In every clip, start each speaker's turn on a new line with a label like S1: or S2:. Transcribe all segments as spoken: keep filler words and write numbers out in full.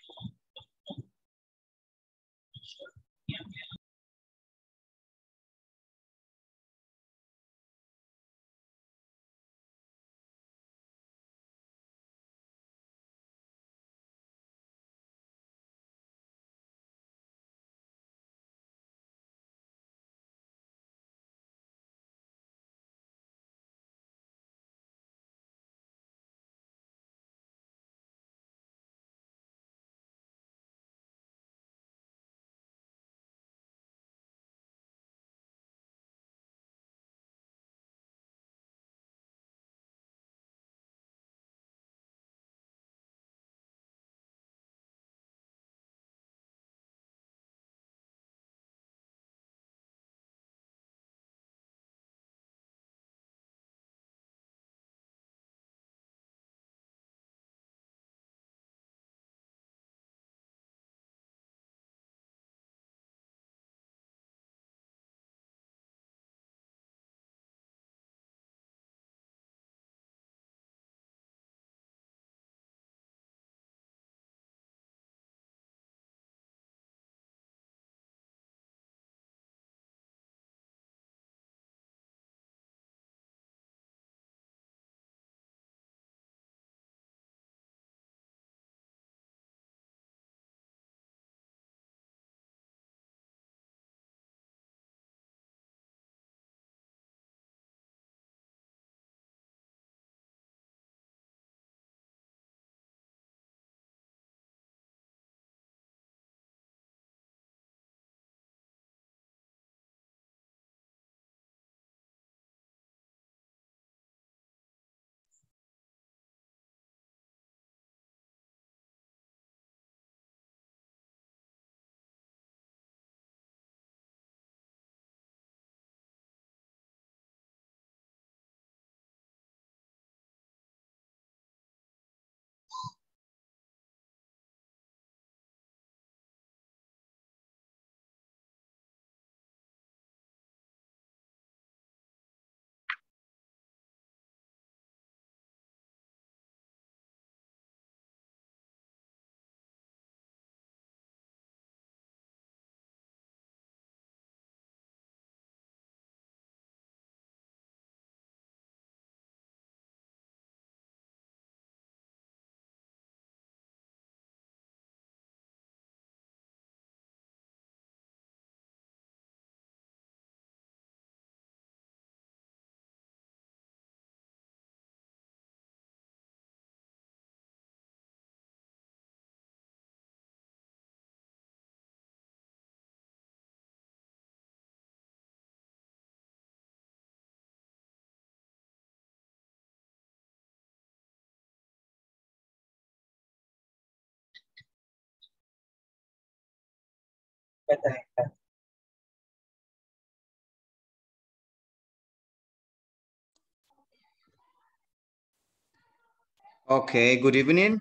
S1: Okay, good evening.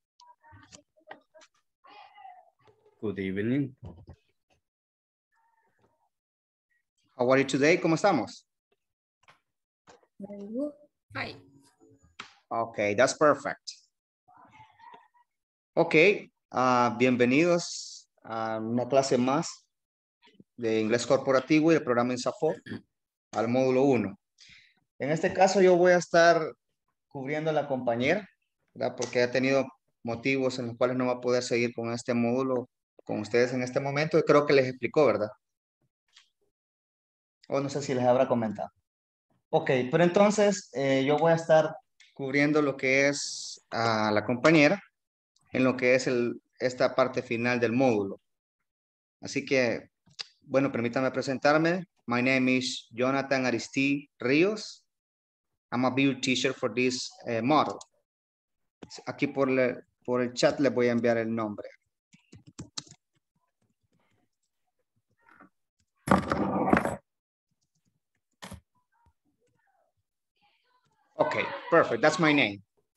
S2: Good evening.
S1: How are you today? ¿Cómo estamos?
S3: Very good. Hi.
S1: Okay, that's perfect. Ok, uh, bienvenidos a una clase más de inglés corporativo y el programa INSAFOP al módulo uno. En este caso yo voy a estar cubriendo a la compañera, ¿verdad? Porque ha tenido motivos en los cuales no va a poder seguir con este módulo con ustedes en este momento y creo que les explicó, ¿verdad? O no sé si les habrá comentado. Ok, pero entonces eh, yo voy a estar cubriendo lo que es a la compañera en lo que es el, esta parte final del módulo. Así que, bueno, permítame presentarme. My name is Jonathan Aristide Ríos. I'm a beauty teacher for this uh, model. Aquí por, le, por el chat les voy a enviar el nombre. Ok, perfect. That's my name.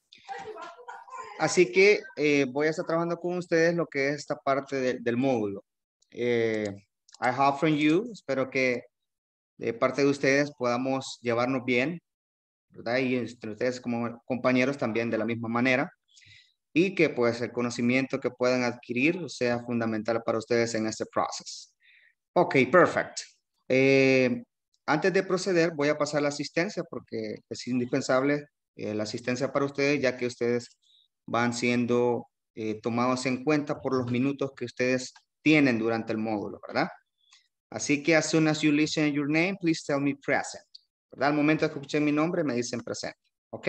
S1: Así que eh, voy a estar trabajando con ustedes lo que es esta parte de, del módulo. Eh, I have from you, espero que de parte de ustedes podamos llevarnos bien, ¿verdad? Y entre ustedes como compañeros también de la misma manera. y que pues el conocimiento que puedan adquirir sea fundamental para ustedes en este proceso. Ok, perfect. Eh, antes de proceder, voy a pasar la asistencia porque es indispensable eh, la asistencia para ustedes, ya que ustedes van siendo eh, tomados en cuenta por los minutos que ustedes tienen durante el módulo, ¿verdad? Así que as soon as you listen your name, please tell me present. ¿Verdad? Al momento que escuchen mi nombre, me dicen presente. ¿Ok?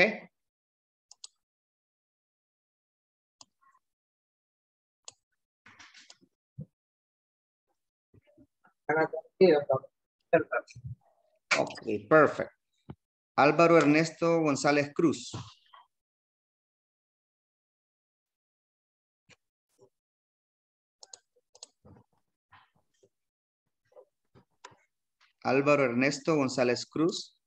S1: Ok, perfect. Álvaro Ernesto González Cruz. Álvaro Ernesto González Cruz.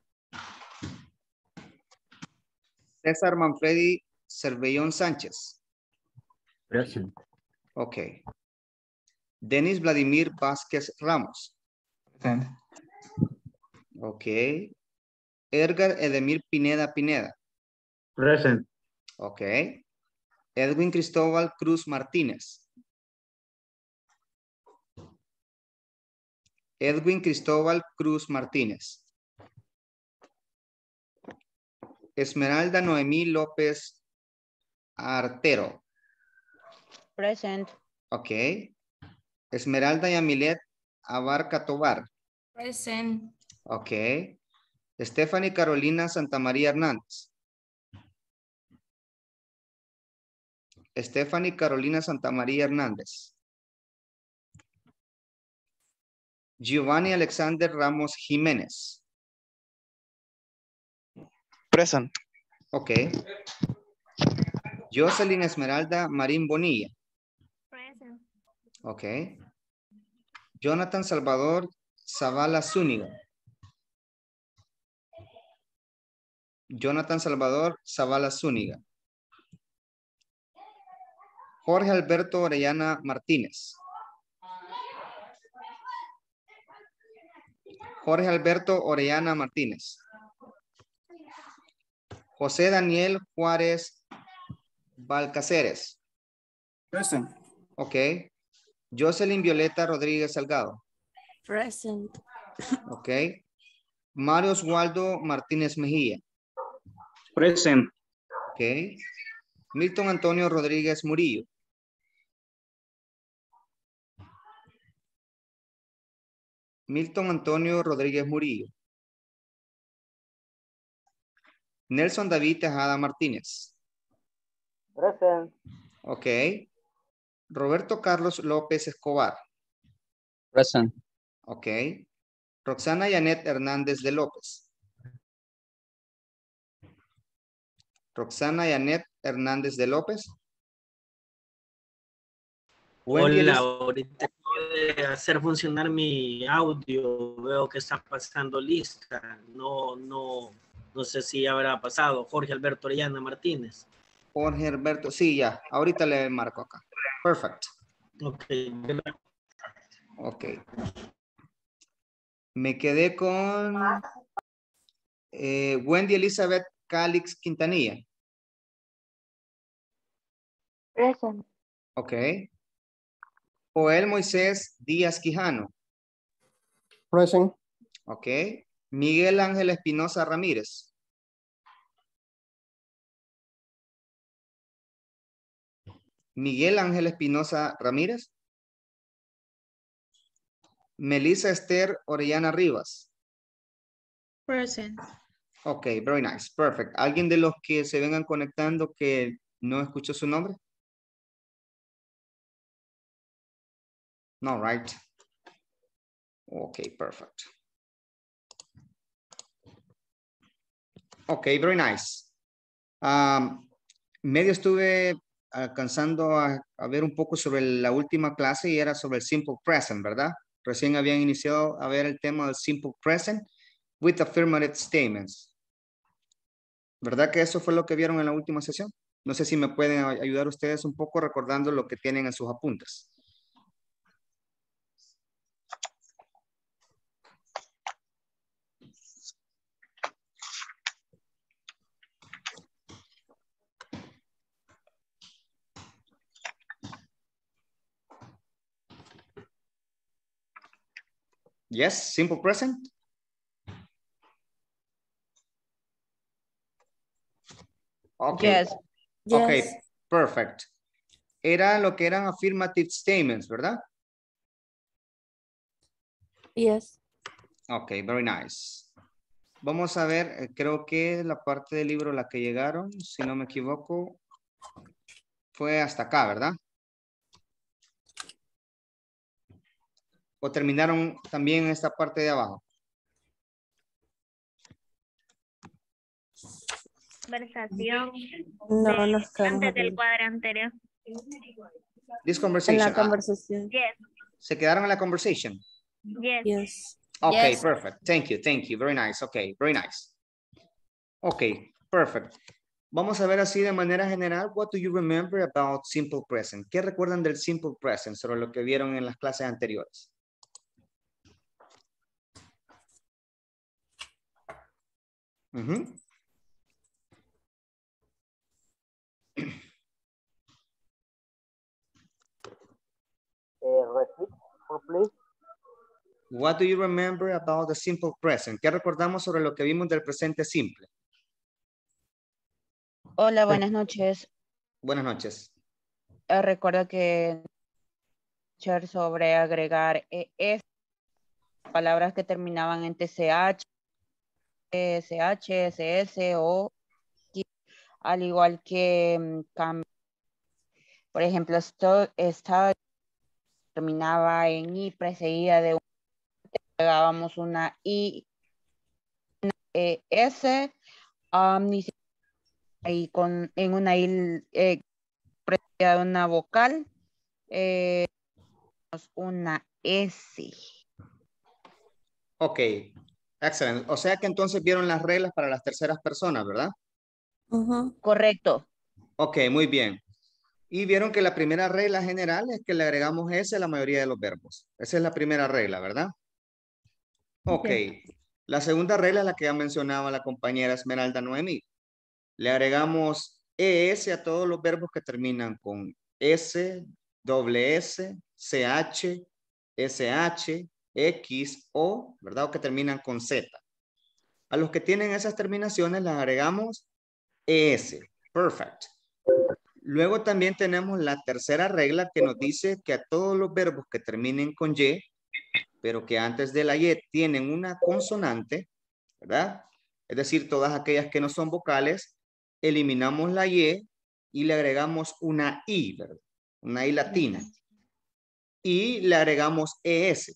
S1: César Manfredi Cervellón Sánchez.
S2: Present.
S1: Ok. Denis Vladimir Vázquez Ramos.
S4: Present.
S1: Ok. Edgar Edemir Pineda Pineda.
S2: Present.
S1: Ok. Edwin Cristóbal Cruz Martínez. Edwin Cristóbal Cruz Martínez. Esmeralda Noemí López Artero.
S5: Present.
S1: Ok. Esmeralda Yamilet Abarca Tobar.
S3: Present.
S1: Ok. Stephanie Carolina Santamaría Hernández. Stephanie Carolina Santamaría Hernández. Giovanni Alexander Ramos Jiménez.
S4: Present.
S1: Ok. Jocelyn Esmeralda Marín Bonilla.
S3: Present.
S1: Ok. Jonathan Salvador Zavala Zúñiga. Jonathan Salvador Zavala Zúñiga. Jorge Alberto Orellana Martínez. Jorge Alberto Orellana Martínez. José Daniel Juárez Balcaceres.
S4: Present.
S1: Ok. Jocelyn Violeta Rodríguez Salgado.
S3: Present.
S1: Ok. Mario Oswaldo Martínez Mejía.
S4: Present.
S1: Ok. Milton Antonio Rodríguez Murillo. Milton Antonio Rodríguez Murillo. Nelson David Tejada Martínez.
S5: Present.
S1: Ok. Roberto Carlos López Escobar.
S4: Present.
S1: Ok. Roxana Yanet Hernández de López. Roxana Yanet Hernández de López. Wendy
S6: Hola,
S1: Elis-
S6: ahorita puede hacer funcionar mi audio. Veo que está pasando lista. No, no, no sé si habrá pasado. Jorge Alberto Orellana Martínez.
S1: Jorge Alberto. Sí, ya. Ahorita le marco acá. Perfect.
S6: Ok.
S1: Ok. Me quedé con eh, Wendy Elizabeth Calix Quintanilla.
S5: Present.
S1: Ok. Joel Moisés Díaz Quijano.
S4: Present.
S1: Ok. Miguel Ángel Espinosa Ramírez. Miguel Ángel Espinosa Ramírez. Melissa Esther Orellana Rivas.
S3: Present.
S1: Ok, very nice, perfect. ¿Alguien de los que se vengan conectando que no escuchó su nombre? No, right? Ok, perfect. Ok, very nice. Um, medio estuve alcanzando a, a ver un poco sobre la última clase y era sobre el simple present, ¿verdad? Recién habían iniciado a ver el tema del simple present with affirmative statements. ¿Verdad que eso fue lo que vieron en la última sesión? No sé si me pueden ayudar ustedes un poco recordando lo que tienen en sus apuntes. Yes, simple present. Okay.
S5: Yes.
S1: Okay,
S3: Yes.
S1: perfect. Era lo que eran affirmative statements, ¿verdad?
S3: Yes.
S1: Ok, very nice. Vamos a ver, eh, creo que la parte del libro la que llegaron, si no me equivoco, fue hasta acá, ¿verdad? ¿O terminaron también en esta parte de abajo?
S3: Conversación. No, no estamos
S7: Antes del
S3: aquí.
S7: cuadro anterior.
S1: This
S3: En
S1: conversation.
S3: la
S1: ah,
S3: conversación.
S7: Yes,
S1: ¿Se quedaron en la conversation?
S7: yes.
S3: Yes.
S1: Okay,
S3: Yes.
S1: perfect. Thank you, thank you. Very nice. Okay, very nice. Okay, perfect. Vamos a ver así de manera general. What do you remember about simple present? ¿Qué recuerdan del simple present sobre lo que vieron en las clases anteriores? Ujú.
S5: Eh, repeat, for please.
S1: What do you remember about the simple present? ¿Qué recordamos sobre lo que vimos del presente simple?
S5: Hola, buenas noches.
S1: Buenas noches.
S5: Eh, recuerdo que sobre agregar es palabras que terminaban en T C H, S H, S S o al igual que um, por ejemplo, esto está terminaba en I precedida de un, agregábamos una I, una E, S, um, y con en una I eh, precedida de una vocal, eh, una S.
S1: Ok, excelente. O sea que entonces vieron las reglas para las terceras personas, ¿verdad?
S3: Uh-huh.
S5: Correcto.
S1: Ok, muy bien. Y vieron que la primera regla general es que le agregamos S a la mayoría de los verbos. Esa es la primera regla, ¿verdad? Ok.
S5: Yes.
S1: La segunda regla es la que ya mencionaba la compañera Esmeralda Noemí. Le agregamos E S a todos los verbos que terminan con S, doble S, C H, S H, X, O, ¿verdad? O que terminan con Z. A los que tienen esas terminaciones les agregamos E S. Perfect. Luego también tenemos la tercera regla que nos dice que a todos los verbos que terminen con Y, pero que antes de la Y tienen una consonante, ¿verdad? Es decir, todas aquellas que no son vocales, eliminamos la Y y le agregamos una I, ¿verdad? Una I latina. Y le agregamos E S.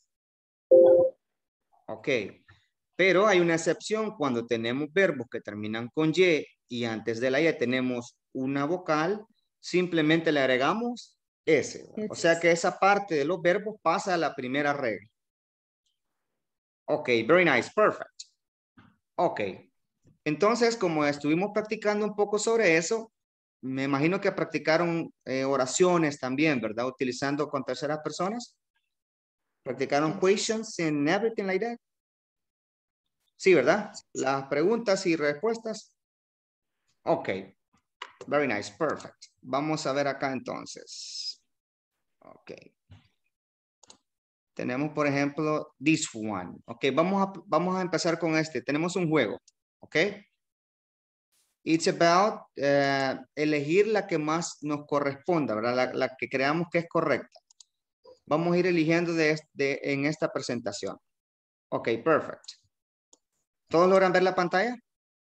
S1: Ok. Pero hay una excepción cuando tenemos verbos que terminan con Y y antes de la Y tenemos una vocal, simplemente le agregamos S. O sea que esa parte de los verbos pasa a la primera regla. Ok, very nice, perfect. Ok. Entonces, como estuvimos practicando un poco sobre eso, me imagino que practicaron eh, oraciones también, ¿verdad? Utilizando con terceras personas. Practicaron questions and everything like that. Sí, ¿verdad? Las preguntas y respuestas. Ok. Very nice, perfect. Vamos a ver acá entonces. Ok. Tenemos, por ejemplo, this one. Ok, vamos a, vamos a empezar con este. Tenemos un juego. Ok. It's about uh, elegir la que más nos corresponda, ¿verdad? La, la que creamos que es correcta. Vamos a ir eligiendo de, de, en esta presentación. Ok, perfect. ¿Todos logran ver la pantalla?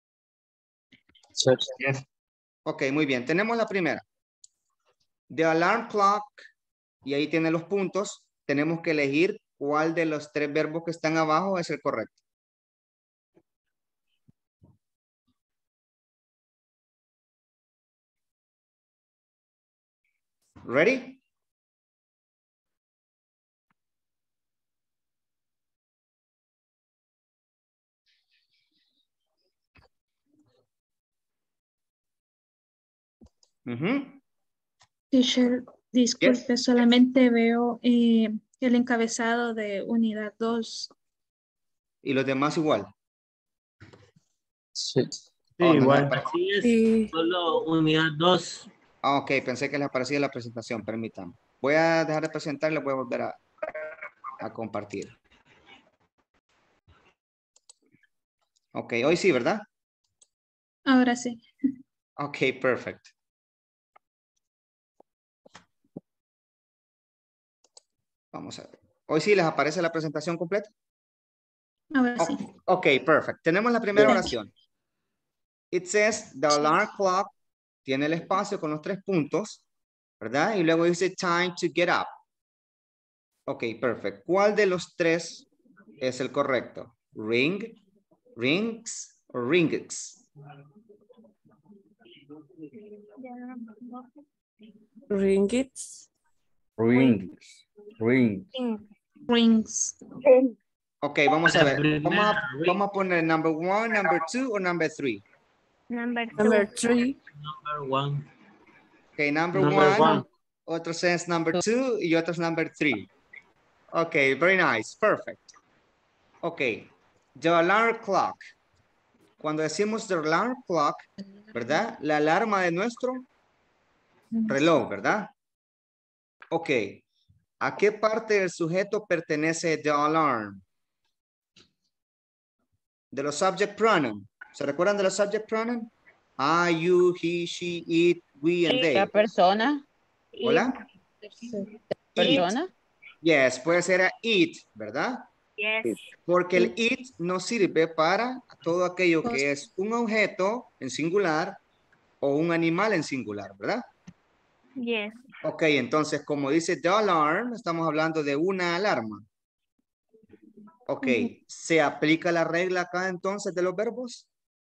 S4: Yes.
S1: Ok, muy bien. Tenemos la primera. The alarm clock. Y ahí tiene los puntos. Tenemos que elegir cuál de los tres verbos que están abajo es el correcto. Ready? Uh-huh.
S3: Teacher, disculpe,
S1: Yes.
S3: solamente veo eh, el encabezado de unidad dos.
S1: Y los demás igual.
S2: Sí,
S1: Oh, no,
S2: igual.
S1: no,
S6: Así es,
S3: Sí.
S6: solo unidad dos.
S1: ah, ok, pensé que les aparecía la presentación, permítanme. Voy a dejar de presentar y les voy a volver a, a compartir. Ok, hoy sí, ¿verdad?
S3: Ahora sí.
S1: Ok, perfect. Vamos a ver. Hoy sí les aparece la presentación completa.
S3: Ahora
S1: Oh,
S3: sí.
S1: ok, perfect. Tenemos la primera
S3: Thank
S1: oración. It says the alarm clock tiene el espacio con los tres puntos, ¿verdad? Y luego dice time to get up. Ok, perfect. ¿Cuál de los tres es el correcto? Ring, rings o rings?
S7: Ringgits.
S2: Rings. Rings.
S3: Rings.
S1: Ok, vamos a
S6: La
S1: ver. Vamos a,
S6: primera, ring.
S1: vamos a poner number one, number two o number three.
S8: Number two.
S7: Number three.
S6: Number one.
S1: Ok, number,
S2: Number
S1: one,
S2: one.
S1: otro says number two y otro es number three. Ok, very nice, perfect. Ok, the alarm clock. Cuando decimos the alarm clock, ¿verdad? La alarma de nuestro reloj, ¿verdad? Ok, ¿a qué parte del sujeto pertenece the alarm? De los subject pronoun. ¿Se recuerdan de los subject pronoun? I, you, he, she, it, we, and they.
S5: La persona,
S1: ¿Hola?
S5: persona.
S1: Yes, puede ser a it, ¿verdad?
S8: Yes.
S1: Porque el it nos sirve para todo aquello que es un objeto en singular o un animal en singular, ¿verdad?
S8: Yes.
S1: Ok, entonces como dice the alarm, estamos hablando de una alarma. Ok, ¿se aplica la regla acá entonces de los verbos?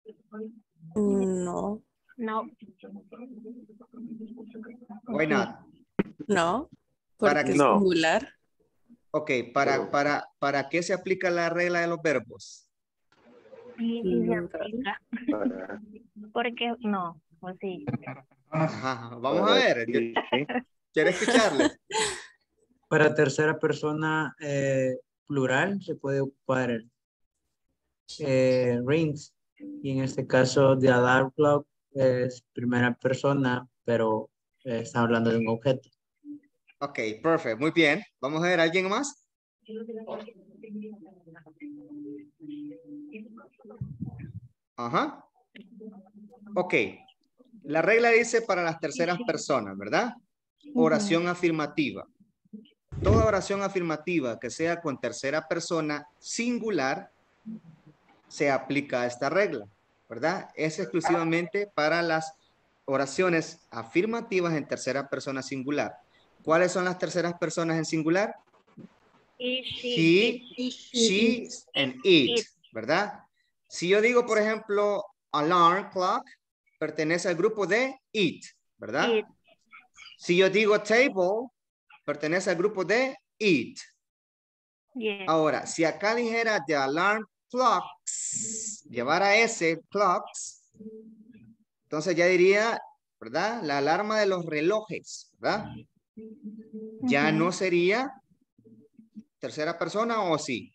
S7: No.
S8: No.
S1: Why not?
S7: No.
S1: ¿Para
S7: Porque
S1: qué?
S7: es
S2: No.
S7: singular.
S1: Ok, ¿para, para, ¿para qué se aplica la regla de los verbos?
S8: Sí, sí se
S7: Mm,
S8: aplica.
S2: Para,
S8: Porque no, o sí.
S1: Ajá, vamos a
S2: para
S1: ver. Yo
S2: ti.
S1: quiero escucharles.
S9: Para tercera persona eh, plural se puede ocupar eh, rings. Y en este caso, the alarm clock es primera persona, pero eh, está hablando de un objeto.
S1: Ok, perfecto, muy bien. Vamos a ver, ¿alguien más? Ajá. Ok, la regla dice para las terceras personas, ¿verdad? Oración afirmativa. Toda oración afirmativa que sea con tercera persona singular se aplica a esta regla, ¿verdad? Es exclusivamente para las oraciones afirmativas en tercera persona singular. ¿Cuáles son las terceras personas en singular?
S8: He, she,
S1: He,
S8: it.
S1: she, and it, ¿verdad? Si yo digo, por ejemplo, alarm clock, pertenece al grupo de it, ¿verdad?
S8: It.
S1: Si yo digo table, pertenece al grupo de it.
S8: Yes.
S1: Ahora, si acá dijera the alarm clocks, llevara ese clocks, entonces ya diría, ¿verdad? La alarma de los relojes, ¿verdad? Ya
S8: Ujú.
S1: no sería tercera persona o sí.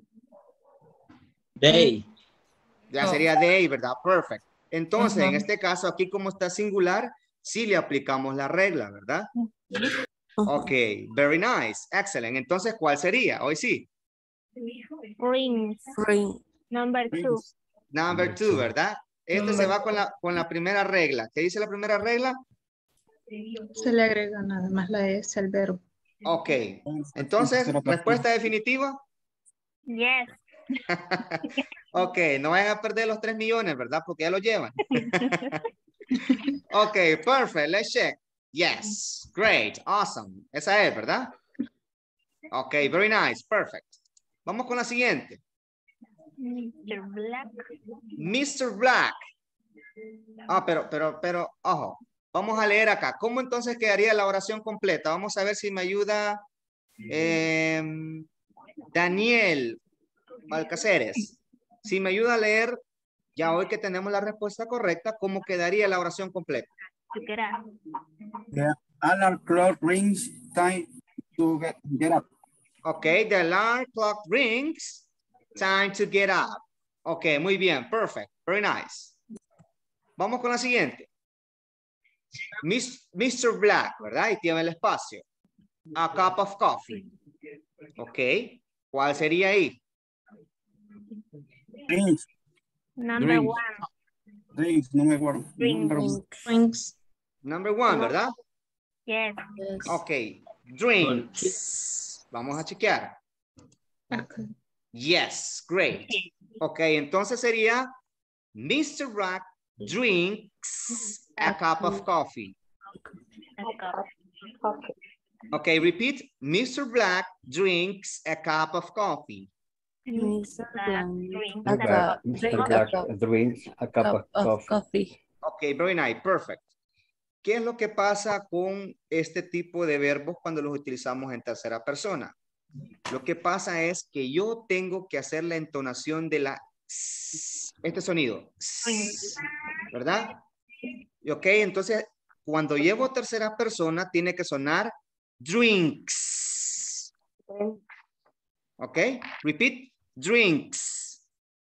S6: They.
S1: Ya
S7: No.
S1: sería they, ¿verdad? Perfect. Entonces, en
S7: Ajá.
S1: este caso, aquí como está singular, sí le aplicamos la regla, ¿verdad?
S7: Ajá.
S1: Ok, very nice, excellent. Entonces, ¿cuál sería? Hoy sí.
S8: Rings.
S7: Ring.
S8: Number two.
S1: Number two, ¿verdad? Este se va con la, con la primera regla. ¿Qué dice la primera regla?
S3: Se le agrega nada más la S al verbo.
S1: Ok. Entonces, respuesta definitiva.
S8: Yes.
S1: Ok, no vayan a perder los tres millones, ¿verdad? Porque ya lo llevan. Ok, perfect. Let's check. Yes, great, awesome. Esa es, ¿verdad? Ok, very nice, perfect. Vamos con la siguiente.
S8: mister Black.
S1: mister Black. Ah, pero, pero, pero, ojo. Vamos a leer acá. ¿Cómo entonces quedaría la oración completa? Vamos a ver si me ayuda eh, Daniel Alcaceres. Si me ayuda a leer, ya hoy que tenemos la respuesta correcta, ¿cómo quedaría la oración completa?
S8: To get up.
S4: The alarm clock rings. Time to get, get up.
S1: Ok, the alarm clock rings. Time to get up. Ok, muy bien, perfect, very nice. Vamos con la siguiente. Miss, mister Black, ¿verdad? Y tiene el espacio. A cup of coffee. Ok, ¿cuál sería ahí?
S4: Rings.
S8: Number
S4: Drinks.
S8: one.
S4: Drinks, no me acuerdo.
S8: Drinks.
S4: Number one.
S3: Drinks.
S1: Number one, ¿verdad?
S8: Yes.
S7: Yes.
S1: Ok, drinks. Vamos a chequear.
S3: Okay.
S1: Yes, great. Ok, entonces sería mister Rack drinks a cup of coffee. Ok, repeat. mister Black drinks a cup of coffee.
S7: Mister Black
S8: Drinks
S7: a
S8: a
S7: cup,
S2: Mister
S7: drink a
S2: Black
S7: cup,
S2: drinks a cup
S7: cup
S2: of
S7: of
S2: coffee.
S7: coffee.
S1: Ok, very nice, perfect. ¿Qué es lo que pasa con este tipo de verbos cuando los utilizamos en tercera persona? Lo que pasa es que yo tengo que hacer la entonación de la s, este sonido, s, ¿verdad? Y ok, entonces cuando llevo tercera persona tiene que sonar drinks. Ok, repeat, drinks.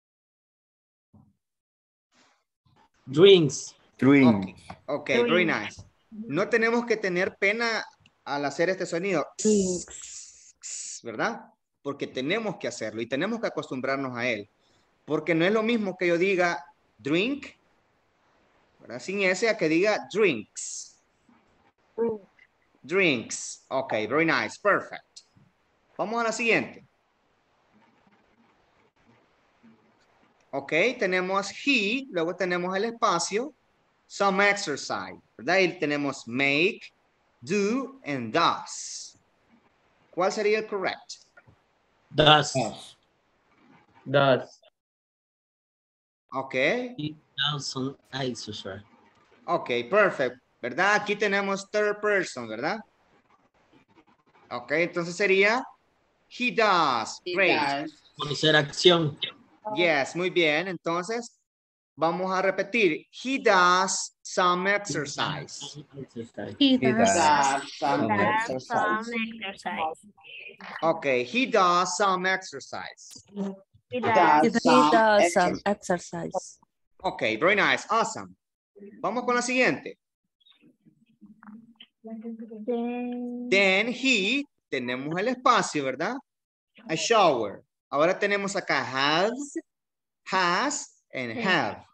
S6: Drinks.
S2: Drinks.
S1: Ok, very nice. No tenemos que tener pena al hacer este sonido, ¿verdad? Porque tenemos que hacerlo y tenemos que acostumbrarnos a él. Porque no es lo mismo que yo diga drink, ¿verdad? Sin ese, a que diga drinks. Drinks. Ok, very nice, perfect. Vamos a la siguiente. Ok, tenemos he, luego tenemos el espacio, some exercise, ¿verdad? Y tenemos make, do, and does. ¿Cuál sería el correct?
S6: Does.
S9: Does.
S1: Ok,
S6: It does on exercise.
S1: ok, perfect, ¿verdad? Aquí tenemos third person, ¿verdad? Ok, entonces sería he does, great.
S6: Conocer acción.
S1: Yes, muy bien, entonces vamos a repetir. He does some exercise.
S3: He
S2: He
S3: does.
S2: does some
S8: That's
S2: exercise.
S8: some exercise.
S1: Okay, he does some exercise.
S8: He does.
S7: He does some exercise.
S1: Okay, very nice, awesome. Vamos con la siguiente.
S8: Then,
S1: Then he, tenemos el espacio, ¿verdad? A shower. Ahora tenemos acá has, has, and have.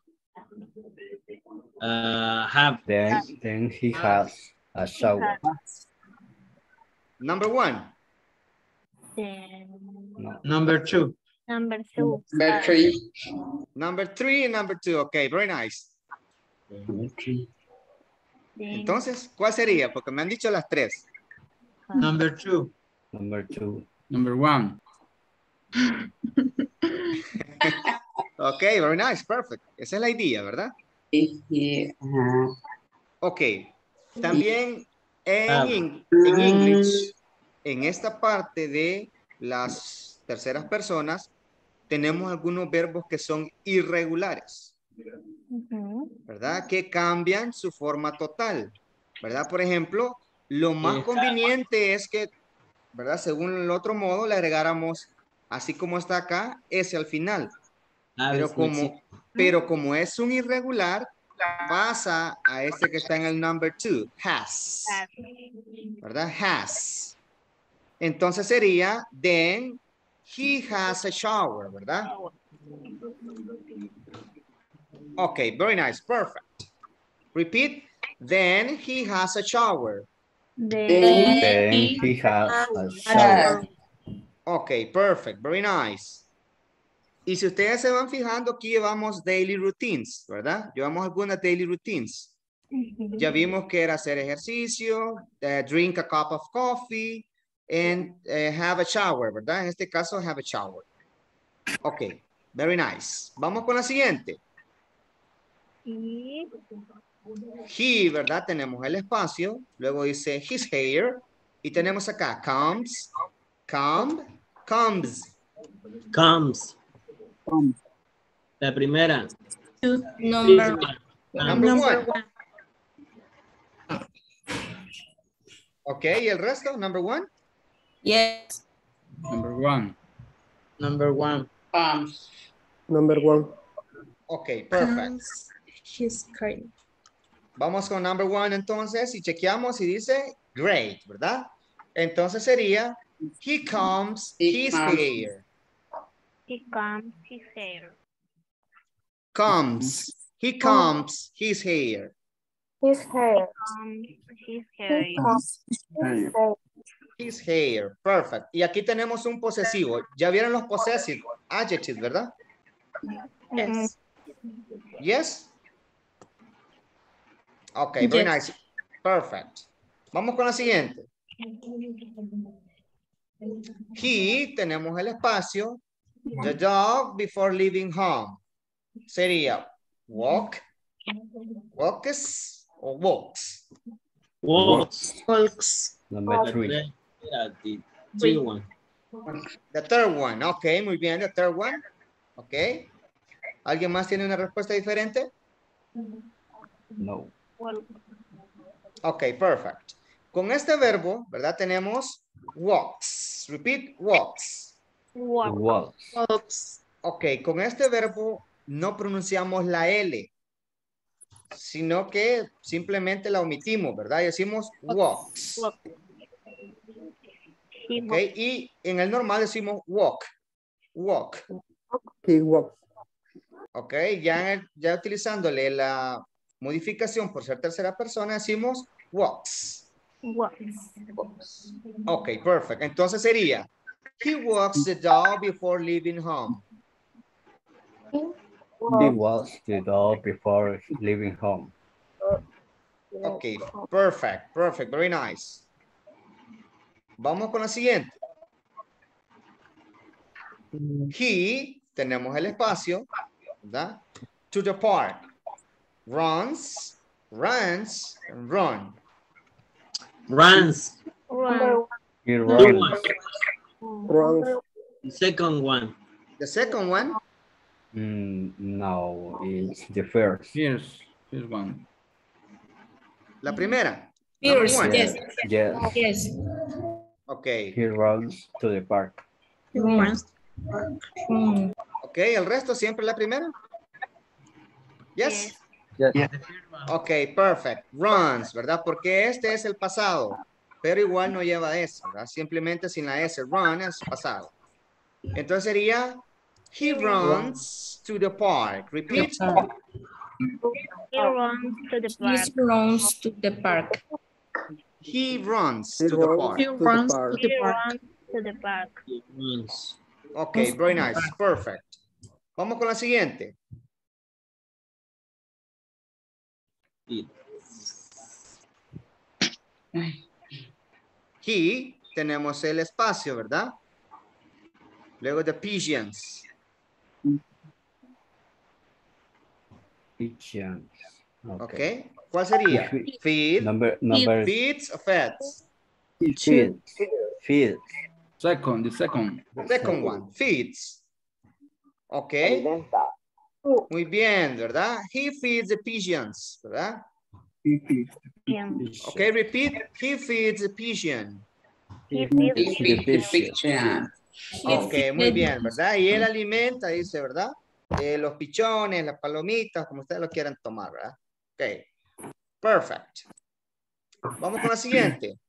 S6: Uh, have.
S2: Then, then he has a shower.
S1: Number one.
S8: then
S2: No.
S9: Number two.
S8: number two.
S1: Number three and number two. Okay, very nice.
S8: Then
S1: Entonces, ¿cuál sería? Porque me han dicho las tres.
S9: Number two.
S2: Number two.
S4: Number one.
S1: Ok, very nice, perfect. Esa es la idea, ¿verdad? Ok. También en,
S6: Ah.
S1: in- en English, en esta parte de las terceras personas, tenemos algunos verbos que son irregulares,
S8: ujú,
S1: ¿verdad? Que cambian su forma total, ¿verdad? Por ejemplo, lo más
S6: Eh,
S1: conveniente es que, ¿verdad? Según el otro modo, le agregáramos, así como está acá, ese al final.
S6: have
S1: Pero
S6: is no
S1: como,
S6: existe.
S1: pero como es un irregular, pasa a este que está en el number two, has,
S8: has.
S1: ¿verdad? Has. Entonces sería, then he has a shower, ¿verdad? Ok, very nice, perfect. Repeat, then he has a shower.
S8: Then
S2: Then he has a shower.
S1: Ok, perfect, very nice. Y si ustedes se van fijando, aquí llevamos daily routines, ¿verdad? Llevamos algunas daily routines.
S8: ujú,
S1: Ya vimos que era hacer ejercicio, eh, drink a cup of coffee, and eh, have a shower, ¿verdad? En este caso, have a shower. Ok, very nice. Vamos con la siguiente.
S8: y
S1: He, ¿verdad? Tenemos el espacio. Luego dice his hair. Y tenemos acá comes, come, comes.
S6: Comes.
S4: Comes.
S6: La primera.
S3: Two.
S7: Number
S1: Number,
S3: Number
S1: one.
S3: one.
S1: Ok, ¿y el resto? Number one.
S7: yes.
S4: Number one.
S9: Number one.
S10: Number one.
S1: Ok, perfect.
S3: Comes his cream.
S1: Vamos con number one entonces y chequeamos y dice great, ¿verdad? Entonces sería he comes his hair.
S8: he comes his hair.
S1: Comes. He comes. He's here.
S8: His hair. Um, his hair.
S4: Hey,
S1: His here. Perfect. Y aquí tenemos un posesivo. Ya vieron los possessive adjectives, ¿verdad?
S3: Yes.
S1: Yes. Okay, very
S3: Yes.
S1: nice. Perfect. Vamos con la siguiente. He, tenemos el espacio. The dog before leaving home. Sería walk, walks o walks.
S6: Walks.
S3: Walks.
S2: Number three.
S6: Era the three one.
S1: The third one. Ok, muy bien. The third one. Ok. ¿Alguien más tiene una respuesta diferente?
S2: No.
S1: Ok, perfect. Con este verbo, ¿verdad? Tenemos walks. Repeat, walks.
S2: Walks.
S3: Walks.
S1: Ok, con este verbo no pronunciamos la L, sino que simplemente la omitimos, ¿verdad? Y decimos walks. Ok, y en el normal decimos walk. Walk.
S10: He walks.
S1: Ok, ya, en el- ya utilizándole la modificación por ser tercera persona, decimos walks. Ok, perfect. Entonces sería, he walks the dog before leaving home.
S2: He walks the dog before leaving home.
S1: Ok, perfect, perfect, very nice. Vamos con la siguiente. He, tenemos el espacio, ¿verdad? To the park. Runs, runs, and run.
S6: Runs.
S2: He
S6: Two
S2: runs.
S6: one.
S10: Runs.
S6: The second one.
S1: The second one,
S2: Mm, no, it's the first.
S4: here's, here's one.
S1: la primera. Number
S7: First,
S1: one.
S2: Yes. Yes.
S7: Yes.
S1: Ok,
S2: He runs to the park.
S3: Runs.
S1: ok, el resto siempre la primera. Yes. Ok, perfect. Runs, ¿verdad? Porque este es el pasado, pero igual no lleva S, ¿verdad? Simplemente sin la S, run es pasado. Entonces sería, he runs to the park. Repeat.
S8: He runs to the park.
S7: runs to the park.
S1: He runs
S10: He
S1: to the
S10: runs
S1: park.
S3: He
S10: to the
S3: runs
S10: park.
S3: to the
S8: He
S3: park.
S8: runs to the park.
S6: Runs.
S1: Ok, very nice. Perfect. Vamos con la siguiente. He, tenemos el espacio, ¿verdad? Luego the pigeons.
S2: Pigeons.
S1: Ok.
S2: Okay.
S1: ¿Cuál sería?
S2: Feed.
S1: Feed,
S2: Number number
S1: feeds o feds.
S2: feed. Feed.
S4: Second, the second.
S1: Second one, feeds. Ok. Muy bien, ¿verdad? He feeds the pigeons, ¿verdad? Ok, repeat. He feeds the pigeon.
S8: He feeds
S2: The pigeon.
S1: Ok, muy bien, ¿verdad? Y él alimenta, dice, ¿verdad? Eh, los pichones, las palomitas, como ustedes lo quieran tomar, ¿verdad? Ok, perfect. Vamos con la siguiente.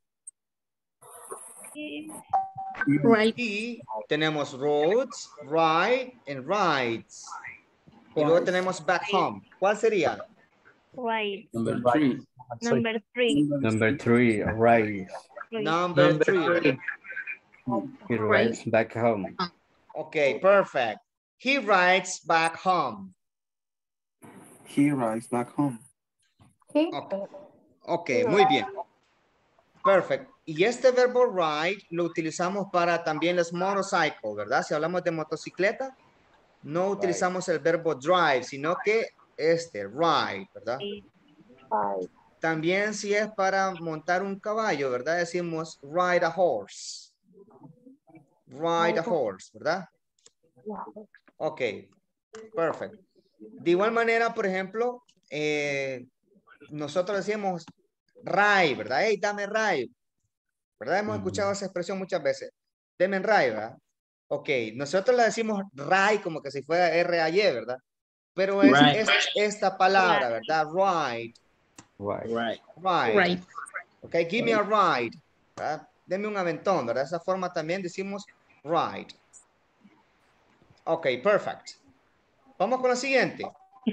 S3: Right.
S1: Y tenemos roads, ride, and rides. Y luego tenemos back home. ¿Cuál sería?
S8: right.
S4: Number three.
S8: Number three.
S2: Number three. Rise.
S1: Number
S6: Number
S1: three.
S6: three.
S2: He rides back home.
S1: Ok, perfect. He rides back home.
S4: He rides back home.
S1: Ok, okay, muy bien. Perfect. Y este verbo ride lo utilizamos para también los motorcycles, ¿verdad? Si hablamos de motocicleta, no utilizamos el verbo drive, sino que este, ride, ¿verdad? También si es para montar un caballo, ¿verdad? Decimos ride a horse. Ride a horse, ¿verdad? Ok, perfect. De igual manera, por ejemplo, eh, nosotros decimos ride, ¿verdad? Hey, dame ride. ¿Verdad? Hemos escuchado esa expresión muchas veces. Deme ride, ¿verdad? Ok, nosotros le decimos ride como que si fuera R A Y, ¿verdad? Pero es,
S6: Right.
S1: es esta palabra, ¿verdad? Ride.
S2: Right.
S6: Right.
S1: Ride.
S3: Right.
S1: Ok, give me a ride. ¿Verdad? Deme un aventón, ¿verdad? De esa forma también decimos ride. Ok, perfect. Vamos con la siguiente.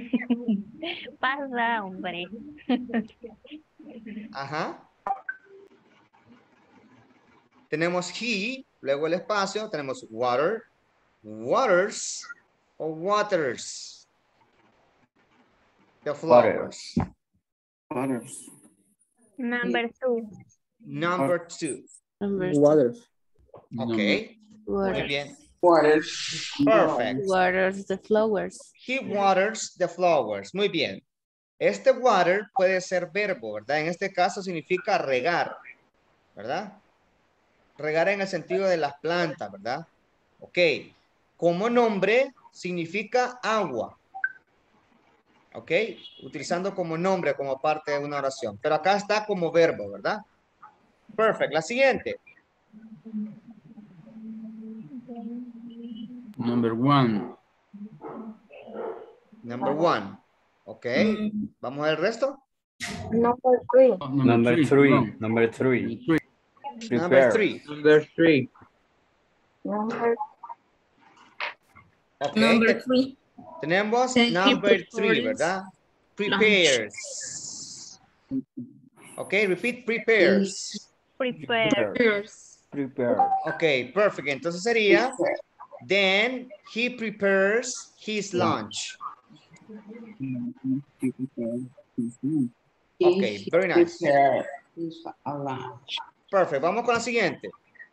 S8: Pasa, hombre.
S1: Ajá. Tenemos he, luego el espacio, tenemos water, waters o waters. The flowers.
S4: Waters.
S8: Number two.
S1: Number two.
S5: Number two.
S10: Waters.
S1: Okay. Muy
S5: Waters.
S1: bien.
S4: Waters.
S1: Perfect.
S5: Waters the flowers.
S1: He waters the flowers. Muy bien. Este water puede ser verbo, ¿verdad? En este caso significa regar, ¿verdad? Regar en el sentido de las plantas, ¿verdad? Ok. Como nombre significa agua. Ok. Utilizando como nombre, como parte de una oración. Pero acá está como verbo, ¿verdad? Perfect. La siguiente.
S11: Number one.
S1: Number one. Ok. Vamos a ver el resto.
S7: Number three.
S11: Oh,
S2: Number three.
S11: wrong.
S2: Number three.
S11: Three.
S1: Number
S2: Prepare.
S1: three.
S9: Number three.
S7: Number,
S1: Ok.
S7: number three.
S1: Tenemos
S3: Thank you,
S1: number three,
S3: prepares.
S1: ¿verdad? Prepares. Ok, repeat, prepares.
S8: Prepare.
S3: Years.
S2: Prepare.
S1: Ok, perfect. Entonces sería, then he prepares his lunch. Ok, very nice. Perfect. Vamos con la siguiente.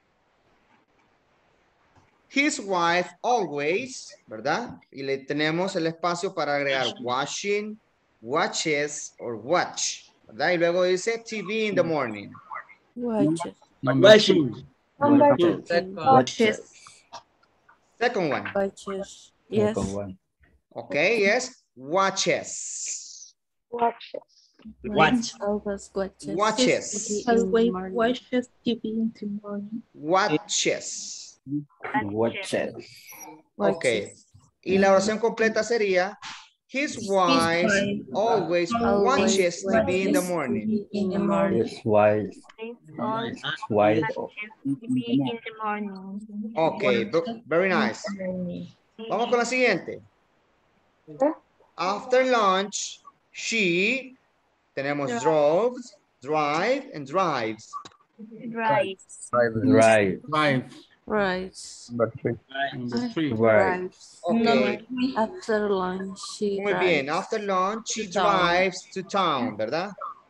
S1: His wife always, ¿verdad? Y le tenemos el espacio para agregar washing, watches, or watch, ¿verdad? Y luego dice T V in the morning.
S5: Watches.
S11: Number two.
S7: Number
S11: two.
S9: Second.
S3: Watches.
S1: Second one.
S5: Watches. Yes.
S2: Second one.
S1: Okay, yes. Watches.
S7: watches.
S6: Watch.
S5: Always watches.
S1: Watches.
S3: Always watches T V in the morning.
S1: Watches.
S2: Watches.
S1: Ok. Y la oración completa sería, his wife always watches T V in the morning.
S5: In the morning.
S2: Yes, white.
S8: This all
S2: White.
S8: T V in the morning.
S1: Ok, ve- very nice. Vamos con la siguiente. After lunch, she, tenemos drove, drive, and drives.
S8: Right.
S2: Right.
S11: Five.
S5: Right.
S2: Number three.
S11: Number three.
S2: Right.
S5: Drives.
S1: Ok,
S5: After lunch, she
S1: muy bien.
S5: drives.
S1: After lunch, she
S5: to town.
S1: drives to town, ¿verdad?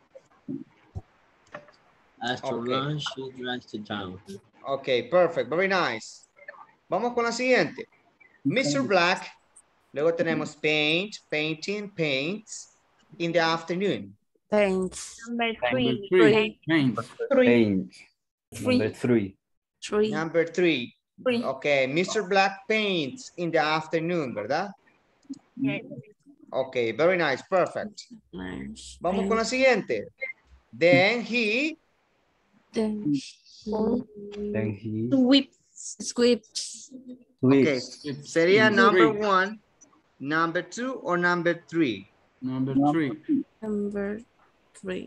S6: After
S1: Okay.
S6: lunch, she drives to town.
S1: Ok, perfect, very nice. Vamos con la siguiente. mister Black, luego tenemos paint, painting, paints, in the afternoon.
S5: Paints.
S8: Number
S11: Number
S8: three.
S11: three. Paint.
S2: Paint.
S5: Three.
S2: Number three.
S5: Three.
S1: Number three.
S7: Three.
S1: Ok, mister Black paints in the afternoon, ¿verdad?
S8: Yes.
S1: Ok, very nice, perfect.
S5: Nice.
S1: Vamos con la siguiente. Then he,
S5: Then he
S2: Then he
S3: Sweeps.
S5: sweeps.
S1: ok,
S2: sweeps.
S1: sería
S11: Number
S1: number
S11: three.
S1: one, number two, or number three?
S11: Number three.
S5: Number three.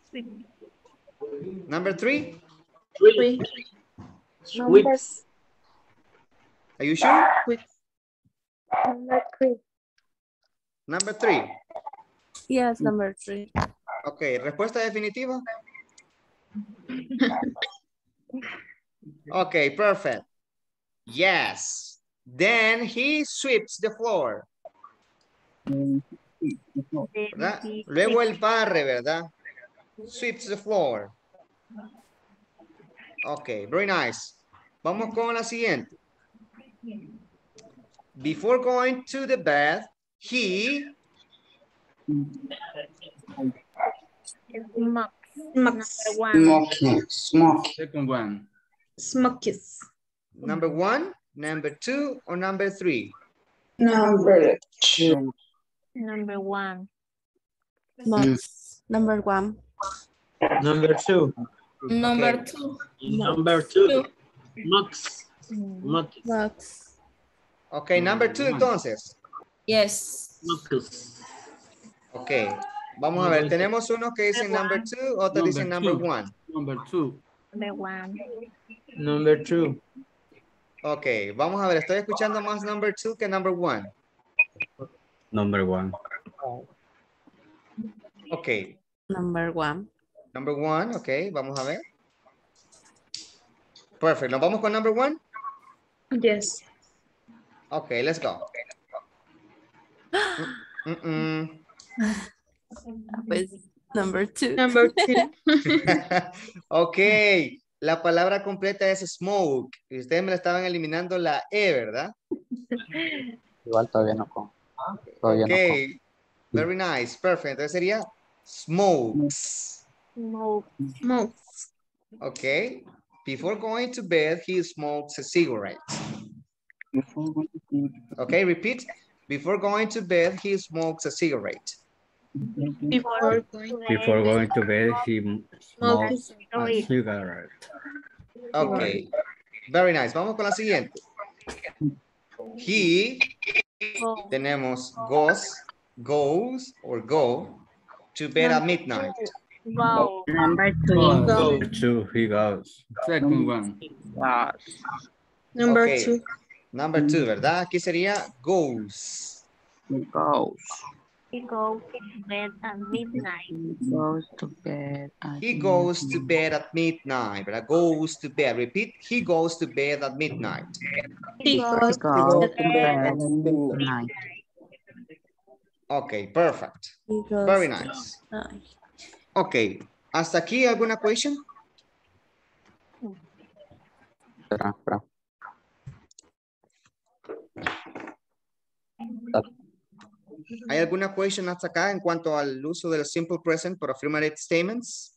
S1: Number three?
S3: Sweep.
S6: Sweeps.
S1: Are you sure?
S7: Number three.
S1: Number three.
S5: Yes, number three.
S1: Ok, respuesta definitiva. Ok, perfect. Yes. Then he sweeps the floor. ¿Verdad? Luego el barre, ¿verdad? Sweeps the floor. Ok, very nice. Vamos con la siguiente. Before going to the bath, he
S8: Smoke.
S3: Smokes.
S8: Number one.
S4: Smoking. Smoking.
S11: Second one.
S3: Smokes.
S1: number one, number two, or number three?
S4: Number two.
S8: Number one.
S5: Smokes. Number one.
S9: Number two.
S7: Number two.
S6: Number two. Mux. Mux.
S5: Smokes.
S1: Ok, number two entonces.
S7: Yes.
S6: Mux.
S1: Ok, vamos a ver. Tenemos uno que dice number two, otro dice number
S11: two.
S1: one.
S11: Number two.
S8: Number one.
S9: Number two.
S1: Ok, vamos a ver. Estoy escuchando más number two que number one.
S2: Number one.
S1: Ok.
S5: Number one.
S1: Number one, ok, vamos a ver. Perfect. ¿Nos vamos con number one?
S3: Yes.
S1: Ok, let's go. Mm, mm,
S5: Pues, number two.
S3: Number two.
S1: mm. Ok, la palabra completa es smoke. Y ustedes me la estaban eliminando la E, ¿verdad?
S2: Igual todavía no con. Todavía
S1: Ok,
S2: no con.
S1: very nice, perfect. Entonces sería smokes.
S8: Smoke.
S3: Smoke.
S1: Ok, before going to bed, he smokes a cigarette. Ok, repeat. Before going to bed, he smokes a cigarette.
S3: Before going
S2: Before going to bed, he
S3: smoke.
S2: smokes a cigarette.
S1: Ok, very nice. Vamos con la siguiente. He, tenemos goes, goes or go to bed at midnight.
S8: Wow.
S3: Number two.
S11: Go.
S3: Go.
S2: Number two, he goes.
S11: Second one.
S3: Number
S1: Ok,
S3: two.
S1: number two, ¿verdad? Aquí sería goes.
S8: He goes to bed at midnight.
S12: Goes to bed. at
S1: He goes to bed at midnight, ¿verdad? Goes to bed. Repeat. He goes to bed at midnight.
S3: He
S8: He
S3: goes
S8: goes
S3: to
S8: to
S3: bed.
S8: bed
S10: at
S8: at
S10: midnight.
S8: midnight.
S1: Ok, perfect.
S5: He goes
S1: Very
S5: to
S1: nice.
S5: nine.
S1: Ok, ¿hasta aquí alguna question?
S2: Espera, espera.
S1: ¿Hay alguna question hasta acá en cuanto al uso del simple present por affirmative statements?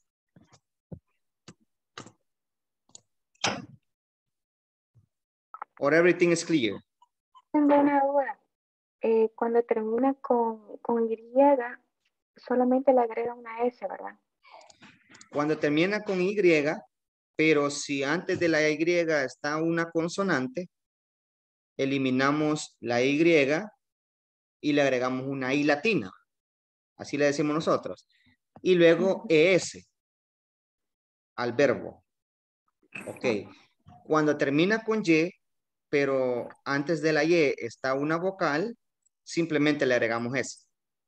S1: Or everything is clear?
S7: Tengo una duda. Eh, cuando termina con, con Y, solamente le agrega una S, ¿verdad?
S1: Cuando termina con Y, pero si antes de la Y está una consonante, eliminamos la Y y le agregamos una I latina. Así le decimos nosotros. Y luego E S al verbo. Ok. Cuando termina con Y, pero antes de la Y está una vocal, simplemente le agregamos S.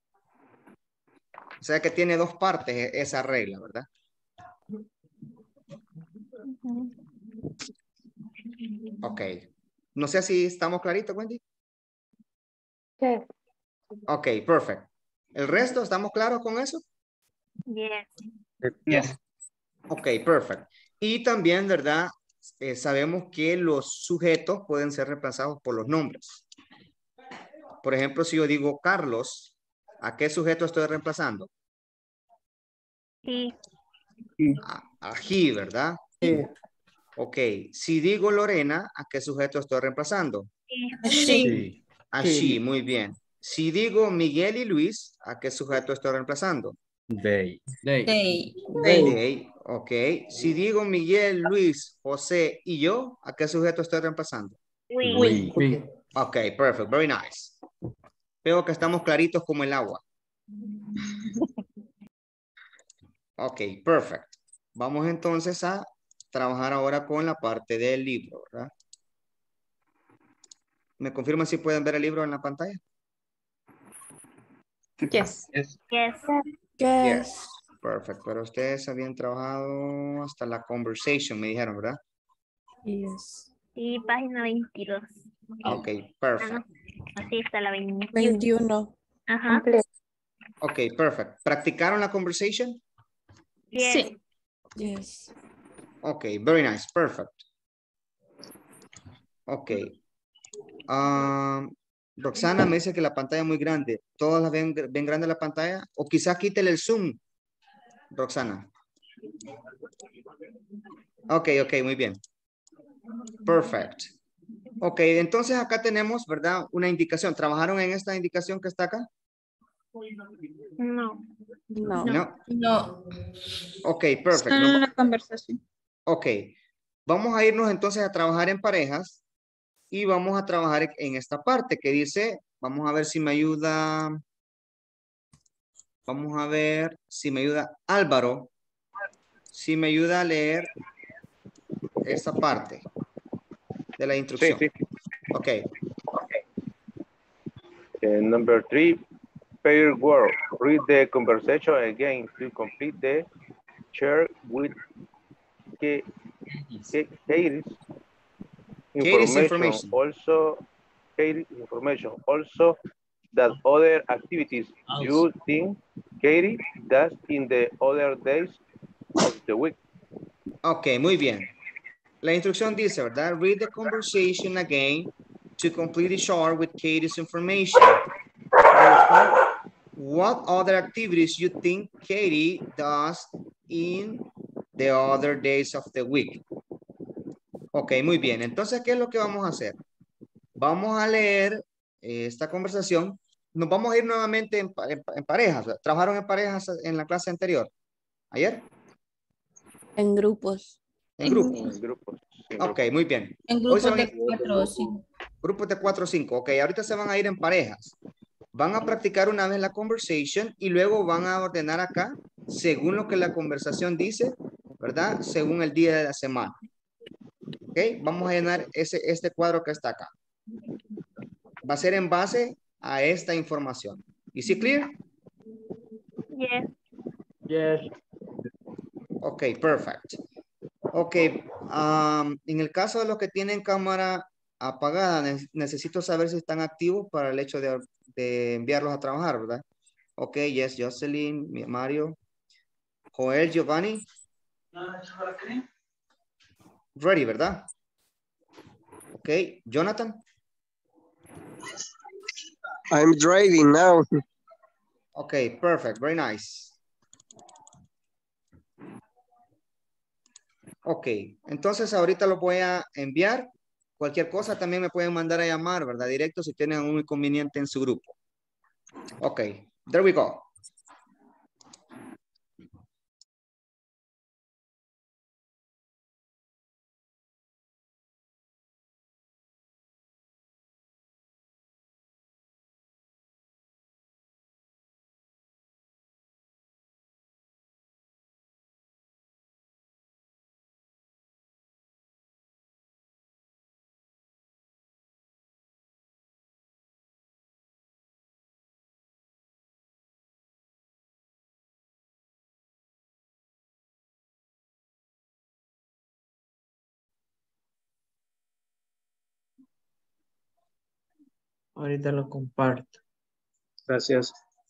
S1: O sea que tiene dos partes esa regla, ¿verdad? Ok. No sé si estamos claritos, Wendy.
S7: Sí.
S1: Ok, perfecto. ¿El resto estamos claros con eso?
S8: Yes.
S10: Yes.
S1: Ok, perfecto. Y también, ¿verdad? Eh, sabemos que los sujetos pueden ser reemplazados por los nombres. Por ejemplo, si yo digo Carlos, ¿a qué sujeto estoy reemplazando?
S8: He.
S1: A, a he, ¿verdad?
S10: Sí.
S1: Ok. Si digo Lorena, ¿a qué sujeto estoy reemplazando?
S3: She.
S2: Sí.
S1: A
S10: Sí.
S1: she, muy bien. Si digo Miguel y Luis, ¿a qué sujeto estoy reemplazando?
S2: They.
S11: They.
S3: They.
S1: They, ok. Si digo Miguel, Luis, José y yo, ¿a qué sujeto estoy reemplazando?
S8: We.
S3: We.
S11: We.
S1: Ok, perfect, very nice. Veo que estamos claritos como el agua. Ok, perfect. Vamos entonces a trabajar ahora con la parte del libro, ¿verdad? ¿Me confirman si pueden ver el libro en la pantalla?
S3: Yes.
S10: Yes.
S8: Yes.
S5: Yes.
S1: Perfect, pero ustedes habían trabajado hasta la conversation, me dijeron, ¿verdad?
S5: Yes.
S8: Y página veintidós.
S1: Ok,
S8: Ah,
S1: perfect.
S8: no. Así está la veintiuno.
S5: veintiuno.
S8: Ajá.
S7: Completo.
S1: Ok, perfect. ¿Practicaron la conversation?
S8: Yes.
S3: Sí.
S5: Yes.
S1: Ok, very nice, perfect. Ok. Um, Roxana me dice que la pantalla es muy grande. ¿Todas la ven, ven grande la pantalla? O quizás quítele el zoom, Roxana. Ok, ok, muy bien. Perfect. Ok, entonces acá tenemos, ¿verdad? Una indicación. ¿Trabajaron en esta indicación que está acá?
S8: No.
S5: No.
S1: No.
S3: No.
S1: Ok,
S3: Está
S1: perfect.
S3: en
S1: No-
S3: la conversación.
S1: ok. Vamos a irnos entonces a trabajar en parejas y vamos a trabajar en esta parte que dice, vamos a ver si me ayuda, vamos a ver si me ayuda Álvaro, si me ayuda a leer esta parte de la instrucción.
S13: Sí, sí.
S1: Ok.
S13: Uh, number three, pair work. Read the conversation again to complete the share with K- K- Katie's
S1: Katie's
S13: information.
S1: information.
S13: Also, Katie's information. Also, that other activities you think Katie does in the other days of the week.
S1: Ok, muy bien. La instrucción dice, ¿verdad? Read the conversation again to complete the chart with Katie's information. What other activities you think Katie does in the other days of the week? Ok, muy bien. Entonces, ¿qué es lo que vamos a hacer? Vamos a leer eh, esta conversación. Nos vamos a ir nuevamente en, pa- en pa- en parejas. ¿Verdad? ¿Trabajaron en parejas en la clase anterior? ¿Ayer?
S5: En grupos.
S1: En grupo.
S13: En grupos. en
S1: Ok,
S13: grupos.
S1: muy bien.
S14: En
S1: Hoy se
S14: grupos
S1: van a-
S14: de cuatro o cinco.
S1: Grupos de cuatro o cinco. Ok, ahorita se van a ir en parejas. Van a practicar una vez la conversation y luego van a ordenar acá según lo que la conversación dice, ¿verdad? Según el día de la semana. Ok, vamos a llenar ese, este cuadro que está acá. Va a ser en base a esta información. ¿Is it clear?
S8: Yes.
S9: Yes.
S1: Ok, perfect. Ok, um, en el caso de los que tienen cámara apagada, ne- necesito saber si están activos para el hecho de, de enviarlos a trabajar, ¿verdad? Ok, yes, Jocelyn, mi- Mario, Joel, Giovanni. Ready, ¿verdad? Ok, Jonathan.
S10: I'm driving now.
S1: Ok, perfect, very nice. Ok, entonces ahorita lo voy a enviar. Cualquier cosa también me pueden mandar a llamar, ¿verdad? Directo si tienen un inconveniente en su grupo. Ok, there we go.
S9: Ahorita lo comparto.
S10: Gracias.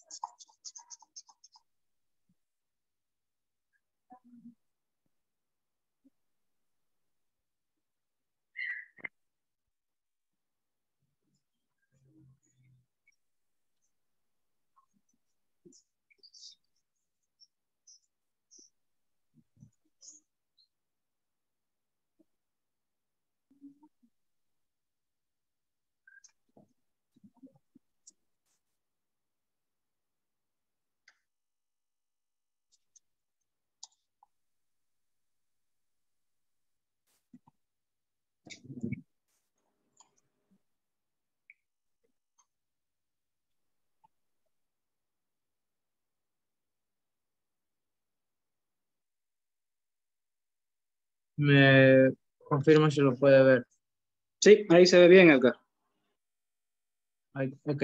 S9: Me confirma si lo puede ver.
S10: Sí, ahí se ve bien, Edgar.
S9: Ay, ok.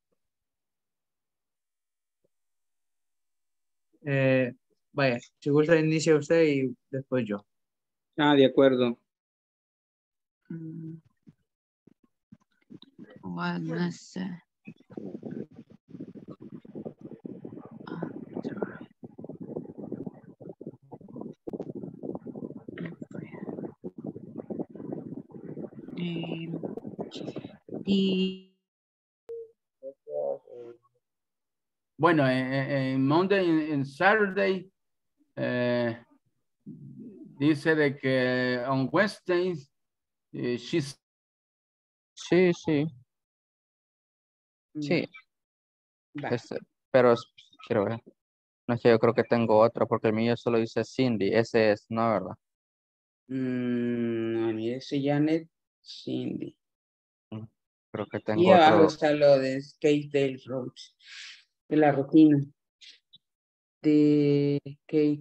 S9: Eh, vaya, si gusta inicia usted y después yo.
S10: Ah, de acuerdo.
S12: Mm. What was uh, ah, sorry. Um, the
S11: Bueno, en, en Monday, en, en Saturday, eh, dice de que on Wednesdays, eh, she's...
S2: Sí, sí, sí.
S1: Va.
S2: Este, pero es- quiero ver. No es que yo creo que tengo otro, porque el mío solo dice Cindy. Ese es, no, ¿verdad?
S15: Mm, a mí ese Janet Cindy.
S2: Creo que
S15: Y
S2: tengo
S15: abajo
S2: otro.
S15: está lo de Kate Dale Rose, de la rutina de Kate.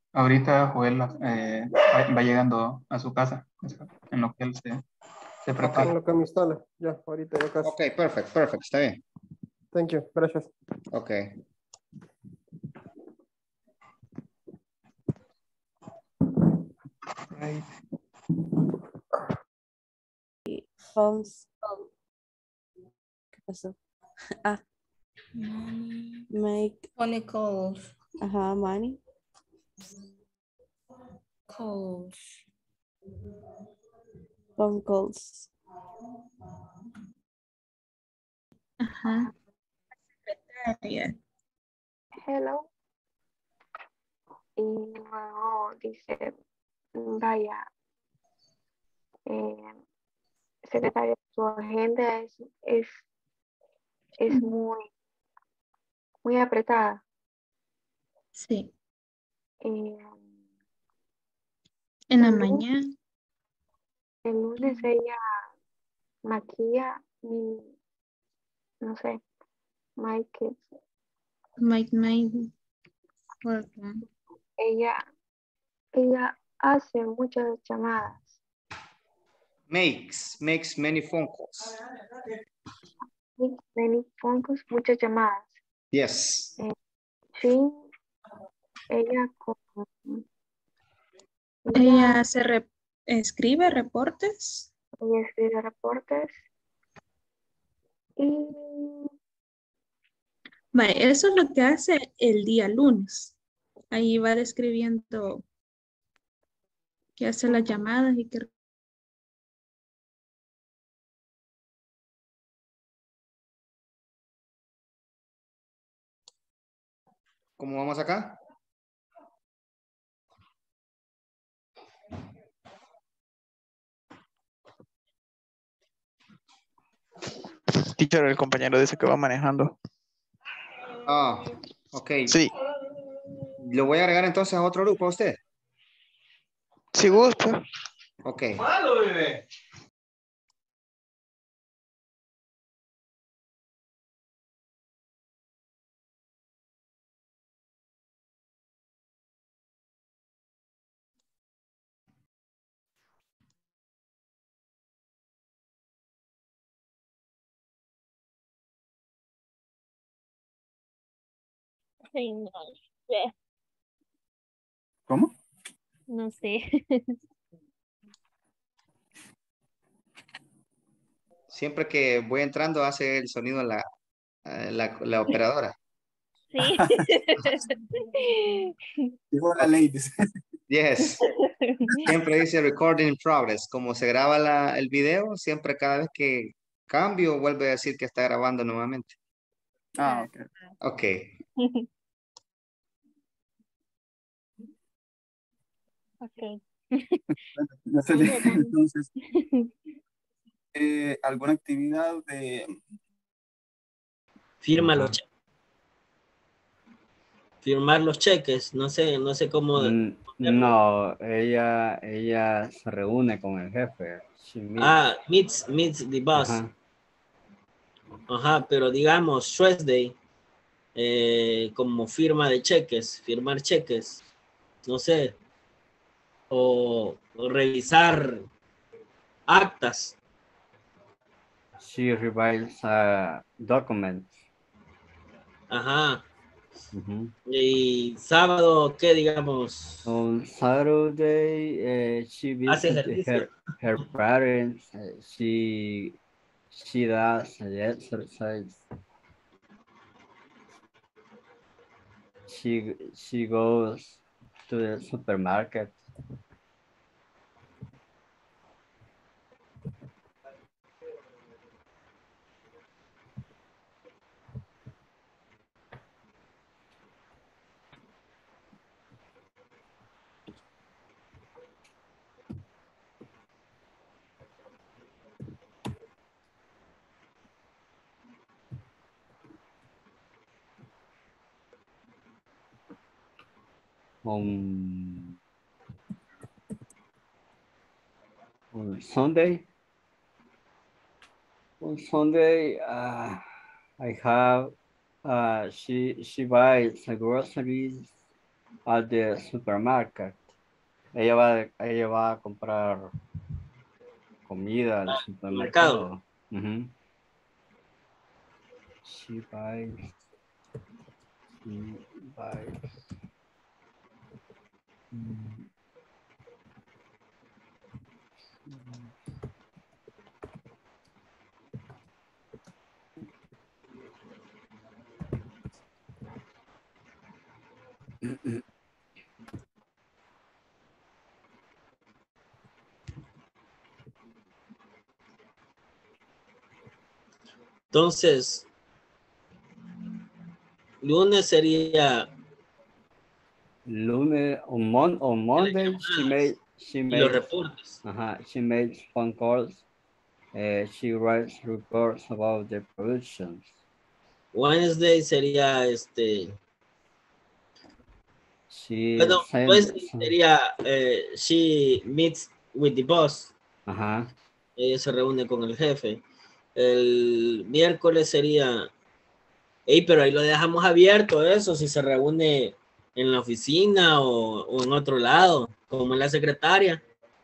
S14: Ahorita Joel eh, va, va llegando a su casa, en lo que él se, se
S16: Ok,
S14: prepara.
S16: en lo que me instala. Ya, ahorita ya casi.
S1: Ok, perfecto, perfecto, está bien.
S16: Thank you, gracias.
S1: Ok.
S14: Right.
S5: Phones. ¿Qué pasó? Ah,
S17: Money.
S5: make.
S17: Phone calls.
S5: Ajá, money.
S17: Calls.
S5: Phone calls.
S3: Ajá. Secretaria.
S7: Hello. Y luego dice, vaya, eh, secretaria, su agenda es, es, es muy, muy apretada.
S3: Sí.
S7: Eh,
S3: En la
S7: el lunes,
S3: mañana.
S7: el lunes ella maquilla mi, no sé, Mike,
S3: Mike, Mike. Welcome.
S7: ella, ella hace muchas llamadas.
S1: Makes, makes many phone calls.
S7: Many phone calls, muchas llamadas.
S1: Yes.
S7: Eh, sí, ella con,
S3: Ella se re- escribe reportes.
S7: ella escribe reportes y
S3: Vale, eso es lo que hace el día lunes. Ahí va describiendo que hace las llamadas y que
S1: ¿Cómo vamos acá?
S18: Teacher, el compañero dice que va manejando.
S1: Ah, ok.
S18: Sí.
S1: ¿Lo voy a agregar entonces a otro grupo a usted?
S18: Si gusta.
S1: Ok.
S11: ¿Cuándo, bebé?
S8: Sí, no sé.
S14: ¿Cómo?
S8: No sé.
S1: Siempre que voy entrando hace el sonido la, eh, la, la operadora.
S8: Sí.
S4: Dijo la ley, dice.
S1: Yes. Siempre dice recording in progress. Como se graba la, el video, siempre cada vez que cambio vuelve a decir que está grabando nuevamente.
S4: Ah, ok.
S1: Ok.
S8: Ok.
S4: No sé, entonces, eh, ¿alguna actividad de...
S6: Firma los cheques. Firmar los cheques, no sé, no sé cómo.
S2: Mm, No, ella, ella se reúne con el jefe. She meets.
S6: Ah, meets, meets the boss.
S2: Ajá.
S6: Ajá, pero digamos, Tuesday, eh, como firma de cheques, firmar cheques, no sé, o, o revisar actas.
S2: She revises a document.
S6: Ajá.
S2: Ujú.
S6: Y sábado, ¿qué digamos?
S2: On Saturday, uh, she
S6: Hace
S2: visits
S6: ejercicio.
S2: her, her parents. Uh, she she does exercise. She she goes to the supermarket. On on Sunday. On Sunday, uh, I have uh, she she buys the groceries
S19: at the supermarket. Ella va, ella va a comprar comida al supermercado. Uh-huh. She buys. She buys. Mm.
S6: Entonces, lunes sería
S19: Lunes on, mon, on Monday she made she
S6: y
S19: made
S6: los reportes.
S19: uh-huh, she makes phone calls. Uh, she writes reports about the productions.
S6: Wednesday sería este.
S19: She
S6: Perdón,
S19: sends
S6: Wednesday
S19: some-
S6: sería eh, she meets with the boss.
S19: Ajá.
S6: Ella se reúne con el jefe. El miércoles sería. Ey, pero ahí lo dejamos abierto eso, si se reúne en la oficina o, o en otro lado, como la secretaria.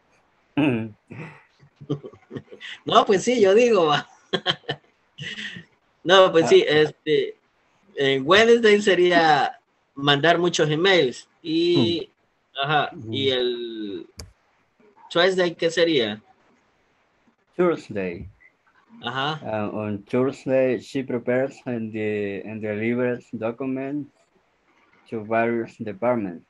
S6: No, pues sí, yo digo, va. No, pues sí, este, en Wednesday sería mandar muchos emails y, ajá, y el Tuesday, ¿qué sería?
S19: Thursday.
S6: Ajá.
S19: Uh, on Thursday, she prepares and, the, and delivers documents to various departments.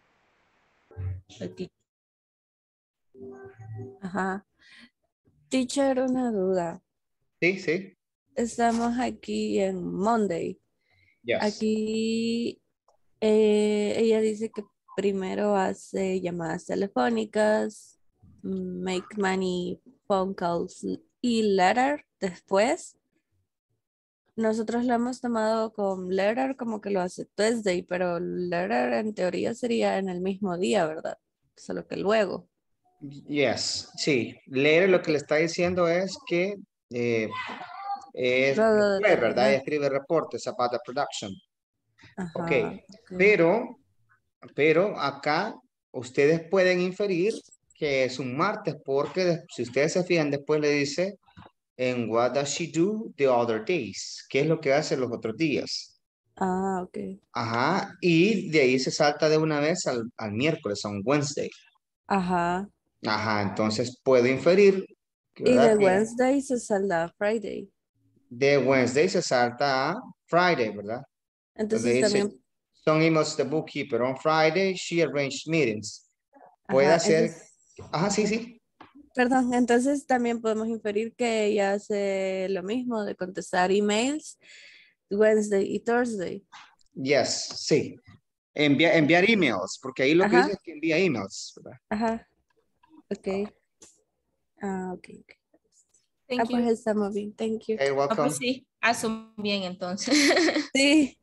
S5: Ajá. Teacher, una duda.
S1: Sí, sí.
S5: Estamos aquí en Monday.
S1: Yes.
S5: Aquí eh, ella dice que primero hace llamadas telefónicas, make money phone calls y letter después. Nosotros lo hemos tomado con letter como que lo hace Tuesday, pero letter en teoría sería en el mismo día, ¿verdad? Solo que luego.
S1: Yes, sí. Leer lo que le está diciendo es que eh, es
S5: Luego de
S1: después, ¿verdad?
S5: terminar.
S1: Escribe reportes about the production.
S5: Ajá,
S1: Ok,
S5: ok.
S1: pero, pero acá ustedes pueden inferir que es un martes porque de- si ustedes se fijan después le dice en what does she do the other days, qué es lo que hace los otros días.
S5: Ah, ok.
S1: Ajá, y de ahí se salta de una vez al, al miércoles, a un Wednesday.
S5: Ajá.
S1: Ajá, entonces puedo inferir,
S5: Y
S1: ¿verdad?
S5: de
S1: Que
S5: Wednesday se salda a Friday.
S1: de Wednesday se salta a Friday, ¿verdad? Donde
S5: Entonces
S1: dice,
S5: también,
S1: some emails to the bookkeeper. On Friday, she arranged meetings. Puede
S5: ajá,
S1: hacer,
S5: entonces,
S1: ajá, sí, sí.
S5: perdón, entonces también podemos inferir que ella hace lo mismo de contestar emails Wednesday y Thursday.
S1: Yes, sí. Envia- enviar emails, porque ahí lo que dice
S5: Ajá,
S1: es que envía emails, ¿verdad?
S5: ajá, ok. Ah, ok, ok.
S17: Thank
S5: Ah, pues
S17: you.
S5: estamos bien, thank you.
S1: Okay,
S17: Ah,
S1: welcome.
S17: pues sí, asumo bien entonces.
S5: Sí,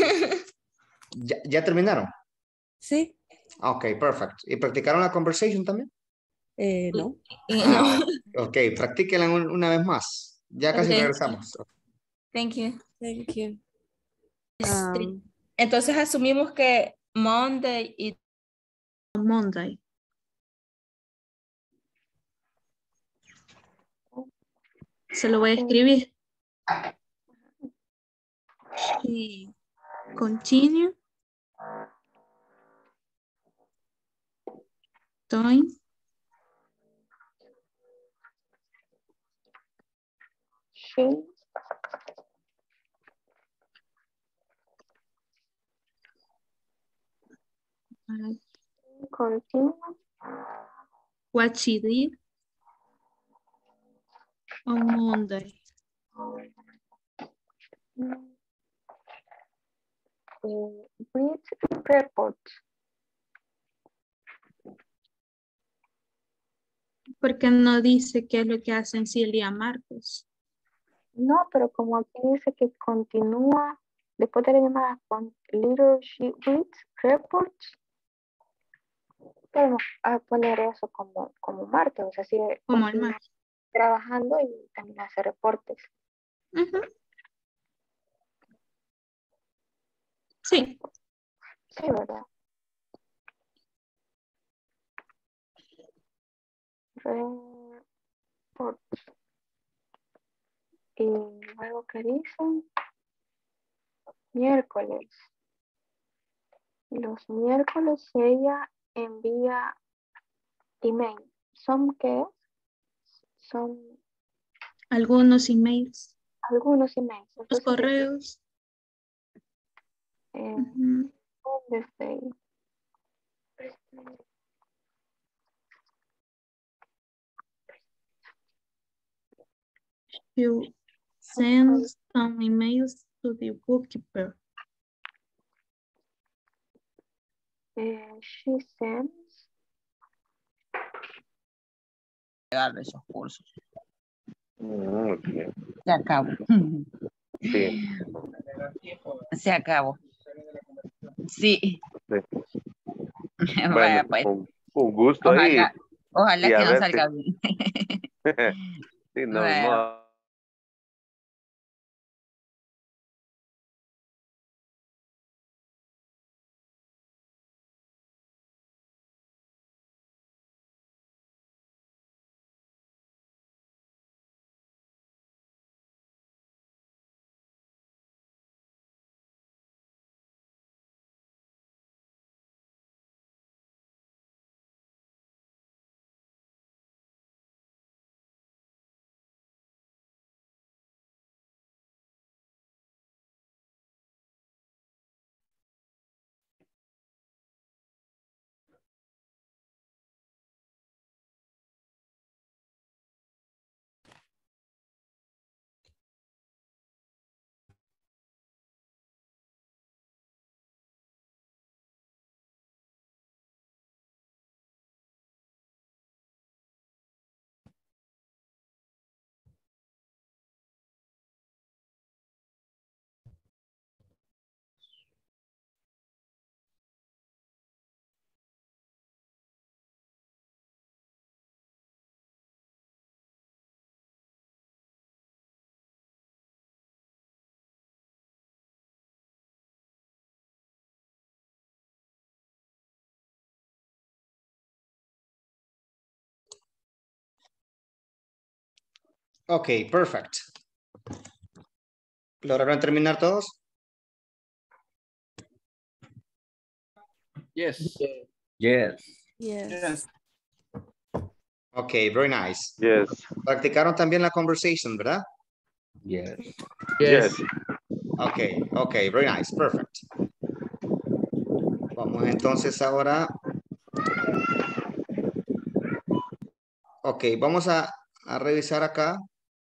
S1: ¿Ya, ya terminaron?
S5: sí,
S1: Ok, perfect. ¿Y practicaron la conversation también?
S5: eh, no.
S1: Ah, ok, practíquenla un- una vez más. Ya casi
S17: Ok.
S1: regresamos.
S17: Thank you.
S5: Thank you.
S17: Este,
S5: Um,
S17: entonces asumimos que Monday y
S3: Monday. Se lo voy a escribir. She continue doing
S7: She
S3: uh,
S7: continue
S3: what she did on Monday.
S7: uh, with report.
S3: Porque no dice qué es lo que hace en sí el día martes.
S7: No, pero como aquí dice que continúa después de la llamada con leadership with reports, podemos ah, poner eso como, como martes, o sea, sigue
S3: Como el
S7: continúa
S3: martes.
S7: trabajando y también hace reportes.
S3: Ujú. Sí.
S7: Sí, ¿verdad? report. Y luego, ¿qué dicen? Miércoles. Los miércoles ella envía email. ¿Son qué? Son
S3: Algunos emails.
S7: algunos emails.
S3: Los
S7: Entonces,
S3: correos.
S7: eh,
S3: Ujú.
S7: Wednesday.
S3: You send some emails to the bookkeeper.
S7: Eh, she sends
S12: de esos cursos.
S13: Mm, ok.
S12: Se acabó.
S13: Sí.
S12: Se acabó. Sí.
S13: Sí.
S12: Vaya,
S13: Bueno,
S12: pues.
S13: un, un gusto ahí.
S12: Ojalá, ojalá
S13: y a
S12: que no
S13: ver
S12: salga
S13: si-
S12: bien.
S13: Sí, no,
S12: Vaya.
S13: no.
S1: Ok, perfect. ¿Lograron terminar todos?
S11: Yes.
S19: Yes.
S5: Yes.
S1: Ok, very nice.
S13: Yes.
S1: Practicaron también la conversation, ¿verdad?
S19: Yes.
S13: Yes.
S1: Ok, ok, very nice, perfect. Vamos entonces ahora. Ok, vamos a, a revisar acá.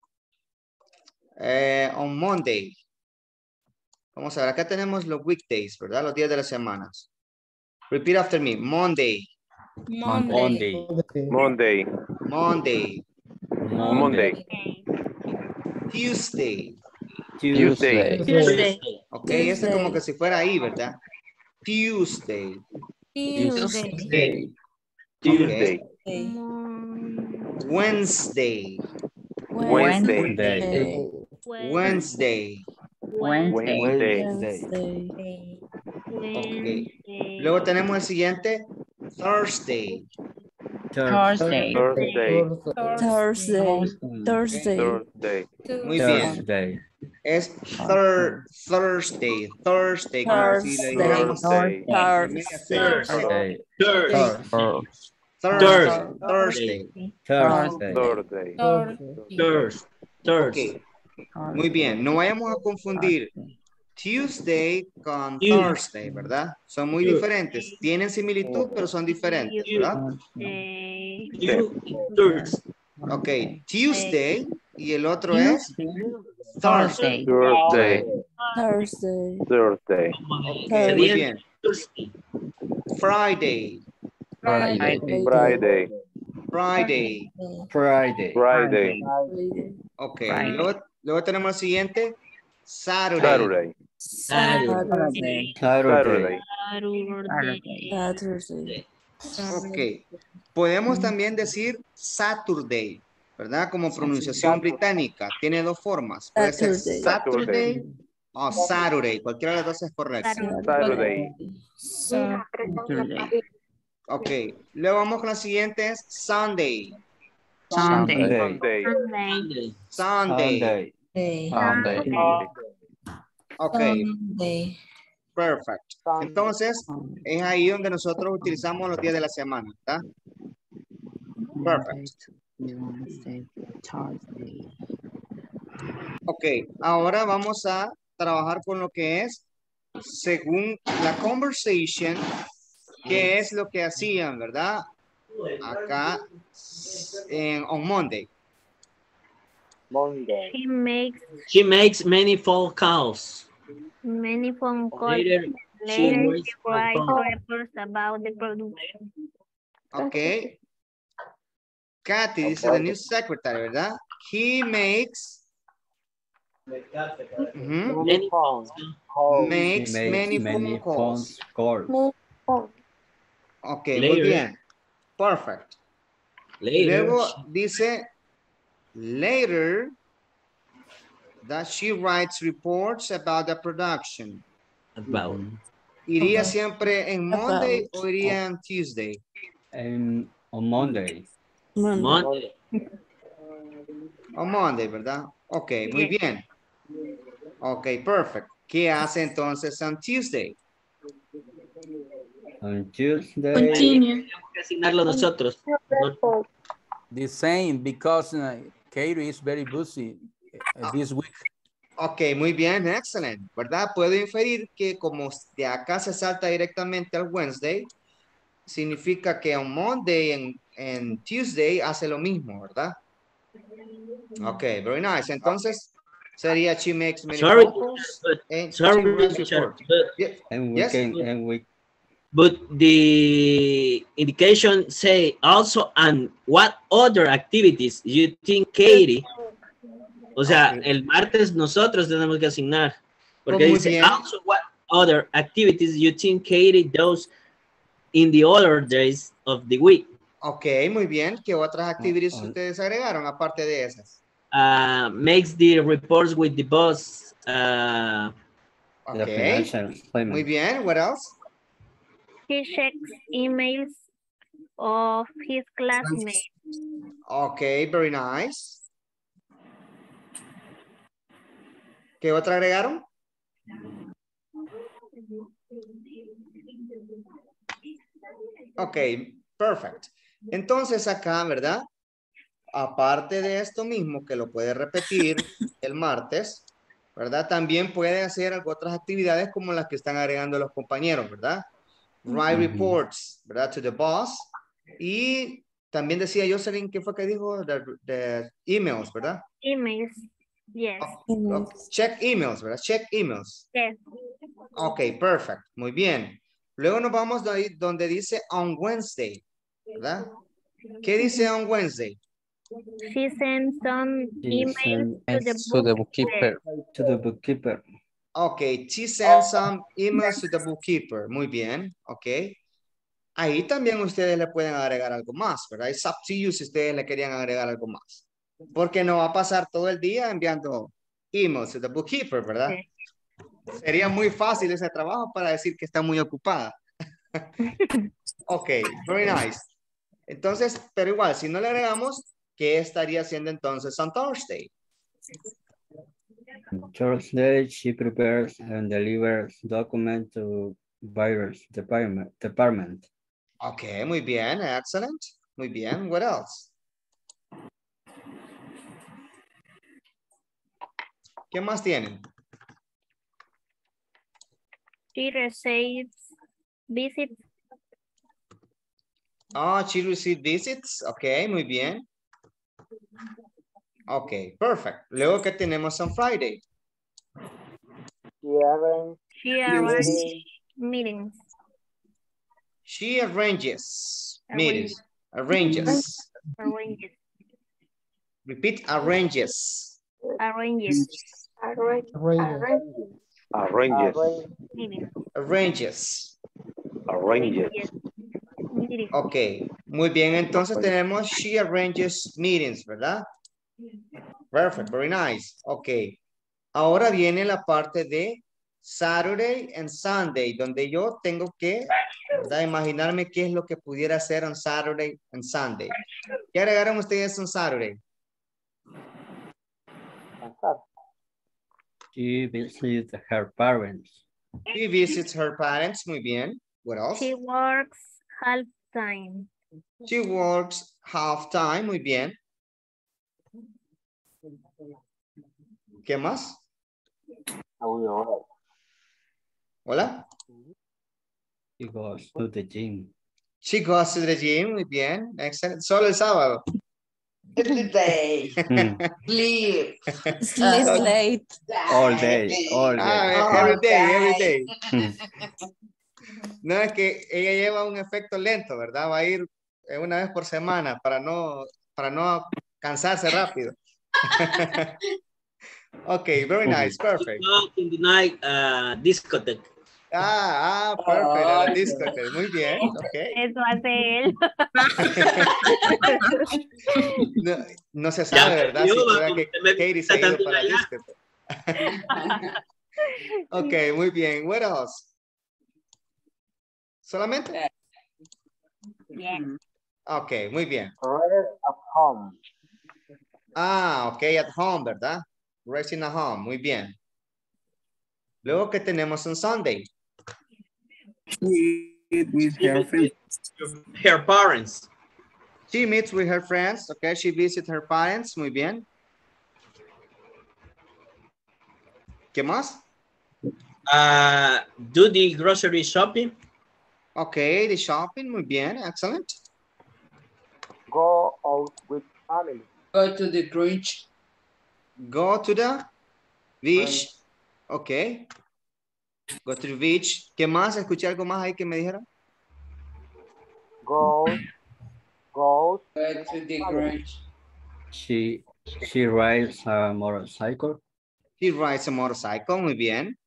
S1: Eh, on Monday. Vamos a ver, acá tenemos los weekdays, ¿verdad? Los días de las semanas. Repeat after me. Monday.
S17: Monday.
S13: Monday.
S1: Monday.
S13: Monday.
S1: Tuesday.
S13: Tuesday.
S17: Tuesday.
S1: Ok, este como que si fuera ahí, ¿verdad? Tuesday.
S17: Tuesday.
S13: Tuesday.
S1: Wednesday.
S13: Wednesday.
S1: Wednesday.
S13: Wednesday.
S1: Ok. Luego tenemos el siguiente. Thursday.
S12: Thursday.
S13: Thursday.
S5: Thursday. Thursday.
S13: Thursday.
S1: Muy bien.
S19: Thursday.
S1: Es thir Thursday. Thursday. Como si le dijéramos
S13: Thursday.
S1: Thursday.
S19: Thursday.
S1: Thursday. Thursday.
S19: Thursday.
S13: Thursday.
S1: Ok. Muy bien. No vayamos a confundir Tuesday con Thursday, ¿verdad? Son muy diferentes. Tienen similitud, pero son diferentes, ¿verdad? Ok. Tuesday y el otro es Thursday.
S13: Thursday.
S5: Thursday.
S13: Thursday.
S1: Ok, muy bien. Friday.
S19: Friday.
S13: Friday.
S1: Friday.
S19: Friday.
S13: Friday.
S1: Ok. Luego, luego tenemos el siguiente. Saturday.
S13: Saturday.
S19: Saturday.
S5: Saturday.
S1: Ok. Podemos también decir Saturday, ¿verdad? Como pronunciación británica. Tiene dos formas. Puede ser Saturday o Saturday. Cualquiera de las dos es correcta.
S13: Saturday.
S1: Ok. Luego vamos con la siguiente. Es Sunday.
S12: Sunday.
S13: Sunday.
S8: Sunday.
S1: Sunday.
S19: Sunday.
S2: Sunday.
S1: Ok,
S5: Sunday.
S1: perfect. Entonces, es ahí donde nosotros utilizamos los días de la semana, ¿verdad? Perfect.
S12: Wednesday, Thursday.
S1: Ok, ahora vamos a trabajar con lo que es, según la conversation, qué es lo que hacían, ¿verdad? Acá en on Monday.
S8: Monday. He makes
S6: She makes many phone calls.
S8: many phone calls.
S6: Later, she
S8: Later,
S6: writes
S8: he writes
S6: about-
S8: reports about the production.
S1: Ok. Kathy dice the new secretary, ¿verdad? He makes ujú,
S6: many
S13: phone
S1: makes
S19: He
S1: many,
S19: makes many
S1: phone calls.
S19: phone calls.
S1: Ok, muy
S6: Later.
S1: bien. Perfect.
S6: Later,
S1: Luego
S6: she-
S1: dice later that she writes reports about the production.
S6: about.
S1: ¿Iría
S5: About.
S1: siempre en Monday
S5: About.
S1: o iría en Tuesday?
S19: And on Monday.
S5: Monday.
S6: Monday.
S1: On Monday, ¿verdad? Ok, muy bien. Ok, perfect. ¿Qué hace entonces on Tuesday?
S19: On Tuesday.
S3: Continue.
S6: Tenemos que asignarlo nosotros. No-
S11: The same, because uh, Katie is very busy uh, this week.
S1: Ok, muy bien, excelente, ¿verdad? Puedo inferir que como de acá se salta directamente al Wednesday, significa que on Monday and, and Tuesday hace lo mismo, ¿verdad? Ok, very nice. Entonces, sería she makes many
S6: Sorry,
S1: phone calls
S6: but-
S1: and
S6: sorry,
S1: she writes
S6: Richard,
S1: reports.
S6: but-
S1: Ye-
S19: And we
S1: Yes.
S19: can, and we,
S6: But the indication say also and what other activities you think Katie. O sea,
S1: Ok.
S6: el martes nosotros tenemos que asignar. Porque
S1: Pues muy
S6: dice
S1: bien.
S6: also what other activities you think Katie does in the other days of the week.
S1: Ok, muy bien. ¿Qué otras actividades
S19: on-
S1: ustedes agregaron aparte de esas?
S6: Uh, makes the reports with the boss. Uh,
S19: the
S1: Ok,
S19: financial
S1: muy
S19: statement.
S1: bien. What else?
S8: He checks emails of his classmates.
S1: Ok, very nice. ¿Qué otra agregaron? Ok, perfect. Entonces acá, ¿verdad? Aparte de esto mismo, que lo puede repetir el martes, ¿verdad? También puede hacer algo- otras actividades como las que están agregando los compañeros, ¿verdad? Write
S19: Ujú.
S1: reports, ¿verdad? To the boss. Y también decía Jocelyn, ¿qué fue que dijo? De, de emails, ¿verdad?
S8: Emails. Yes.
S1: Oh, check emails, ¿verdad? Check emails.
S8: Yes.
S1: Ok, perfect. Muy bien. Luego nos vamos de ahí donde dice on Wednesday, ¿verdad? ¿Qué dice on Wednesday?
S8: She sends some
S19: She
S8: emails
S19: send
S8: to the
S2: To the
S8: bookkeeper.
S2: bookkeeper.
S19: to the bookkeeper.
S1: Ok, she sends some emails to the bookkeeper. Muy bien, ok. Ahí también ustedes le pueden agregar algo más, ¿verdad? It's up to you si ustedes le querían agregar algo más. Porque no va a pasar todo el día enviando emails to the bookkeeper, ¿verdad? Sería muy fácil ese trabajo para decir que está muy ocupada. Ok, very nice. Entonces, pero igual, si no le agregamos, ¿qué estaría haciendo entonces on Thursday?
S19: Thursday, she prepares and delivers document to buyers department. department.
S1: Ok, muy bien, excellent. Muy bien, what else? ¿Qué más tienen?
S8: She receives visits.
S1: Oh, she received visits. Ok, muy bien. Ok, perfect. Luego, ¿qué tenemos on Friday?
S8: She arranges meetings.
S1: She arranges
S8: Arranges.
S1: meetings. Arranges.
S8: Arranges.
S1: Repeat, arranges.
S8: Arranges.
S13: Arranges.
S8: Meetings.
S1: Arranges.
S13: Arranges.
S8: Meetings.
S1: Ok, muy bien. Entonces tenemos she arranges meetings, ¿verdad? Perfect, very nice. Ok. Ahora viene la parte de Saturday and Sunday, donde yo tengo que ¿verdad? Imaginarme qué es lo que pudiera hacer on Saturday and Sunday. ¿Qué agregaron ustedes on Saturday?
S19: She visits her parents.
S1: She visits her parents. Muy bien. What else?
S8: She works half time.
S1: She works half time. Muy bien. ¿Qué más? Hola.
S19: She goes to the gym.
S1: She goes to the gym. Muy bien. Excellent. Solo el sábado.
S15: Every day.
S19: Mm.
S15: Sleep.
S5: Sleep
S15: Uh,
S5: late.
S19: All day, all day.
S1: Ah, every day, every day.
S19: Mm.
S1: No, es que ella lleva un efecto lento, ¿verdad? Va a ir eh, una vez por semana para no, para no cansarse rápido. Ok, very nice, perfect.
S6: In the night, uh, discotheque.
S1: Ah, ah, perfect, a la discoteca. Muy bien, ok.
S8: Eso hace él.
S1: No, no se sabe, ¿verdad? Si fuera que Katie se ha ido para la discoteca. Ok, muy bien. What else? ¿Solamente?
S8: Bien.
S1: Ok, muy bien.
S20: Rest at home.
S1: Ah, ok, at home, ¿verdad? Resting at home, muy bien. Luego, ¿qué tenemos en Sunday?
S4: With her friends.
S6: Her parents.
S1: She meets with her friends, okay? She visits her parents, muy bien. ¿Qué más?
S6: Uh, do the grocery shopping.
S1: Okay, the shopping, muy bien, excellent.
S20: Go out with family.
S15: Go to the beach.
S1: Go to the beach, okay. Go to the beach. ¿Qué más? ¿Escuché algo más ahí que me dijeron?
S20: Go, go,
S15: Go to the beach.
S19: She, she rides a motorcycle.
S1: She rides a motorcycle, muy bien.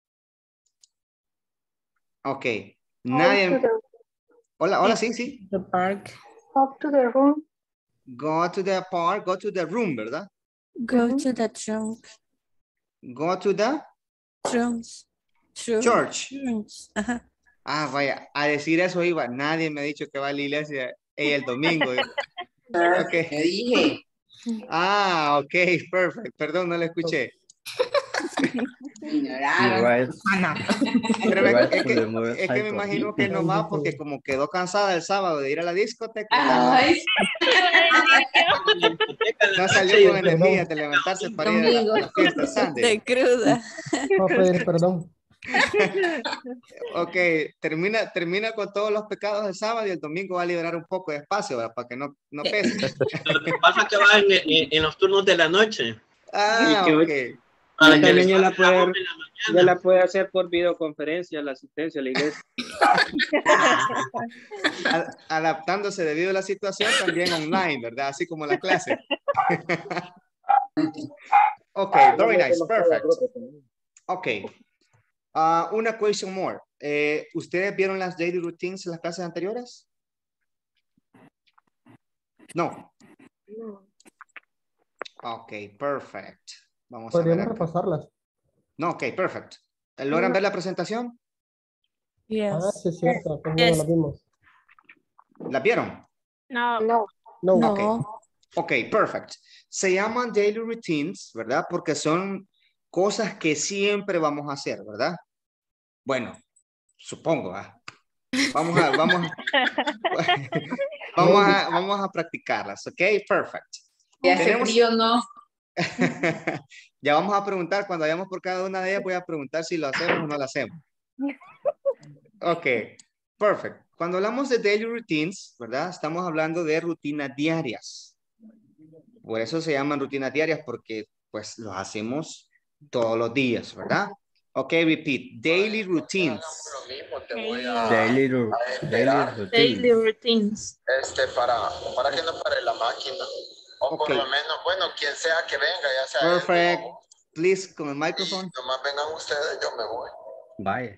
S1: Ok. Nadie...
S7: Go to the,
S1: Hola, hola, sí, sí.
S15: The park.
S7: go to the room.
S1: Go to the park, go to the room, ¿verdad?
S5: Go
S7: Mhm.
S5: to the trunk.
S1: Go to the
S5: Trunks. Trunk.
S1: church.
S5: Trunks. Ajá.
S1: Ah, vaya, a decir eso iba. Nadie me ha dicho que va a la iglesia ella el domingo. Ok.
S15: Te dije.
S1: Ah, ok, perfect. Perdón, no le escuché.
S19: She
S15: Ignoraron.
S19: rides,
S1: Pero
S19: she
S1: me-
S19: rides
S1: es,
S19: to the
S1: que, es que me
S19: motorcycle.
S1: imagino que no va porque como quedó cansada el sábado de ir a la discoteca,
S15: Ay,
S1: no salió con energía de levantarse para ir a la,
S5: Domingo.
S1: a la fiesta Sunday.
S5: De cruda.
S16: Voy a pedir perdón.
S1: Ok, termina, termina con todos los pecados el sábado y el domingo va a liberar un poco de espacio, ¿verdad? Para que no, no pese.
S6: Lo que pasa es que va en, en- en los turnos de la noche.
S1: Ah,
S10: Y que hoy-
S1: ok.
S6: Para
S10: Y
S6: que
S10: también
S6: les
S10: ya la
S6: pase
S10: puede,
S6: la voz en la mañana.
S10: ya la puede hacer por videoconferencia, la asistencia a la iglesia.
S1: A- adaptándose debido a la situación también online, ¿verdad? Así como la clase. Ok, very nice, perfect. Ok. Ah, una question more. Eh, ¿Ustedes vieron las daily routines en las clases anteriores? No. Ok, perfect. Vamos a ver
S16: Podríamos
S1: acá.
S16: repasarlas.
S1: No, ok, perfect. ¿Logran ver la presentación?
S16: Ah,
S5: Yes.
S16: sí, es cierto. Pues no
S5: Yes.
S16: las vimos.
S1: ¿La vieron?
S8: No.
S7: No.
S16: No.
S5: No.
S1: Ok. Ok, perfect. Se llaman daily routines, ¿verdad? Porque son cosas que siempre vamos a hacer, ¿verdad? Bueno, supongo, ¿ah? Vamos a, vamos, vamos a, vamos a practicarlas, ¿ok? Perfect.
S15: Ya hace
S1: Tenemos-
S15: frío, ¿no?
S1: Ya vamos a preguntar, cuando vayamos por cada una de ellas, voy a preguntar si lo hacemos o no lo hacemos. Ok, perfect. Cuando hablamos de daily routines, ¿verdad? Estamos hablando de rutinas diarias. Por eso se llaman rutinas diarias, porque pues los hacemos todos los días, ¿verdad? Ok, repeat. Daily routines.
S19: Daily, ru- daily routine.
S3: Daily routines.
S21: Este, para, para que no pare la máquina. O por
S1: Ok.
S21: lo menos, bueno, quien sea que venga, ya sea él
S1: Perfect.
S21: o-
S1: Please, con el micrófono.
S21: nomás vengan ustedes, yo me voy.
S19: Vaya.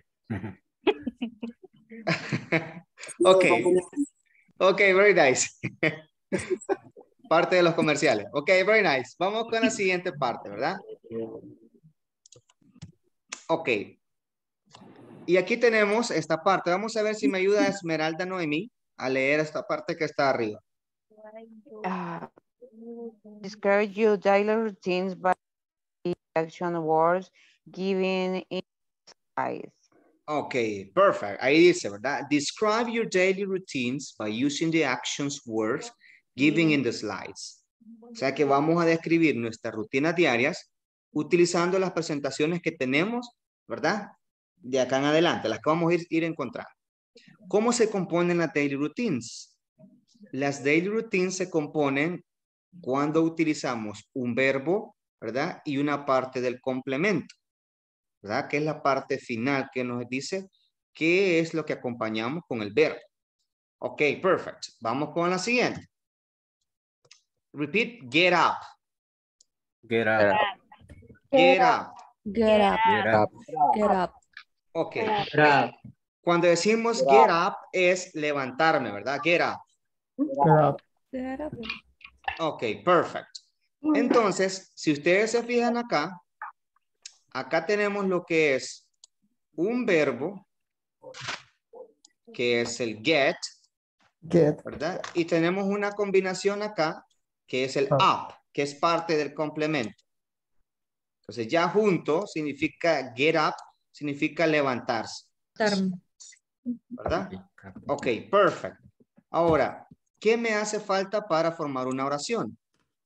S1: Ok. Ok, very nice. Parte de los comerciales. Ok, very nice. Vamos con la siguiente parte, ¿verdad? Ok. Y aquí tenemos esta parte. Vamos a ver si me ayuda Esmeralda Noemí a leer esta parte que está arriba.
S9: Uh, describe your daily routines by action words given in slides.
S1: Ok, perfect. Ahí dice, ¿verdad? Describe your daily routines by using the actions words given in the slides. O sea que vamos a describir nuestras rutinas diarias utilizando las presentaciones que tenemos, ¿verdad? De acá en adelante, las que vamos a ir, ir encontrando. ¿Cómo se componen las daily routines? Las daily routines se componen cuando utilizamos un verbo, ¿verdad? Y una parte del complemento, ¿verdad? Que es la parte final que nos dice qué es lo que acompañamos con el verbo. Ok, perfect. Vamos con la siguiente. Repeat, get up.
S19: Get up.
S1: Get up.
S5: Get up.
S19: Get up.
S5: Get up.
S1: Ok.
S10: Get up.
S1: Cuando decimos get up es levantarme, ¿verdad? Get up.
S16: Get up.
S5: Get up.
S1: Ok, perfect. Entonces, si ustedes se fijan acá, acá tenemos lo que es un verbo, que es el get,
S16: Get.
S1: ¿verdad? Y tenemos una combinación acá, que es el up, que es parte del complemento. Entonces, ya junto significa get up, significa levantarse. ¿Verdad? Ok, perfect. Ahora, ¿qué me hace falta para formar una oración?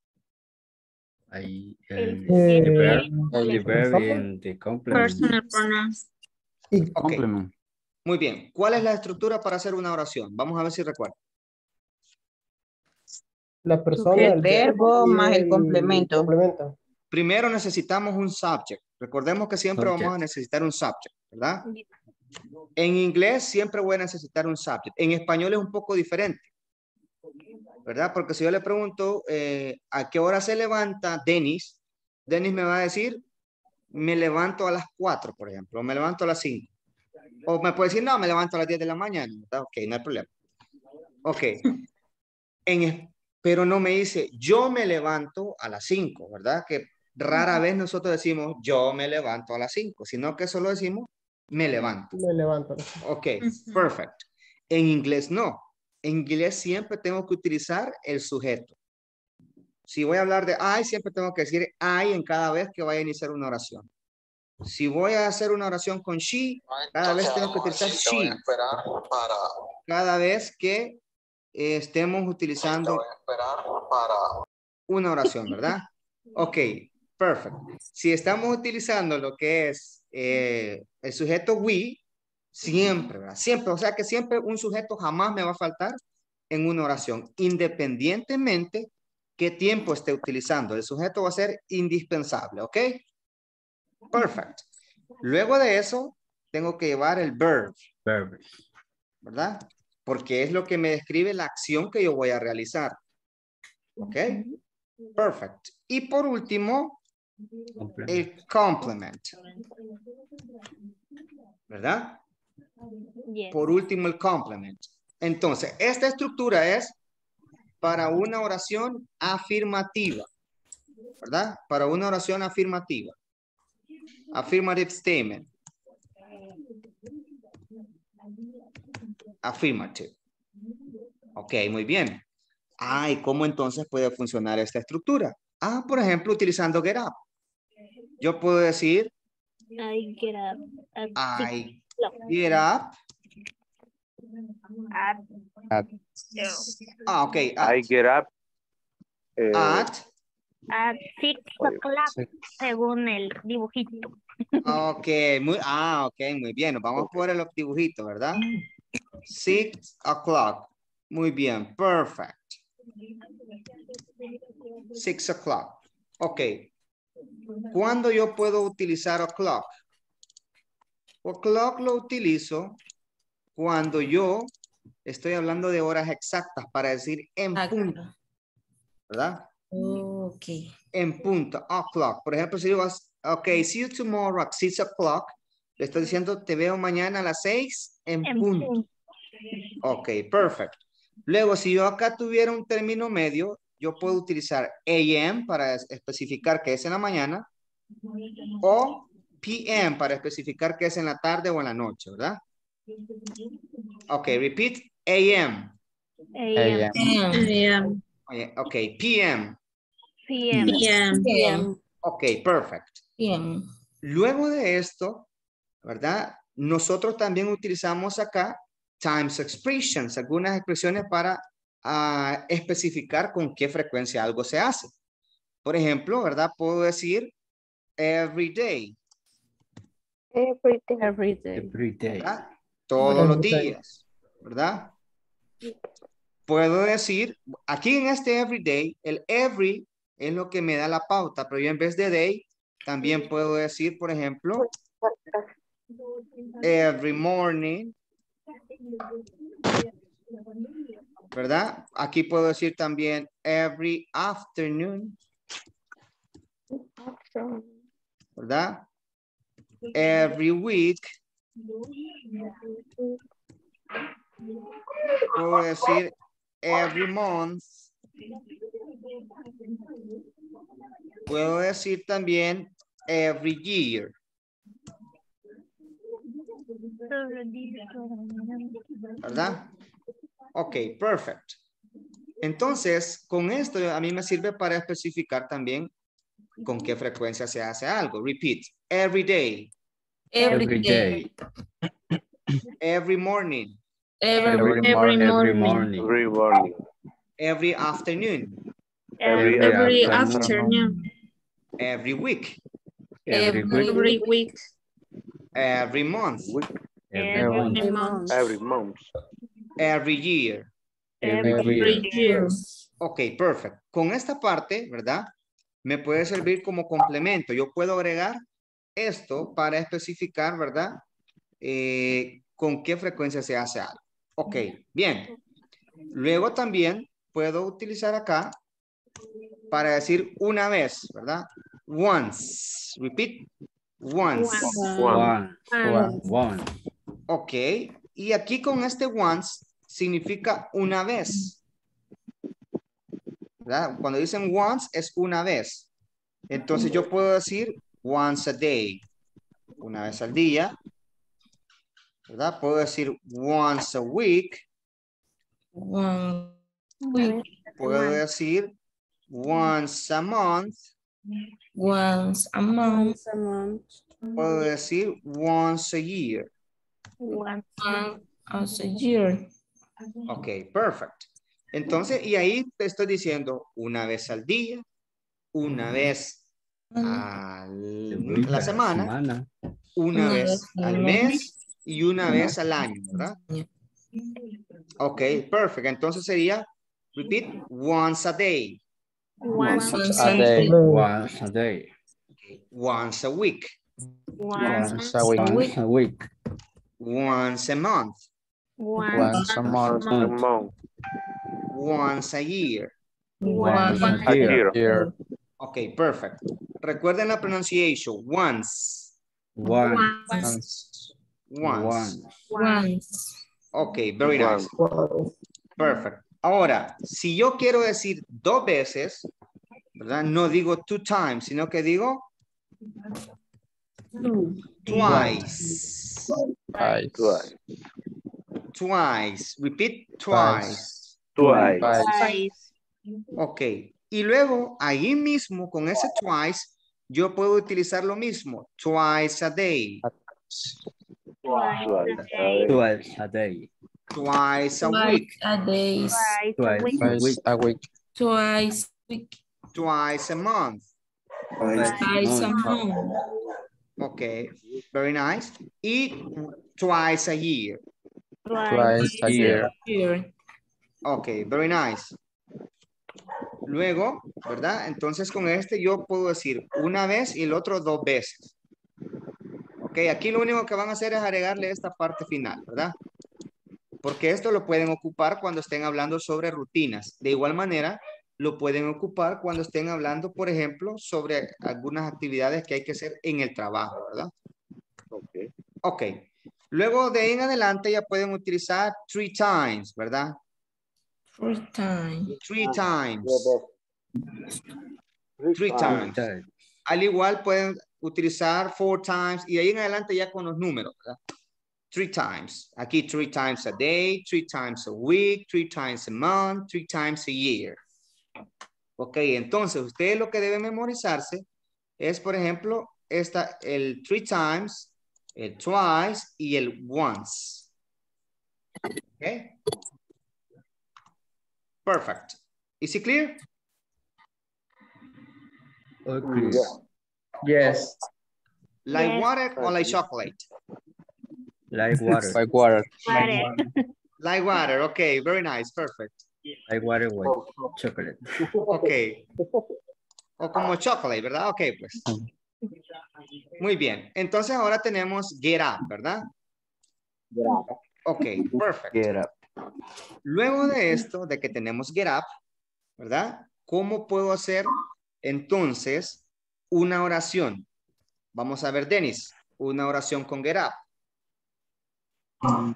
S19: Ahí,
S8: El-
S19: el,
S16: Eh,
S19: the verb,
S8: el-
S19: the verb and the complement.
S17: Personal pronouns.
S16: Y
S1: Ok,
S19: Complement.
S1: muy bien. ¿Cuál es la estructura para hacer una oración? Vamos a ver si recuerdo.
S16: la persona,
S9: El verbo
S16: y
S9: más el complemento.
S16: complemento.
S1: Primero necesitamos un subject. Recordemos que siempre
S19: Subject.
S1: vamos a necesitar un subject, ¿verdad? En inglés siempre voy a necesitar un subject. En español es un poco diferente, ¿verdad? Porque si yo le pregunto eh, a qué hora se levanta Denis, Denis me va a decir, me levanto a las cuatro, por ejemplo, o me levanto a las cinco. O me puede decir, no, me levanto a las diez de la mañana, ¿verdad? Ok, no hay problema. Ok. En, es- pero no me dice, yo me levanto a las cinco, ¿verdad? Que rara vez nosotros decimos, yo me levanto a las cinco, sino que solo decimos, me levanto.
S16: Me levanto.
S1: Ok, perfect. En inglés no. En inglés siempre tengo que utilizar el sujeto. Si voy a hablar de I, siempre tengo que decir I en cada vez que vaya a iniciar una oración. Si voy a hacer una oración con she, cada vez tengo que utilizar
S21: Así te voy a
S1: she.
S21: esperar para,
S1: Cada vez que eh, estemos
S21: te
S1: utilizando
S21: voy a esperar para.
S1: una oración, ¿verdad? Ok, perfect. Si estamos utilizando lo que es eh, el sujeto we, siempre, ¿verdad? Siempre, o sea que siempre un sujeto jamás me va a faltar en una oración, independientemente qué tiempo esté utilizando. El sujeto va a ser indispensable, ¿ok? Perfect. Luego de eso, tengo que llevar el verb,
S19: Verb.
S1: ¿verdad? Porque es lo que me describe la acción que yo voy a realizar. ¿Ok? Perfect. Y por último, el complement. ¿Verdad?
S8: Yes.
S1: Por último, el complement. Entonces, esta estructura es para una oración afirmativa. ¿Verdad? Para una oración afirmativa. Affirmative statement. Affirmative. Ok, muy bien. Ah, ¿y cómo entonces puede funcionar esta estructura? Ah, por ejemplo, utilizando get up. Yo puedo decir,
S8: I get up at six
S1: I
S8: o'clock.
S1: get up.
S8: At,
S2: At,
S1: Ah, ok. At,
S13: I get up. eh,
S1: at.
S8: at six o'clock, según el dibujito.
S1: Ok, muy, ah, ok, muy bien. Nos vamos por el dibujito, ¿verdad? Six o'clock. Muy bien, perfect. Six o'clock. Ok. ¿Cuándo yo puedo utilizar o'clock? O'clock lo utilizo cuando yo estoy hablando de horas exactas para decir en punto. ¿Verdad?
S17: Ok.
S1: En punto, o'clock. Por ejemplo, si digo, ok, see you tomorrow at six o'clock, le estoy diciendo, te veo mañana a las seis en,
S8: En
S1: punto.
S8: punto.
S1: Ok, perfect. Luego, si yo acá tuviera un término medio, yo puedo utilizar A M para especificar que es en la mañana o P M para especificar que es en la tarde o en la noche, ¿verdad? Ok, repeat. A M.
S8: A M.
S3: A M.
S1: Ok, P M.
S8: P M.
S3: P M.
S5: P M.
S1: Ok, perfect.
S17: P M.
S1: Luego de esto, ¿verdad? Nosotros también utilizamos acá times expressions, algunas expresiones para uh, especificar con qué frecuencia algo se hace. Por ejemplo, ¿verdad? Puedo decir every day.
S7: Every day.
S5: Every day.
S19: Every day.
S1: ¿Verdad? Todos los días, ¿verdad? Puedo decir, aquí en este everyday, el every es lo que me da la pauta, pero yo en vez de day, también puedo decir, por ejemplo, every morning, ¿verdad? Aquí puedo decir también every afternoon, ¿verdad? Every week. Puedo decir every month. Puedo decir también every year. ¿Verdad? Ok, perfect. Entonces, con esto a mí me sirve para especificar también con qué frecuencia se hace algo. Repeat. Every day.
S17: Every,
S19: Every
S17: day.
S19: day.
S1: Every morning.
S17: Every,
S19: Every
S17: every
S19: morning.
S17: morning.
S19: Every morning.
S13: Every morning.
S1: Every afternoon.
S13: Every,
S3: Every
S19: afternoon.
S3: afternoon.
S1: Every week.
S19: Every week.
S3: Every week.
S1: Every month.
S19: Every
S8: Every
S19: month.
S5: Every
S8: month.
S5: month.
S13: every month.
S1: Every year.
S8: Every
S19: Every
S8: year.
S19: year.
S3: Years.
S1: Ok, perfect. Con esta parte, ¿verdad? Me puede servir como complemento. Yo puedo agregar esto para especificar, ¿verdad? Eh, con qué frecuencia se hace algo. Ok, bien. Luego también puedo utilizar acá para decir una vez, ¿verdad? Once. Repeat. Once.
S19: One.
S8: One.
S19: One.
S1: Ok. Y aquí con este once significa una vez. ¿Verdad? Cuando dicen once es una vez. Entonces yo puedo decir once a day. Una vez al día. ¿Verdad? Puedo decir once a week.
S17: One week.
S1: Puedo decir once a month.
S17: Once a month.
S5: Once a month.
S1: Puedo decir once a year.
S8: One.
S17: Once a year.
S1: Ok, perfect. Entonces, y ahí te estoy diciendo una vez al día, una vez a la semana,
S19: semana.
S1: una
S17: Una
S1: vez
S17: vez al
S1: al
S17: mes.
S1: mes y una vez al año, ¿verdad? Ok, perfect. Entonces sería, repeat, once a day.
S8: Once
S19: Once
S8: a
S19: a
S8: day.
S19: day. Once a day.
S1: Once a week.
S8: Once
S19: Once
S2: a week.
S19: Once a week.
S1: Once a month.
S17: Once a month.
S13: A month.
S1: Once a year.
S17: Once
S19: Once
S13: A
S19: a year.
S2: Year.
S1: Ok, perfect. Recuerden la pronunciation. Once.
S19: One.
S17: Once.
S1: Once.
S19: One.
S17: Once.
S1: Ok, very nice. Perfect. Ahora, si yo quiero decir dos veces, ¿verdad? No digo two times, sino que digo twice.
S2: Twice.
S13: Twice.
S1: Twice. Repeat,
S2: Twice.
S1: twice.
S13: Twice.
S8: Twice.
S1: Ok. Y luego, ahí mismo, con ese twice, yo puedo utilizar lo mismo. Twice a day.
S8: Twice
S13: Twice.
S8: a day.
S19: Twice a day.
S1: Twice a
S17: Twice
S1: week.
S17: a day.
S8: Twice a
S19: Twice
S8: week.
S19: a
S2: Twice
S19: week.
S2: a week.
S17: Twice a week.
S1: Twice a month.
S17: Twice a month.
S1: Ok. Very nice. Y twice a year.
S2: Twice a
S19: Year.
S2: year.
S17: Year.
S1: Ok, very nice. Luego, ¿verdad? Entonces con este yo puedo decir una vez y el otro dos veces. Ok, aquí lo único que van a hacer es agregarle esta parte final, ¿verdad? Porque esto lo pueden ocupar cuando estén hablando sobre rutinas. De igual manera, lo pueden ocupar cuando estén hablando, por ejemplo, sobre algunas actividades que hay que hacer en el trabajo, ¿verdad?
S13: Ok.
S1: Ok. Luego de ahí en adelante ya pueden utilizar three times, ¿verdad?
S17: Three times.
S1: Three times.
S20: Three
S1: Three
S20: times.
S1: times. Al igual pueden utilizar four times y de ahí en adelante ya con los números, ¿verdad? Three times. Aquí three times a day, three times a week, three times a month, three times a year. Ok, entonces ustedes lo que deben memorizarse es, por ejemplo, esta, el three times, el twice y el once. Ok. Perfect. Is it clear?
S19: Okay.
S10: Yes.
S1: Like
S8: Yes.
S1: water or like chocolate?
S19: Like water.
S2: Like water.
S8: Water.
S1: Like water. Okay, very nice. Perfect.
S19: Like water with chocolate.
S1: Ok. O como chocolate, ¿verdad? Ok, pues. Muy bien. Entonces ahora tenemos get up, ¿verdad? Ok, perfect.
S19: Get up.
S1: Luego de esto, de que tenemos get up, ¿verdad? ¿Cómo puedo hacer entonces una oración? Vamos a ver, Denis, una oración con get up.
S14: Mm,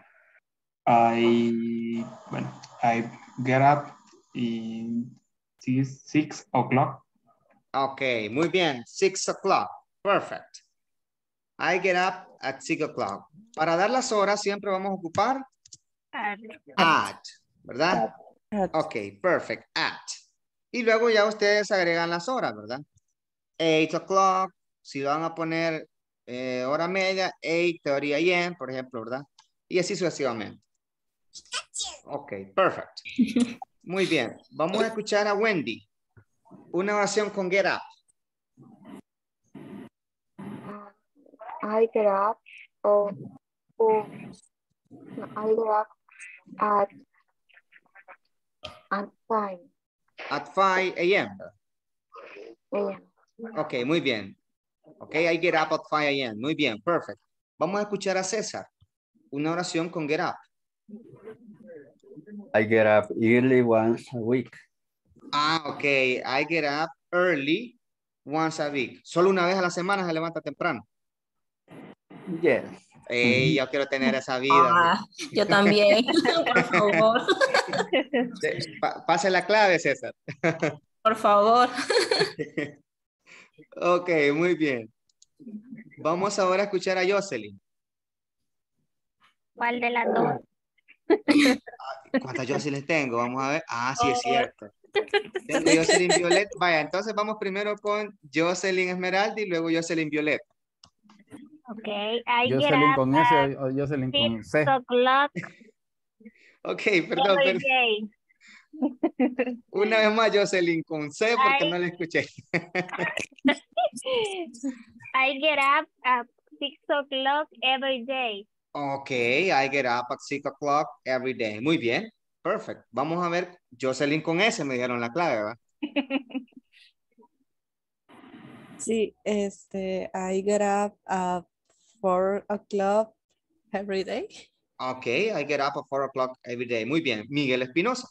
S14: I, bueno, I get up in six, six o'clock.
S1: Ok, muy bien. Six o'clock. Perfect. I get up at six o'clock. Para dar las horas siempre vamos a ocupar
S8: At.
S1: at, ¿verdad? Ok, perfect. At. Y luego ya ustedes agregan las horas, ¿verdad? Eight o'clock. Si van a poner eh, hora media, eight thirty a m, por ejemplo, ¿verdad? Y así sucesivamente. Ok, perfect. Muy bien. Vamos a escuchar a Wendy. Una oración con get up.
S7: I get up or, or no, I get up at at five
S1: At five a m.
S7: a m.
S1: Ok, muy bien. Ok, I get up at five a m. Muy bien, perfect. Vamos a escuchar a César. Una oración con get up.
S19: I get up early once a week.
S1: Ah, ok. I get up early once a week. Solo una vez a la semana se levanta temprano.
S19: Yes.
S1: Ey, yo quiero tener esa vida.
S17: Ah, yo también, por favor.
S1: Pa- pase la clave, César.
S17: Por favor.
S1: Ok, muy bien. Vamos ahora a escuchar a Jocelyn.
S8: ¿Cuál de las dos?
S1: ¿Cuántas Jocelyn tengo? Vamos a ver. Ah, sí, es cierto. Tengo Jocelyn Violet. Vaya, entonces vamos primero con Jocelyn Esmeralda y luego Jocelyn Violet.
S8: Ok, I get
S11: Jocelyn
S8: up
S11: con
S8: at
S11: S o Jocelyn con C.
S8: six o'clock
S1: Ok, perdón,
S8: every
S1: perdón.
S8: day.
S1: Una vez más Jocelyn con C porque
S8: I-
S1: no la escuché.
S8: I get up at six o'clock every day.
S1: Ok, I get up at six o'clock every day. Muy bien, perfect. Vamos a ver, Jocelyn con S me dijeron la clave, ¿verdad?
S5: Sí, este, I get up at four o'clock every day.
S1: Ok, I get up at four o'clock every day. Muy bien, Miguel Espinosa.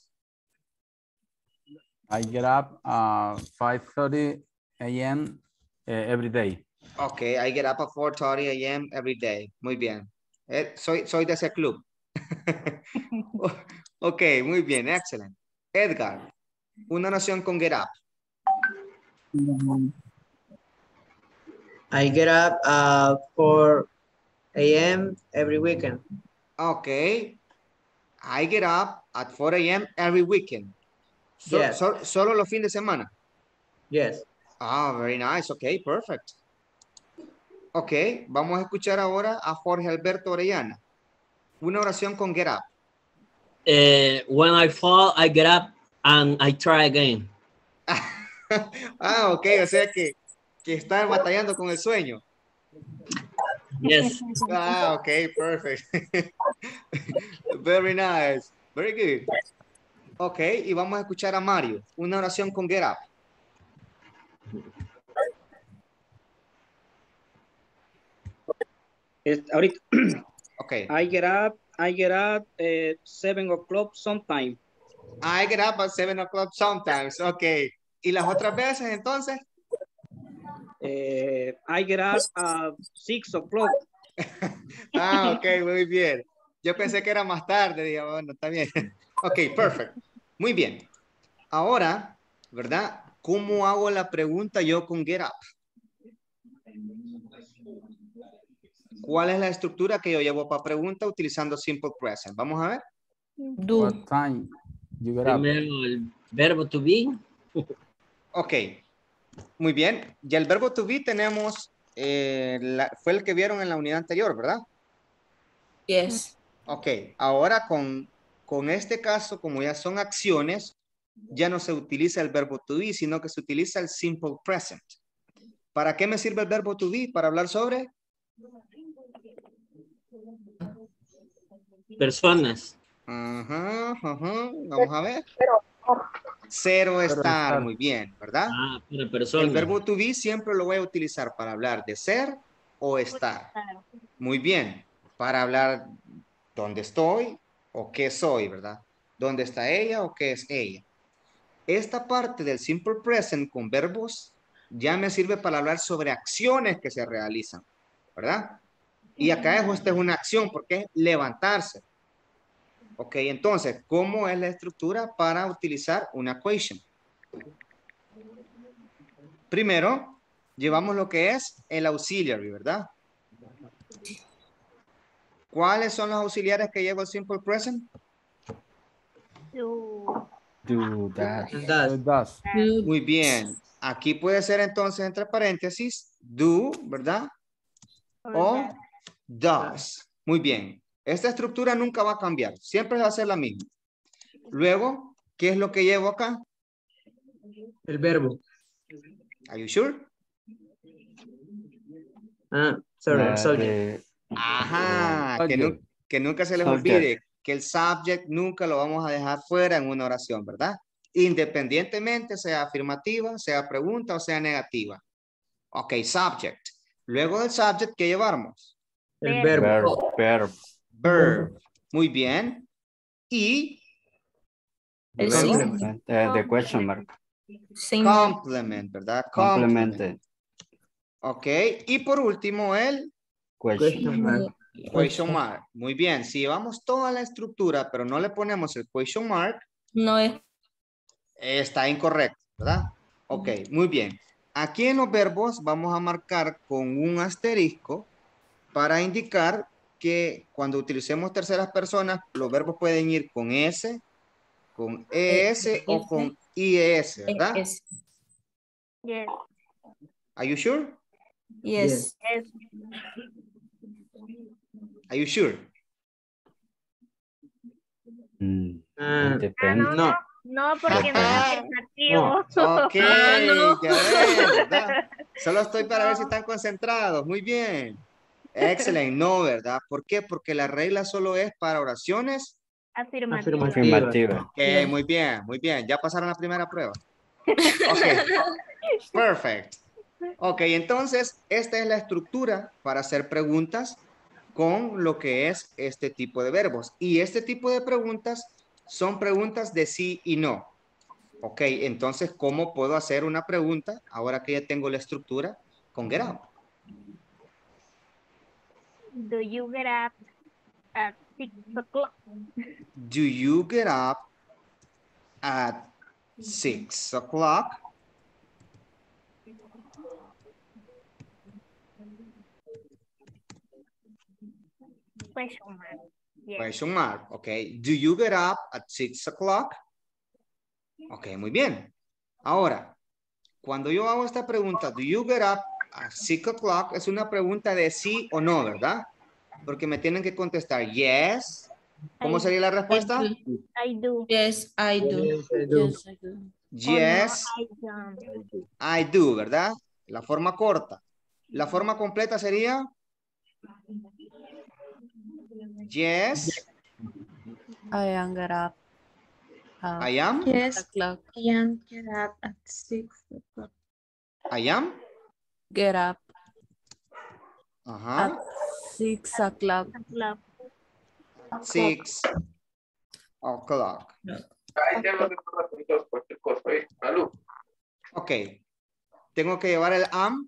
S11: I get up at five thirty a m every day.
S1: Ok, I get up at four thirty a m every day. Muy bien. Eh, soy, soy de ese club. Ok, muy bien, excelente. Edgar, una oración con get up.
S15: I get up at four a m every weekend.
S1: Ok, I get up at four a m every weekend. So,
S15: Yes.
S1: so- solo los fines de semana.
S15: Yes.
S1: Ah, very nice. Ok, perfect. Ok, vamos a escuchar ahora a Jorge Alberto Orellana. Una oración con get up.
S6: Eh, when I fall, I get up and I try again.
S1: Ah, ok, o sea que, que está batallando con el sueño.
S6: Yes.
S1: Ah, ok, perfect. Very nice. Very good. Ok, y vamos a escuchar a Mario. Una oración con get up.
S10: Es- ahorita.
S1: Ok.
S10: I get up, I get up at seven o'clock sometime.
S1: I get up at seven o'clock sometimes. Ok. ¿Y las otras veces entonces?
S10: Eh, I get up at six o'clock.
S1: Ah, ok, muy bien. Yo pensé que era más tarde, digo, bueno, está bien. Ok, perfect. Muy bien. Ahora, ¿verdad? ¿Cómo hago la pregunta yo con get up? ¿Cuál es la estructura que yo llevo para pregunta utilizando simple present? Vamos a ver.
S17: Do.
S11: What time you get up?
S6: Primero el verbo to be.
S1: Ok. Muy bien. Ya el verbo to be tenemos, eh, la- fue el que vieron en la unidad anterior, ¿verdad?
S17: Yes.
S1: Ok. Ahora con, con este caso, como ya son acciones, ya no se utiliza el verbo to be, sino que se utiliza el simple present. ¿Para qué me sirve el verbo to be? Para hablar sobre
S6: Personas.
S1: Ajá, ajá. Vamos a ver. Cero estar,
S11: estar.
S1: muy bien, ¿verdad?
S6: Ah, para
S1: El
S6: personas.
S1: verbo to be siempre lo voy a utilizar para hablar de ser o estar. Muy bien. Para hablar dónde estoy o qué soy, ¿verdad? ¿Dónde está ella o qué es ella? Esta parte del simple present con verbos ya me sirve para hablar sobre acciones que se realizan, ¿verdad? Y acá es, esta es una acción porque es levantarse. Ok, entonces, ¿cómo es la estructura para utilizar una equation? Primero, llevamos lo que es el auxiliary, ¿verdad? ¿Cuáles son los auxiliares que lleva el simple present?
S8: Do.
S19: Do that.
S11: It does.
S1: Muy bien. Aquí puede ser entonces entre paréntesis, do, ¿verdad? O does. Muy bien. Esta estructura nunca va a cambiar. Siempre va a ser la misma. Luego, ¿qué es lo que llevo acá?
S15: El verbo.
S1: Are you sure?
S15: Ah, sorry,
S19: Uh,
S15: subject.
S19: the-
S1: Ajá. Que, nu-
S11: Subject.
S1: que nunca se les
S19: Subject.
S1: olvide que el subject nunca lo vamos a dejar fuera en una oración, ¿verdad? Independientemente sea afirmativa, sea pregunta o sea negativa. Ok, subject. Luego del subject, ¿qué llevamos?
S15: El
S8: Verbo.
S15: verbo.
S19: Verb. Verb.
S1: Verb. Muy bien. Y
S17: El
S1: luego,
S17: signo.
S19: Uh, the question mark.
S17: Signo.
S1: complement, ¿verdad? Complement.
S19: Complemente.
S1: Ok. Y por último, el
S19: Question.
S15: Question mark.
S1: question mark. Muy bien. Si llevamos toda la estructura, pero no le ponemos el question mark,
S17: No es.
S1: está incorrecto, ¿verdad? Ok, muy bien. Aquí en los verbos vamos a marcar con un asterisco para indicar que cuando utilicemos terceras personas, los verbos pueden ir con S, con E S o con I E S, ¿verdad?
S17: Es.
S8: Yes.
S1: Are you sure?
S17: Yes.
S8: Yes.
S1: Are you sure?
S19: Mm,
S15: Ah,
S19: depende.
S8: no,
S15: no.
S8: No, porque no es afirmativo.
S1: Ok,
S17: Ah, no.
S1: ya ven, ¿verdad? Solo estoy para ver si están concentrados. Muy bien. Excelente, no, ¿verdad? ¿Por qué? Porque la regla solo es para oraciones.
S8: Afirmativo.
S19: Afirmativa.
S1: Ok, muy bien, muy bien. ¿Ya pasaron la primera prueba? Ok, perfect. Ok, entonces, esta es la estructura para hacer preguntas con lo que es este tipo de verbos. Y este tipo de preguntas son preguntas de sí y no. Ok, entonces, ¿cómo puedo hacer una pregunta ahora que ya tengo la estructura con get up?
S8: Do you get up at six o'clock?
S1: Do you get up at six o'clock?
S8: Question mark. Yes.
S1: Question mark, ok. Do you get up at six o'clock? Ok, muy bien. Ahora, cuando yo hago esta pregunta, do you get up at six o'clock? Es una pregunta de sí o no, ¿verdad? Porque me tienen que contestar yes. ¿Cómo
S8: I-
S1: sería la respuesta?
S8: I do.
S17: Yes, I do.
S15: Yes, I do.
S5: Yes, I do.
S1: Yes,
S8: I don't.
S1: I do, ¿verdad? La forma corta. La forma completa sería yes,
S5: I am get up. at
S1: I am,
S3: Yes,
S5: six o'clock.
S3: I am get up at six o'clock.
S1: I am.
S5: Get up
S1: Ajá.
S5: at six o'clock.
S8: Love.
S1: Six o'clock. Ok. Tengo que llevar el am.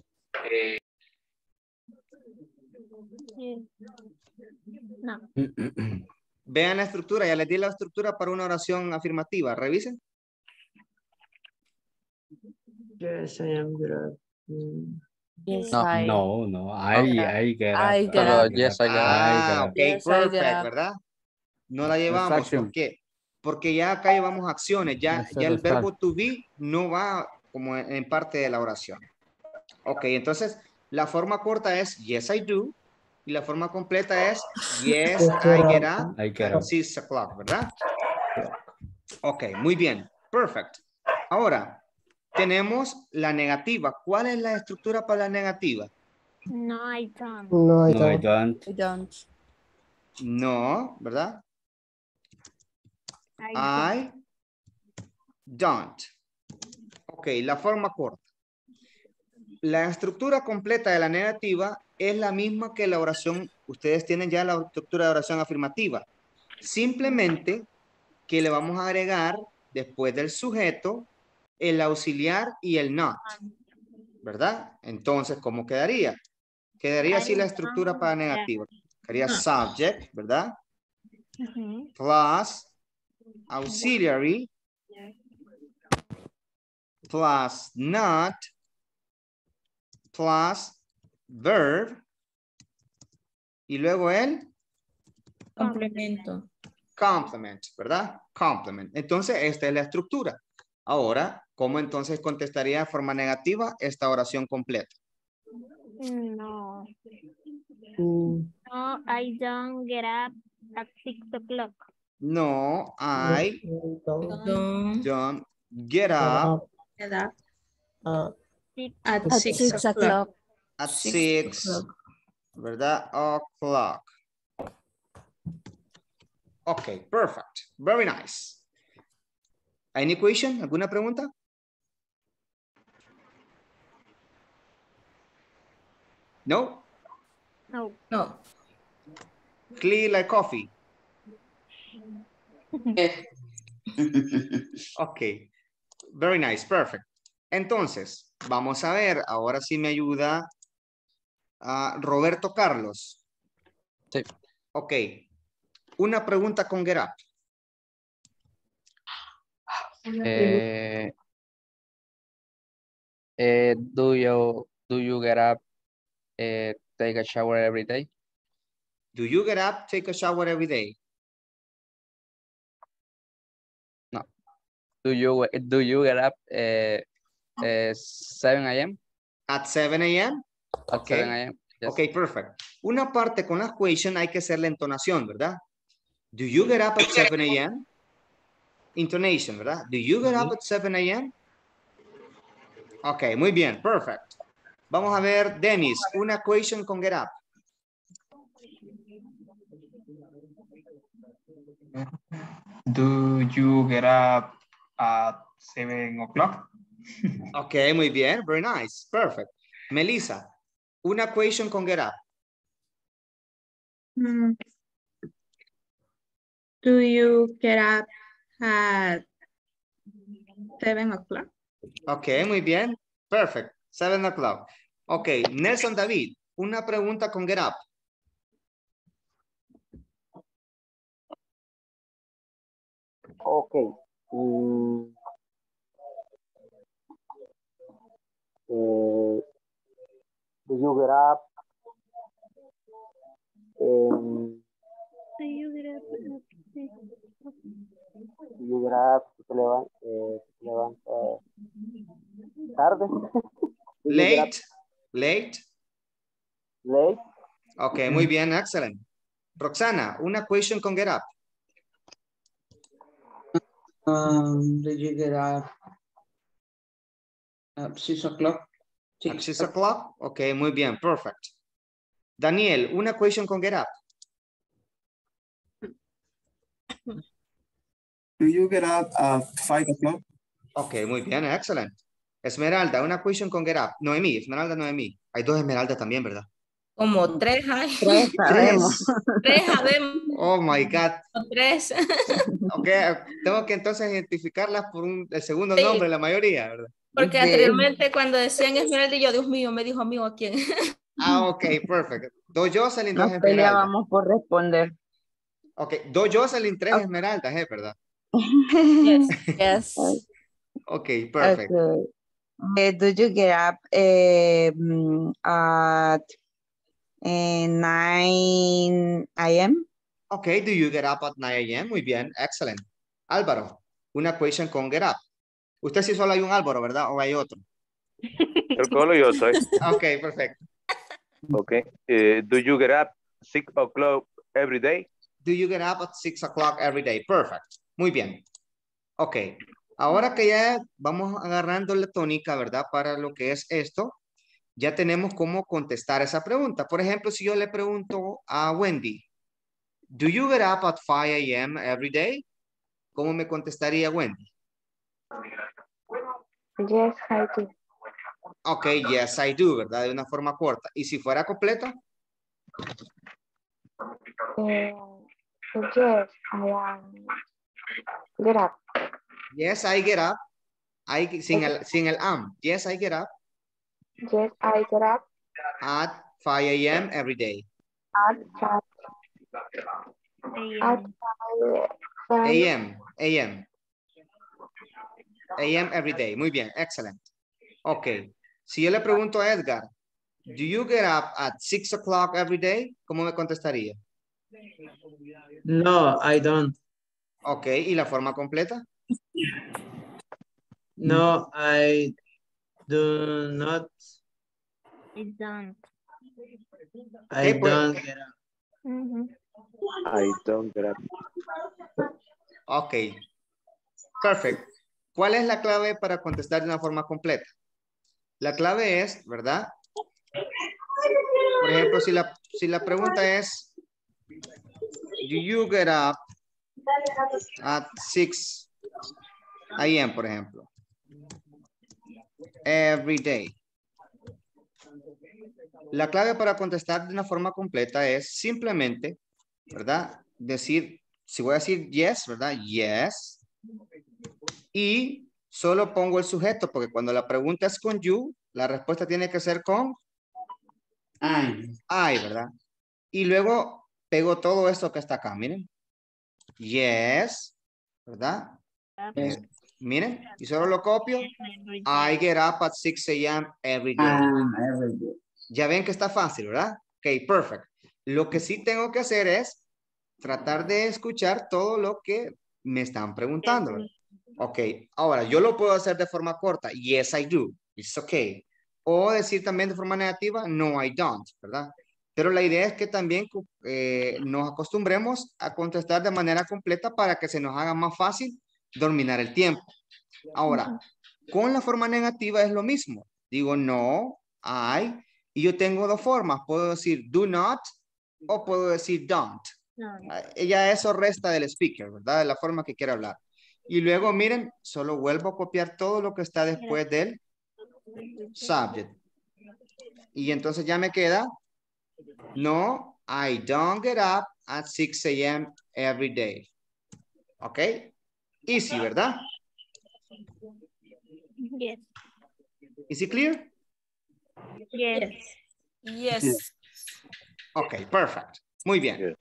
S8: Yes. No.
S1: Vean la estructura. Ya les di la estructura para una oración afirmativa. Revisen.
S15: Yes, I am get up. Mm,
S5: Yes,
S2: No.
S5: I.
S19: No, no. I,
S2: Okay.
S19: I get up.
S5: I get
S2: Solo
S5: up.
S2: yes, I get up.
S19: I get
S1: Ah,
S19: up.
S1: ok,
S5: Yes, I get
S1: perfect,
S5: up.
S1: ¿verdad? No la
S19: That's
S1: llevamos. ¿Por
S19: action.
S1: qué? Porque ya acá llevamos acciones. Ya,
S11: Yes,
S1: ya el
S11: start.
S1: verbo to be no va como en, en parte de la oración. Ok, entonces la forma corta es yes, I do. Y la forma completa es yes,
S16: Yes,
S1: I
S16: get
S1: get
S16: up.
S1: up
S19: I get
S1: at
S19: up.
S1: six o'clock, ¿verdad? Ok, muy bien. Perfect. Ahora, tenemos la negativa. ¿Cuál es la estructura para la negativa?
S8: No, I don't.
S16: No, I
S19: No, I
S16: don't.
S19: don't.
S5: I don't.
S1: No, ¿verdad?
S8: I
S1: I don't. Ok, la forma corta. La estructura completa de la negativa es la misma que la oración. Ustedes tienen ya la estructura de oración afirmativa. Simplemente que le vamos a agregar después del sujeto el auxiliar y el not. ¿Verdad? Entonces, ¿cómo quedaría? Quedaría así la estructura para negativa. Quedaría subject, ¿verdad?
S8: Mhm.
S1: Plus auxiliary plus not plus verb y luego el
S17: Complemento.
S1: complement, ¿verdad? Complement. Entonces, esta es la estructura. Ahora, ¿cómo entonces contestaría de forma negativa esta oración completa?
S8: No.
S16: Mm,
S8: No, I don't get up at six o'clock.
S1: No,
S16: no,
S1: I
S16: I don't
S17: Don't
S1: don't get
S16: get
S1: up
S16: up
S17: get up
S16: uh,
S8: Six
S17: at
S5: At
S17: six
S5: six
S17: o'clock.
S5: o'clock.
S1: at
S17: Six
S1: six,
S17: o'clock.
S1: ¿verdad? O'clock. Ok, perfect. Very nice. Any question? ¿Alguna pregunta? No?
S8: No.
S17: No.
S1: Clear like coffee. Ok. Very nice, perfect. Entonces, vamos a ver, ahora sí me ayuda a Roberto Carlos.
S2: Sí.
S1: Ok. Una pregunta con get up.
S2: Eh, eh, do you do you get up, eh, take a shower every day?
S1: Do you get up, take a shower every day?
S2: No. Do you do you get up eh, eh, seven A M?
S1: At seven A M?
S2: At
S1: Ok.
S2: seven A M. Yes.
S1: Ok, perfect. Una parte con la question hay que hacer la entonación, ¿verdad? Do you get up at seven A M? Intonation, ¿verdad? Do you get up at seven A M? Ok, muy bien, perfect. Vamos a ver, Dennis, una question con get up.
S14: Do you get up at seven o'clock?
S1: Ok, muy bien, very nice, perfect. Melissa, una question con get up.
S3: Mm. Do you get up at seven o'clock?
S1: Ok, muy bien, perfect, seven o'clock. Ok, Nelson David, una pregunta con get up.
S20: Okay. Mm, eh, do you get up? Um,
S8: Do you get up at six?
S20: do you get up? ¿Te levan- eh, te levantas tarde? Do you get up
S1: Late, late.
S20: late?
S1: Ok, muy bien, excellent. Roxana, una question con get up.
S12: Um, did you get up at six o'clock?
S1: At six o'clock. Ok, muy bien, perfect. Daniel, una question con get up.
S4: Do you get up at five o'clock?
S1: Ok, muy bien, excellent. Esmeralda, una question con get up. Noemí, Esmeralda, Noemí. Hay dos Esmeraldas también, ¿verdad?
S17: Como tres hay.
S9: Tres sabemos.
S17: Tres sabemos.
S1: Oh my God.
S17: Tres.
S1: Ok, tengo que entonces identificarlas por un, el segundo
S17: Sí.
S1: nombre, la mayoría, ¿verdad?
S17: Porque
S9: Sí.
S17: anteriormente cuando decían Esmeralda, y yo, Dios mío, me dijo amigo a quién.
S1: Ah, ok, perfect. Dos Jocelyn, dos
S9: Nos
S1: Esmeraldas.
S9: peleábamos por responder.
S1: Ok, dos Jocelyn, tres Esmeraldas, ¿eh? ¿Verdad?
S17: Yes.
S5: Yes.
S1: Ok, perfect.
S9: Okay. Uh, do you get up um, at uh, nine a m?
S1: Okay, do you get up at nine a m? Muy bien, excellent. Álvaro, una question con get up. Usted sí solo hay un Álvaro, ¿verdad? ¿O hay otro?
S13: El colo yo soy.
S1: Ok, perfecto.
S13: Okay. Uh, do you get up six o'clock every day?
S1: Do you get up at six o'clock every day? Perfect. Muy bien. Ok. Ahora que ya vamos agarrando la tónica, ¿verdad? Para lo que es esto, ya tenemos cómo contestar esa pregunta. Por ejemplo, si yo le pregunto a Wendy, do you get up at five a m every day? ¿Cómo me contestaría Wendy?
S7: Yes, I do.
S1: Ok, yes, I do, ¿verdad? De una forma corta. ¿Y si fuera completa?
S7: Eh, yes, I am. Get up.
S1: Yes, I get up. I, sin, el, sin el am. Yes, I get up.
S7: Yes, I get up
S1: At five a m every day.
S7: at five at five
S1: A M. A M. A M every day. Muy bien, excellent. Ok. Si yo le pregunto a Edgar, do you get up at six o'clock every day? ¿Cómo me contestaría?
S15: No, I don't.
S1: Ok, ¿y la forma completa?
S15: No, I do not.
S8: I don't.
S15: I
S1: Ok, pues-
S15: don't get up.
S8: Mhm.
S13: I don't get up.
S1: Ok. Perfect. ¿Cuál es la clave para contestar de una forma completa? La clave es, ¿verdad? Por ejemplo, si la, si la pregunta es, do you get up at six a m, por ejemplo? Every day. La clave para contestar de una forma completa es simplemente, ¿verdad? Decir, si voy a decir yes, ¿verdad? Yes. Y solo pongo el sujeto, porque cuando la pregunta es con you, la respuesta tiene que ser con
S12: I.
S1: I, ¿verdad? Y luego pego todo esto que está acá, miren. Yes, ¿verdad?
S12: Yes.
S1: Eh, miren, y solo lo copio. I get up at six a m every day.
S12: Um, every day.
S1: Ya ven que está fácil, ¿verdad? Ok, perfect. Lo que sí tengo que hacer es tratar de escuchar todo lo que me están preguntando, ¿verdad? Ok, ahora yo lo puedo hacer de forma corta. Yes, I do. It's okay. O decir también de forma negativa, no, I don't, ¿verdad? Pero la idea es que también eh, nos acostumbremos a contestar de manera completa para que se nos haga más fácil dominar el tiempo. Ahora, con la forma negativa es lo mismo. Digo no, I, y yo tengo dos formas. Puedo decir do not o puedo decir don't.
S8: No.
S1: Ya eso resta del speaker, ¿verdad? De la forma que quiera hablar. Y luego, miren, solo vuelvo a copiar todo lo que está después del subject. Y entonces ya me queda, no, I don't get up at six a m every day. ¿Ok? Easy, ¿verdad?
S8: Yes.
S1: Is it clear?
S8: Yes.
S17: Yes.
S1: Ok, perfect. Muy bien.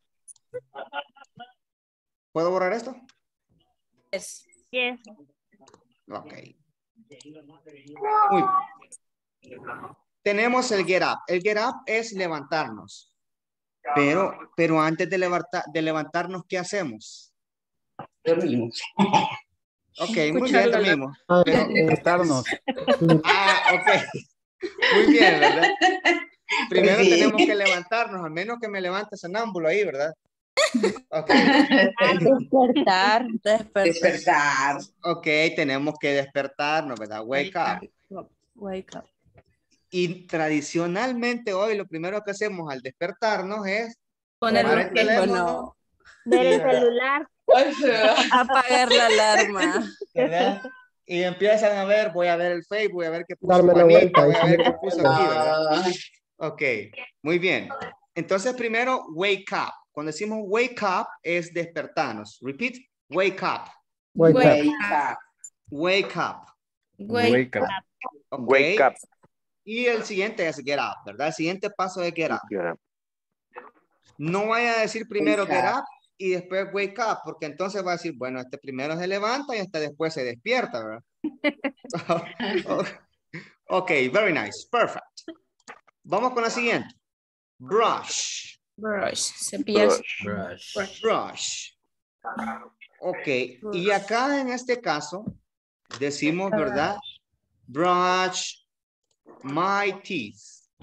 S1: ¿Puedo borrar esto?
S17: Yes.
S8: Yes.
S1: Ok. Muy bien. Tenemos el get up. El get up es levantarnos. Pero, pero antes de, levanta, de levantarnos, ¿qué hacemos?
S12: Dormimos.
S1: Ok, muy bien, dormimos. Pero,
S11: Despertarnos.
S1: ah, ok. Muy bien, ¿verdad? Primero
S12: Sí.
S1: tenemos que levantarnos, al menos que me levante sonámbulo ahí, ¿verdad? Ok.
S5: Despertar, despertar.
S12: Despertar.
S1: Ok, tenemos que despertarnos, ¿verdad? Wake up.
S5: Wake up.
S1: Y tradicionalmente hoy lo primero que hacemos al despertarnos es
S17: Poner
S1: tomar
S17: los
S1: el
S17: pies.
S1: teléfono,
S8: Ver el
S1: Sí, ¿verdad?
S8: celular.
S5: Apagar la alarma.
S1: ¿verdad? Y empiezan a ver, voy a ver el Facebook, voy a ver qué puso
S16: Darme la
S1: Juanita,
S16: vuelta y
S1: voy a ver
S16: seguir
S1: qué puso aquí, ¿verdad?
S12: Ah,
S1: Ok, muy bien. Entonces primero, wake up. Cuando decimos wake up es despertarnos. Repeat, wake up.
S16: Wake up.
S12: wake up.
S1: Wake up.
S17: Wake
S19: up.
S1: Ok.
S13: Wake up.
S1: Y el siguiente es get up, ¿verdad? El siguiente paso es get up.
S13: Get up.
S1: No vaya a decir primero
S12: Wake
S1: get
S12: up.
S1: up y después wake up, porque entonces va a decir, bueno, este primero se levanta y este después se despierta, ¿verdad? Ok, very nice. Perfect. Vamos con la siguiente. Brush.
S17: Brush. Cepillarse.
S11: Brush.
S17: Brush.
S1: Brush. Ok, y acá en este caso decimos, ¿verdad? Brush my teeth.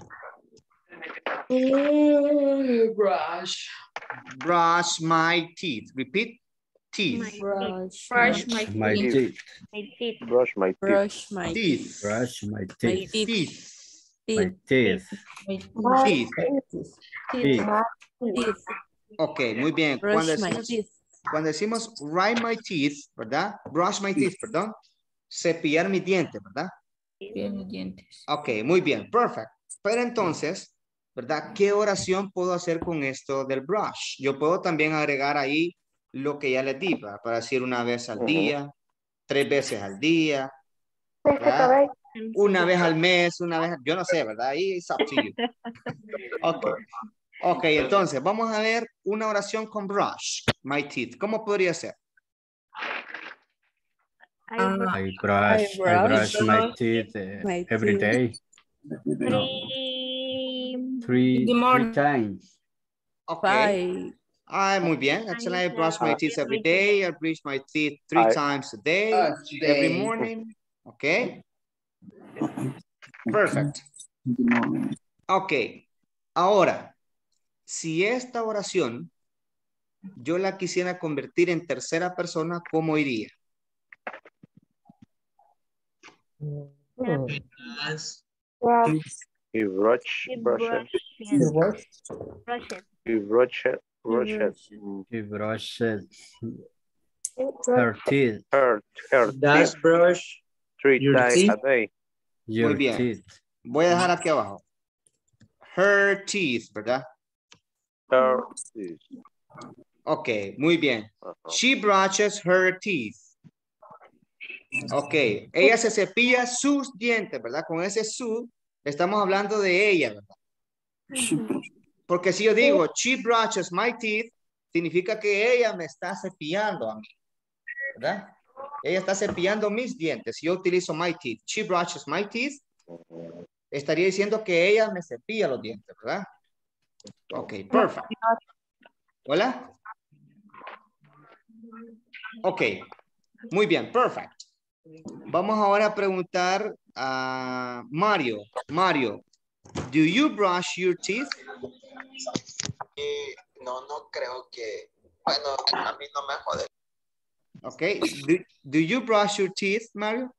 S17: Brush.
S1: Brush my teeth. Repeat. Teeth.
S5: Brush,
S17: Brush my
S19: My
S17: teeth.
S19: teeth.
S8: My teeth.
S13: Brush my teeth.
S5: brush my teeth.
S1: Teeth.
S19: Brush my
S5: My
S19: teeth.
S5: teeth.
S1: Teeth.
S19: My teeth.
S1: Teeth.
S19: Teeth.
S5: Teeth.
S1: Ok, muy bien.
S5: Brush
S1: Cuando
S5: my
S1: decimos,
S5: teeth.
S1: cuando decimos write my teeth, ¿verdad? Brush my teeth, perdón. Cepillar mis dientes, ¿verdad?
S17: Bien, mis dientes.
S1: Ok, muy bien. Perfect. Pero entonces, ¿verdad? ¿Qué oración puedo hacer con esto del brush? Yo puedo también agregar ahí lo que ya les di, ¿verdad? Para decir una vez al día, tres veces al día, ¿verdad? Una vez al mes, una vez, yo no sé, ¿verdad? Ahí it's up to you. Ok. Ok, entonces vamos a ver una oración con brush, my teeth. ¿Cómo podría ser?
S19: I brush, I brush my teeth uh,
S5: My
S19: every
S5: teeth.
S19: day.
S8: Three.
S19: Three,
S17: In the
S19: three
S17: morning.
S19: times.
S1: Ok.
S5: Five.
S1: Ah, muy bien. Excellent. I brush my
S13: Uh,
S1: teeth every day. I brush my teeth three
S13: I-
S1: times a day,
S12: Each
S1: every
S12: day.
S1: morning. Ok. Perfect. Ok. Ahora, si esta oración yo la quisiera convertir en tercera persona, ¿cómo iría?
S8: Yes.
S13: He brush,
S8: He
S13: brushes.
S8: brushes.
S16: Brush.
S8: Brushes.
S13: He brushes, brushes. Mm,
S19: He brushes her teeth.
S13: Her, her
S15: Does
S13: teeth
S15: brush
S13: three
S15: your
S13: times
S15: teeth?
S13: a day.
S1: Muy
S19: Your
S1: bien.
S19: teeth.
S1: Voy a dejar aquí abajo. Her teeth, ¿verdad?
S13: Her teeth.
S1: Ok, muy bien. She brushes her teeth. Ok, ella se cepilla sus dientes, ¿verdad? Con ese su, estamos hablando de ella, ¿verdad? Porque si yo digo, she brushes my teeth, significa que ella me está cepillando a mí, ¿verdad? Ella está cepillando mis dientes. Si yo utilizo my teeth, she brushes my teeth, estaría diciendo que ella me cepilla los dientes, ¿verdad? Ok, perfect. ¿Hola? Ok, muy bien, perfect. Vamos ahora a preguntar a Mario. Mario, do you brush your teeth?
S21: Y no, no creo que, bueno, a mí no me jode.
S1: Okay, do, do you brush your teeth, Mario?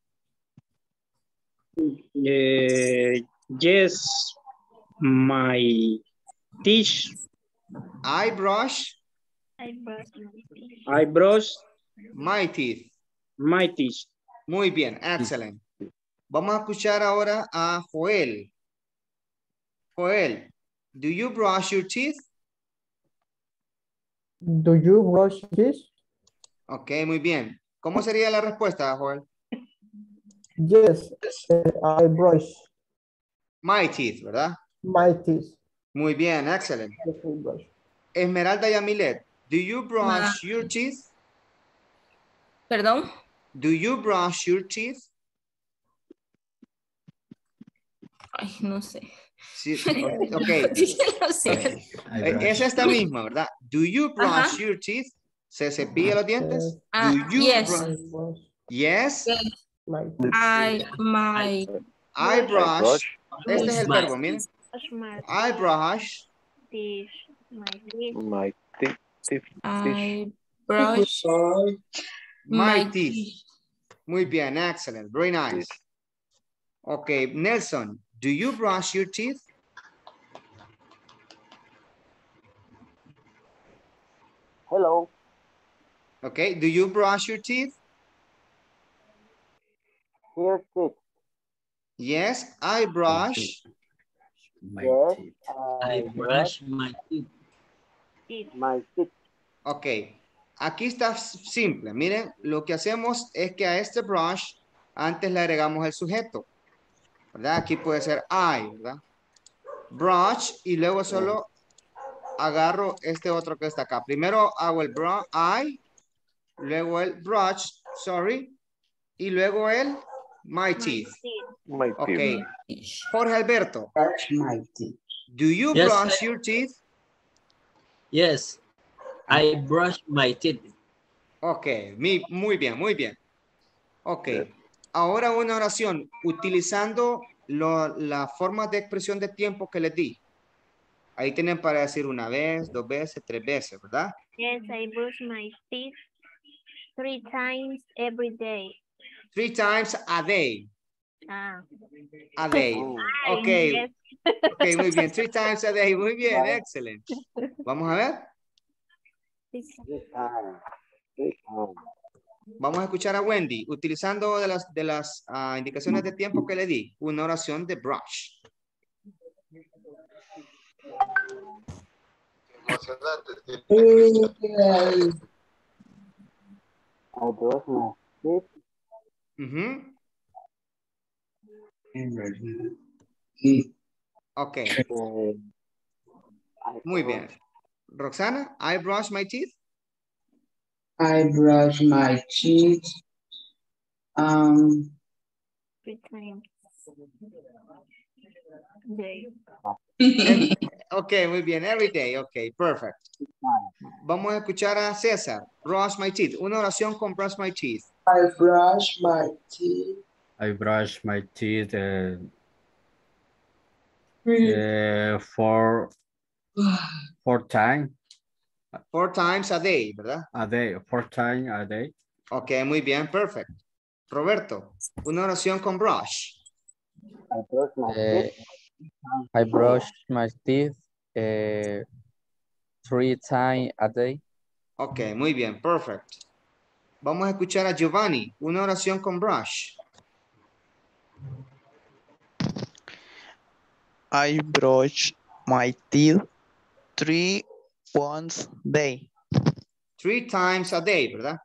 S10: Eh, yes, my teeth.
S1: I brush
S8: I brush my teeth.
S10: I brush
S1: my teeth.
S10: my teeth.
S1: Muy bien, excelente. Vamos a escuchar ahora a Joel. Joel, do you brush your teeth?
S16: Do you brush teeth?
S1: Ok, muy bien. ¿Cómo sería la respuesta, Joel?
S16: Yes, uh, I brush
S1: My teeth, ¿verdad?
S16: my teeth.
S1: Muy bien, excelente.
S16: Yes, I brush.
S1: Esmeralda Yamilet, do you brush your teeth?
S17: Perdón.
S1: Do you brush your teeth?
S17: Ay, no sé.
S1: Sí, ok.
S17: No sé.
S19: I
S1: Eh,
S19: brush.
S1: Es esta misma, ¿verdad? Do you brush
S17: Ajá.
S1: your teeth? ¿Se cepilla los dientes?
S17: Ah,
S1: Do you
S17: yes.
S1: brush?
S16: Brush
S1: Yes.
S17: Yes.
S16: my
S17: I, my,
S1: I brush.
S13: brush.
S1: Este es el
S6: My-
S1: verbo, miren.
S8: Brush my
S1: I brush
S8: teeth. My teeth.
S13: My teeth. teeth.
S17: I brush
S1: my
S17: my
S1: teeth.
S17: teeth.
S1: Muy bien, excellent. Very nice. Okay, Nelson, do you brush your teeth?
S20: Hello.
S1: Okay, do you brush your teeth?
S20: Here teeth.
S1: Yes, I brush.
S19: My
S20: Yes.
S19: teeth.
S6: I brush my teeth.
S8: Teeth.
S20: My teeth.
S1: Ok, aquí está simple. Miren, lo que hacemos es que a este brush antes le agregamos el sujeto, ¿verdad? Aquí puede ser I, ¿verdad? Brush y luego solo agarro este otro que está acá. Primero hago el brush, I, luego el brush, sorry, y luego el My teeth.
S13: My
S1: Okay.
S13: teeth.
S1: Jorge Alberto.
S12: Brush my teeth.
S1: Do you
S6: Yes,
S1: brush
S6: I-
S1: your teeth?
S6: Yes, I brush my teeth.
S1: Ok, mi- muy bien, muy bien. Ok, ahora una oración utilizando lo- la forma de expresión de tiempo que les di. Ahí tienen para decir una vez, dos veces, tres veces, ¿verdad?
S8: Yes, I brush my teeth three times every day.
S1: Three times a day.
S8: Ah.
S1: A day.
S8: Ay,
S1: Ok,
S8: yes.
S1: ok, muy bien. Three times a day, muy bien, excelente. Vamos a ver. Vamos a escuchar a Wendy, utilizando de las, de las ah, indicaciones de tiempo que le di, una oración de brush.
S20: I brush my teeth.
S1: Ujú. Ok,
S20: eh,
S1: muy bien. Roxana, I brush my teeth.
S12: I brush my teeth. Um,
S8: Three times. Day.
S1: Every- ok, muy bien. Every day. Ok, perfect. Vamos a escuchar a César. Brush my teeth. Una oración con brush my teeth.
S12: I brush my teeth.
S19: I brush my teeth uh,
S12: Three.
S19: uh, four, four times
S1: Four times a day, ¿verdad?
S19: a day. Four times a day.
S1: Ok, muy bien. Perfect. Roberto, una oración con brush.
S20: I brush my
S2: Eh,
S20: teeth.
S2: I brush my teeth eh, three times a day.
S1: Ok, muy bien. Perfect. Vamos a escuchar a Giovanni. Una oración con brush.
S18: I brush my teeth three once day.
S1: Three times a day, ¿verdad?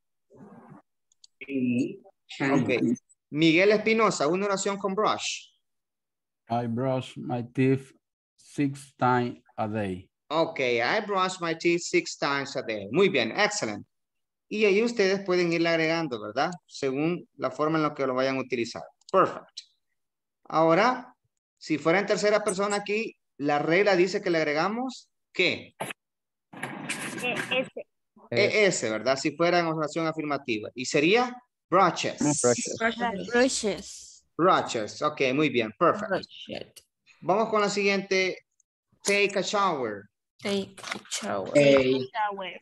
S1: Ok. Miguel Espinosa, una oración con brush.
S11: I brush my teeth six times a day.
S1: Ok, I brush my teeth six times a day. Muy bien, excelente. Y ahí ustedes pueden irle agregando, ¿verdad? Según la forma en la que lo vayan a utilizar. Perfect. Ahora, si fuera en tercera persona aquí, la regla dice que le agregamos, ¿qué?
S8: Eh, ese.
S1: E S, ¿verdad? Si fuera en oración afirmativa. Y sería brushes.
S2: Brushes.
S5: Brushes.
S1: Brushes. Ok, muy bien. Perfect. Vamos con la siguiente. Take a shower.
S17: Take a shower.
S12: Hey.
S8: Shower.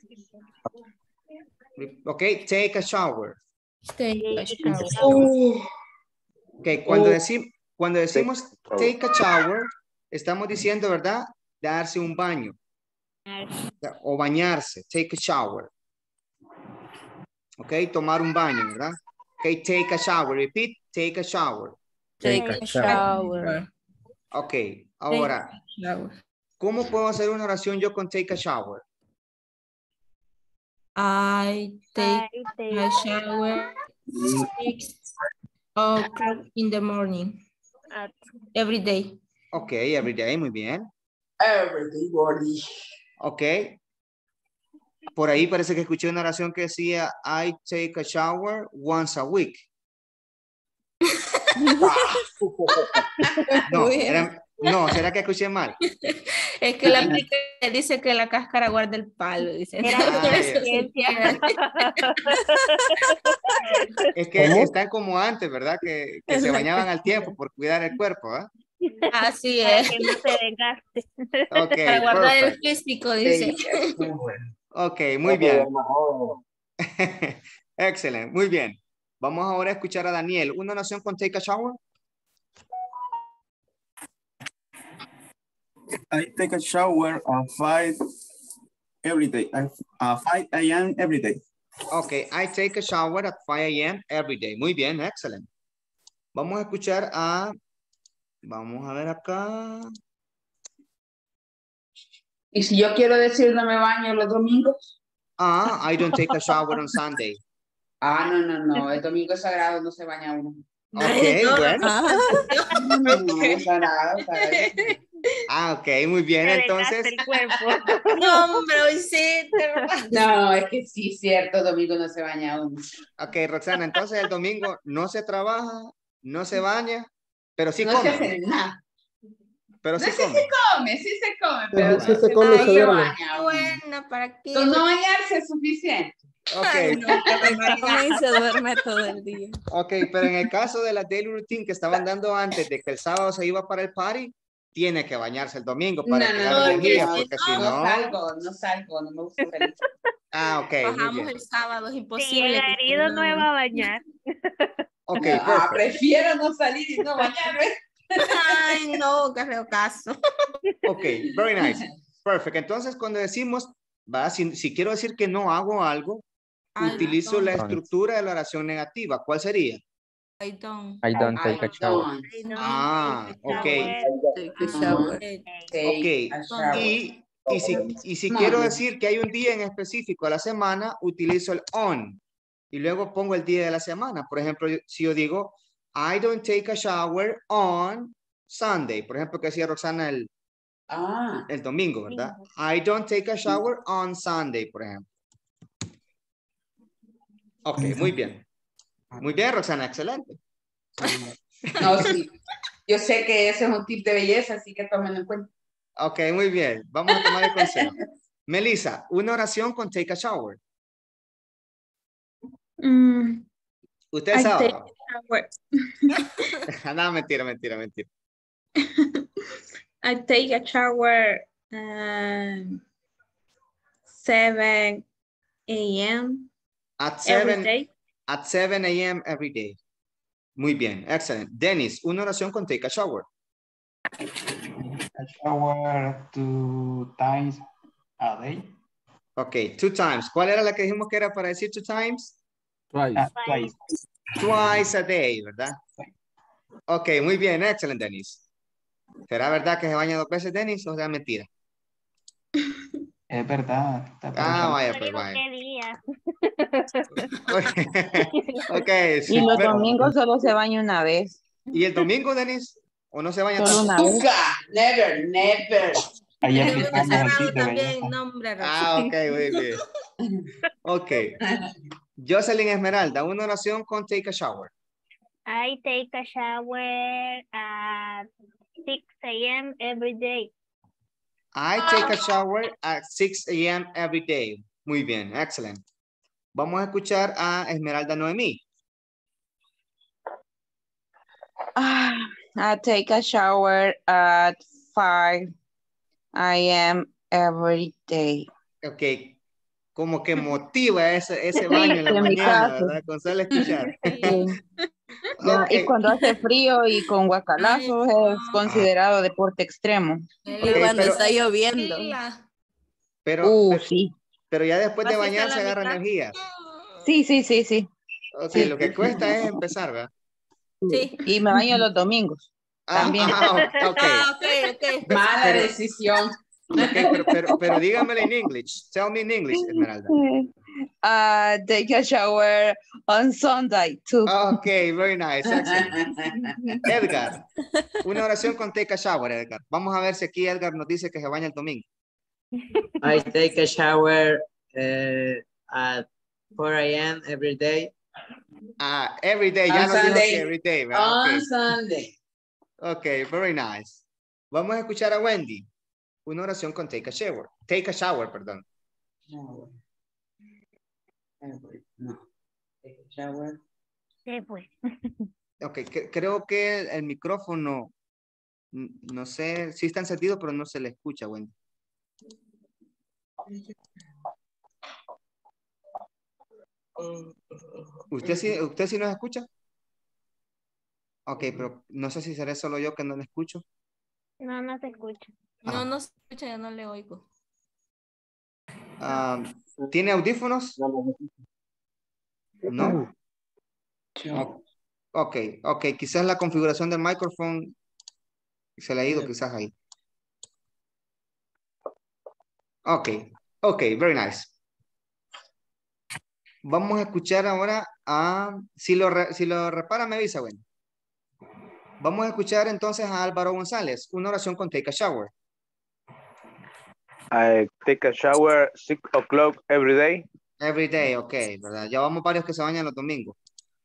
S1: Ok, take a shower.
S17: Take a shower.
S1: Ok, cuando, decimos cuando decimos take a shower, estamos diciendo, ¿verdad? Darse un baño. O bañarse. Take a shower. Ok, tomar un baño, ¿verdad? Ok, take a shower. Repeat, take a shower.
S5: Take a shower.
S1: Ok, ahora, ¿cómo puedo hacer una oración yo con take a shower?
S17: I take a shower six o'clock in the morning. Every day.
S1: Ok, every day, muy bien.
S12: Everybody.
S1: Ok. Por ahí parece que escuché una oración que decía I take a shower once a week. No, era, no, ¿será que escuché mal?
S17: Es que la aplica dice que la cáscara guarda el palo. Dice.
S1: Ah, es que
S17: ¿Cómo?
S1: están como antes, ¿verdad? Que, que se bañaban al tiempo por cuidar el cuerpo, ¿ah?
S17: Así
S8: Para
S17: es.
S8: que no se desgaste.
S1: Ok,
S17: Para guardar el
S1: perfect.
S17: físico, dice.
S1: Ok, muy bien. Excelente, muy bien. Vamos ahora a escuchar a Daniel. ¿Una oración con take a shower?
S4: I take a shower at five every day. At uh, five A M every day.
S1: Ok, I take a shower at five A M every day. Muy bien, excelente. Vamos a escuchar a... Vamos a ver acá.
S12: Y si yo quiero decir no me baño los domingos.
S1: Ah, I don't take a shower on Sunday.
S12: Ah, no, no, no. El domingo es sagrado, no se baña uno.
S1: Ok, bueno.
S12: No, no, no, es sagrado, sagrado.
S1: Ah, ok, muy bien,
S8: Te
S1: entonces.
S8: desgasta el cuerpo.
S17: No, hombre, hoy sí. te-
S12: No, es que sí, cierto, domingo no se baña uno.
S1: Ok, Roxana, entonces el domingo no se trabaja, no se baña, pero sí
S12: No se
S1: come.
S12: hace nada.
S1: Pero
S12: No,
S1: sí
S12: sí
S1: come.
S12: se come, sí se come,
S16: Sí,
S12: pero
S16: sí
S12: no
S16: se
S12: se,
S16: come y
S12: no
S16: se
S12: se
S16: duerme.
S12: baña uno.
S17: Bueno, ¿para qué?
S12: Con no bañarse es suficiente.
S1: Ok,
S17: Ay, no, qué barbaridad.
S5: Come y se duerme todo el día.
S1: ok, pero en el caso de la daily routine que estaban dando antes de que el sábado se iba para el party, tiene que bañarse el domingo para
S12: No,
S1: que
S12: no,
S1: agarre
S12: no,
S1: energía,
S12: no,
S1: porque si
S12: no
S1: no.
S12: salgo, no salgo, no me gusta salir.
S1: Ah, ok, muy
S17: Trabajamos
S1: bien.
S17: el sábado, es
S8: Si
S17: imposible.
S8: el
S17: que
S8: herido no
S17: tengamos.
S8: iba a bañar.
S1: Ok,
S12: Ah,
S1: perfecto.
S12: prefiero no salir y no bañarme.
S17: Ay, no, que reo caso.
S1: Ok, very nice. Perfecto. Entonces, cuando decimos, va, si, si quiero decir que no hago algo,
S17: I
S1: utilizo la
S17: don't.
S1: estructura de la oración negativa. ¿Cuál sería?
S17: I don't.
S2: I don't take a shower.
S12: Don't
S8: I don't
S1: Ah,
S8: take a
S1: ok.
S8: shower.
S5: Take a shower.
S12: Take
S1: Ok.
S12: a shower.
S1: Y, y si, y si
S12: No,
S1: quiero
S12: no.
S1: decir que hay un día en específico a la semana, utilizo el on. Y luego pongo el día de la semana. Por ejemplo, yo- si yo digo, I don't take a shower on Sunday. Por ejemplo, que decía Roxana el,
S12: Ah,
S1: el domingo, ¿verdad? I don't take a shower on Sunday, por ejemplo. Ok, muy bien. Muy bien, Roxana, excelente.
S12: no, sí. Yo sé que ese es un tip de belleza, así que tómenlo en cuenta.
S1: Ok, muy bien. Vamos a tomar el consejo. Melissa, una oración con take a shower.
S3: Mm,
S1: Usted
S3: I
S1: sabe.
S3: take a shower.
S1: No, mentira, mentira, mentira.
S3: I take a shower um, seven a m
S1: At
S3: every
S1: seven,
S3: day.
S1: at seven a m every day. Muy bien, excelente. Dennis, una oración con take a shower.
S14: I shower two times a day.
S1: Ok, two times. ¿Cuál era la que dijimos que era para decir two times?
S11: Twice.
S14: Ah, twice.
S1: Twice a day, ¿verdad? Ok, muy bien, excelente, Dennis. ¿Será verdad que se baña dos veces, Dennis, o sea mentira?
S14: Es verdad. Está por
S1: Ah,
S14: ejemplo.
S1: vaya,
S8: No
S1: pues
S8: digo
S1: vaya.
S8: qué día.
S1: Ok, sí,
S9: Y los
S1: pero-
S9: domingos solo se baña una vez.
S1: ¿Y el domingo, Denis? ¿O no se baña
S9: Solo
S1: tanto?
S9: una vez.
S12: Nunca, never, never.
S14: Ahí
S17: El domingo
S14: aplicamos el
S17: sagrado
S14: tip de
S17: también,
S14: belleza.
S17: nombre.
S1: Ah, ok, muy bien. Ok. Jocelyn Esmeralda, una oración con take a shower.
S8: I take a shower at six a m every day.
S1: I take a shower at six a m every day. Muy bien, excelente. Vamos a escuchar a Esmeralda Noemí.
S9: Ah, I take a shower at five a m every day.
S1: Ok, como que motiva ese, ese
S9: Sí,
S1: baño en la
S9: en mi
S1: mañana,
S9: caso.
S1: ¿verdad? Con solo escuchar.
S9: Sí. Ya,
S1: Ok,
S9: y cuando hace frío y con guacalazos es considerado deporte extremo.
S5: Y
S1: ok,
S5: cuando
S1: pero,
S5: está lloviendo.
S1: pero,
S9: Uh,
S1: pero,
S9: sí.
S1: pero ya después de
S17: Así está
S1: bañarse
S17: la
S1: agarra
S17: mitad.
S1: energías.
S9: Sí, sí, sí, sí.
S1: Ok,
S9: Sí.
S1: lo que cuesta es empezar, ¿verdad?
S17: Sí.
S9: Y me baño los domingos.
S1: Ah,
S9: También.
S1: ah, ok.
S17: Ah, ok, ok.
S12: Mala
S1: Pero-
S12: decisión.
S1: Ok, pero, pero, pero dígamelo en English. Tell me in English, Esmeralda.
S9: Uh, take a shower on Sunday too.
S1: Ok, very nice, excellent. Edgar, una oración con take a shower, Edgar. Vamos a ver si aquí Edgar nos dice que se baña el domingo.
S15: I take a shower uh, at four a m every day.
S1: Ah, every day, ya
S12: On
S1: nos dijo
S12: Sunday.
S1: que every day, ¿verdad?
S12: On
S1: Ok.
S12: Sunday.
S1: Ok, very nice. Vamos a escuchar a Wendy. Una oración con take a shower. Take a shower, perdón.
S12: Shower. Every- No. Take a shower.
S8: Sí, pues.
S1: Ok, que- creo que el micrófono, n- no sé, sí está encendido, pero no se le escucha, Wendy. ¿Usted sí, usted sí nos escucha? Ok, pero no sé si seré solo yo que no le escucho.
S8: No, no se escucha.
S17: No, no se escucha, ya no le oigo.
S1: Ah, ¿tiene audífonos? No. O- Ok, ok, quizás la configuración del micrófono se le ha ido quizás ahí. Ok, ok, very nice. Vamos a escuchar ahora a, si lo, re- si lo repara me avisa, bueno. Vamos a escuchar entonces a Álvaro González, una oración con take a shower.
S13: I take a shower six o'clock every day.
S1: Every day, ok, ¿verdad? Ya vamos varios que se bañan los domingos.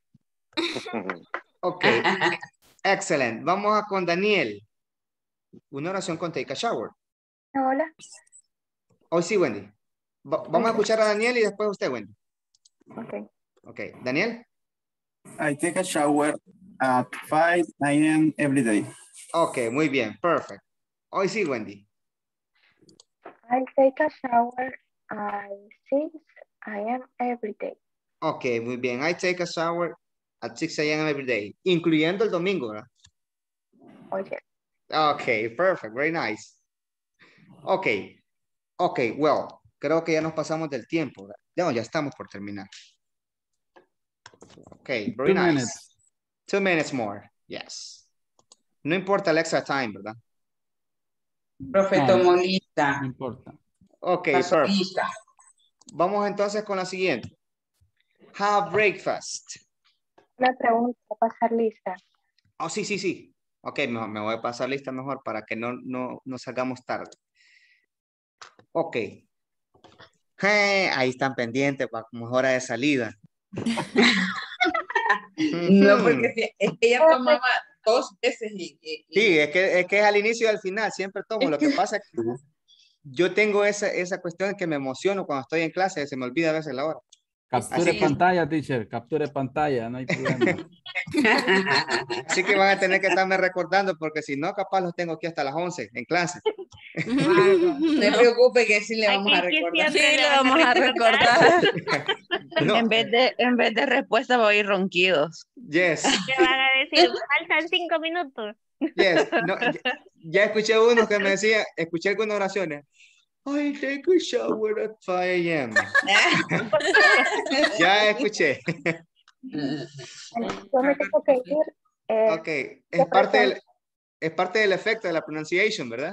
S1: Ok, excelente. Vamos a con Daniel. Una oración con take a shower.
S7: Hola.
S1: Hoy sí, Wendy. Va- vamos a escuchar a Daniel y después usted, Wendy.
S7: Ok.
S1: Ok, Daniel.
S4: I take a shower at five A M every day.
S1: Ok, muy bien, perfect. Hoy sí, Wendy.
S7: I take a shower at six A M every day.
S1: Ok, muy bien. I take a shower at six A M every day, incluyendo el domingo, ¿verdad?
S7: Oye.
S1: Ok, perfect, very nice. Ok, ok, well, creo que ya nos pasamos del tiempo, ¿verdad? No, ya estamos por terminar. Ok, very
S11: Two
S1: nice.
S11: minutes.
S1: Two minutes more, yes. No importa el extra time, ¿verdad?
S12: Profe,
S11: No,
S12: tomó lista.
S11: No importa.
S1: Ok,
S12: Pasó
S1: perfect.
S12: lista.
S1: Vamos entonces con la siguiente. Have breakfast.
S7: Una pregunta, pasar lista.
S1: Oh, sí, sí, sí. Ok, mejor, me voy a pasar lista mejor para que no, no, no salgamos tarde. Ok. Eh, ahí están pendientes para como hora de salida.
S12: No,
S1: Ujú.
S12: porque si- es que ella tomaba dos veces y, y- y-
S1: Sí, es que, es que es al inicio y al final, siempre tomo. Lo que pasa es que yo tengo esa, esa cuestión que me emociono cuando estoy en clase, se me olvida a veces la hora.
S11: Capture
S1: Así,
S11: pantalla, teacher. Capture pantalla, no hay problema.
S1: así que van a tener que estarme recordando porque si no, capaz los tengo aquí hasta las once en clase.
S12: no se preocupe que sí le vamos a
S8: Aquí sí
S12: recordar.
S8: siempre
S5: Sí,
S8: le
S5: le
S8: van a
S5: vamos a
S8: recordar.
S5: recordar.
S1: No,
S9: En vez de, en vez de respuesta voy a ir ronquidos.
S1: yes,
S8: Te van a decir, faltan cinco minutos.
S1: yes. No, ya, ya escuché uno que me decía, escuché algunas oraciones. I take a shower at five A M Ya escuché.
S7: Yo me tengo que ir. Eh,
S1: Ok, es parte, del, es parte del efecto de la pronunciation, ¿verdad?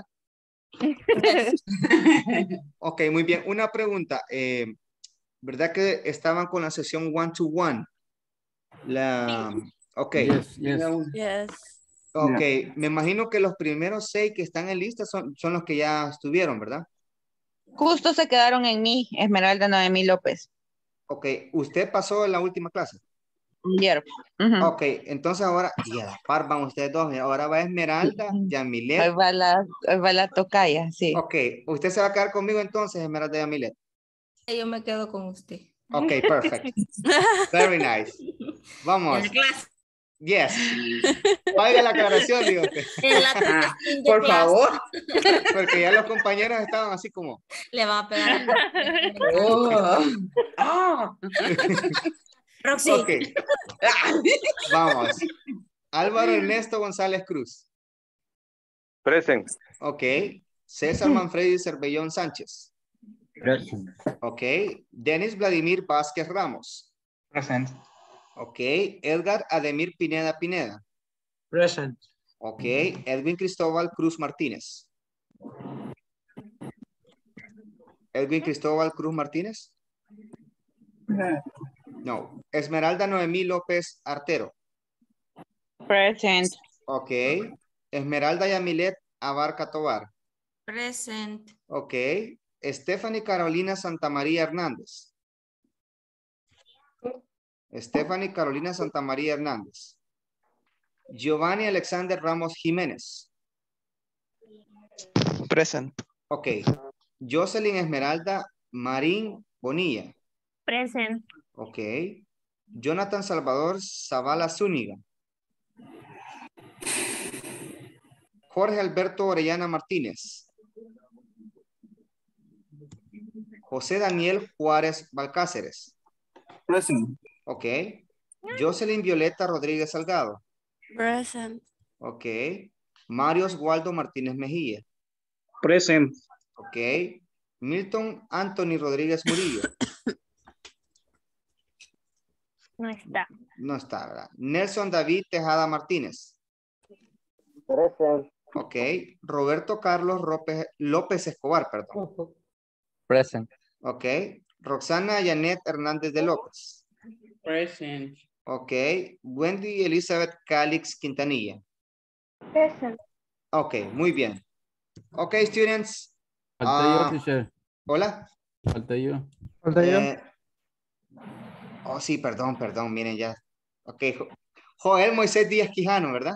S1: Ok, muy bien. Una pregunta. eh, ¿verdad que estaban con la sesión one to one? La, ok,
S11: Yes, yes.
S5: Yes.
S1: ok. Me imagino que los primeros seis que están en lista son, son los que ya estuvieron, ¿verdad?
S9: Justo se quedaron en mí, Esmeralda Noemí López.
S1: Ok, ¿usted pasó en la última clase?
S9: Ayer. Ujú.
S1: Ok, entonces ahora, y a la par van ustedes dos, ahora va Esmeralda,
S9: Hoy
S1: Yamilet.
S9: va la, hoy va la tocaya, sí.
S1: Ok, ¿usted se va a quedar conmigo entonces, Esmeralda y Yamilet?
S17: Yo me quedo con usted.
S1: Ok, perfect. Very nice. Vamos.
S17: En la clase.
S1: Yes. Vaya la aclaración, digo usted.
S17: En la
S12: Ah,
S17: in the
S12: por
S17: class.
S12: favor.
S1: Porque ya los compañeros estaban así como.
S17: Le va a pegar.
S12: Oh. Ah.
S17: Roxy.
S1: Ok, vamos. Álvaro Ernesto González Cruz.
S13: Present.
S1: Ok. César Manfredi Cervellón Sánchez.
S14: Present.
S1: Ok. Denis Vladimir Vázquez Ramos.
S14: Present.
S1: Ok. Edgar Ademir Pineda Pineda.
S15: Present.
S1: Ok. Edwin Cristóbal Cruz Martínez. Edwin Cristóbal Cruz Martínez. No. Esmeralda Noemí López Artero.
S9: Present.
S1: Ok. Esmeralda Yamilet Abarca Tobar.
S17: Present.
S1: Ok. Stephanie Carolina Santamaría Hernández. Stephanie Carolina Santamaría Hernández. Giovanni Alexander Ramos Jiménez.
S18: Present.
S1: Ok. Jocelyn Esmeralda Marín Bonilla.
S8: Present.
S1: Ok. Jonathan Salvador Zavala Zúñiga. Jorge Alberto Orellana Martínez. José Daniel Juárez Balcáceres.
S4: Present.
S1: Ok. Jocelyn Violeta Rodríguez Salgado.
S5: Present.
S1: Ok. Mario Oswaldo Martínez Mejía.
S10: Present.
S1: Ok. Milton Anthony Rodríguez Murillo.
S8: No está.
S1: No está, ¿verdad? Nelson David Tejada Martínez.
S20: Present.
S1: Ok. Roberto Carlos López, López Escobar, perdón.
S2: Present.
S1: Ok. Roxana Janet Hernández de López.
S12: Present.
S1: Ok. Wendy Elizabeth Calix Quintanilla.
S7: Present.
S1: Ok, muy bien. Ok, students.
S11: Falté yo,
S1: Ah,
S11: teacher.
S1: Hola.
S11: Falté yo.
S1: Eh, oh, sí, perdón, perdón, miren ya. Ok, Jo- Joel Moisés Díaz Quijano, ¿verdad?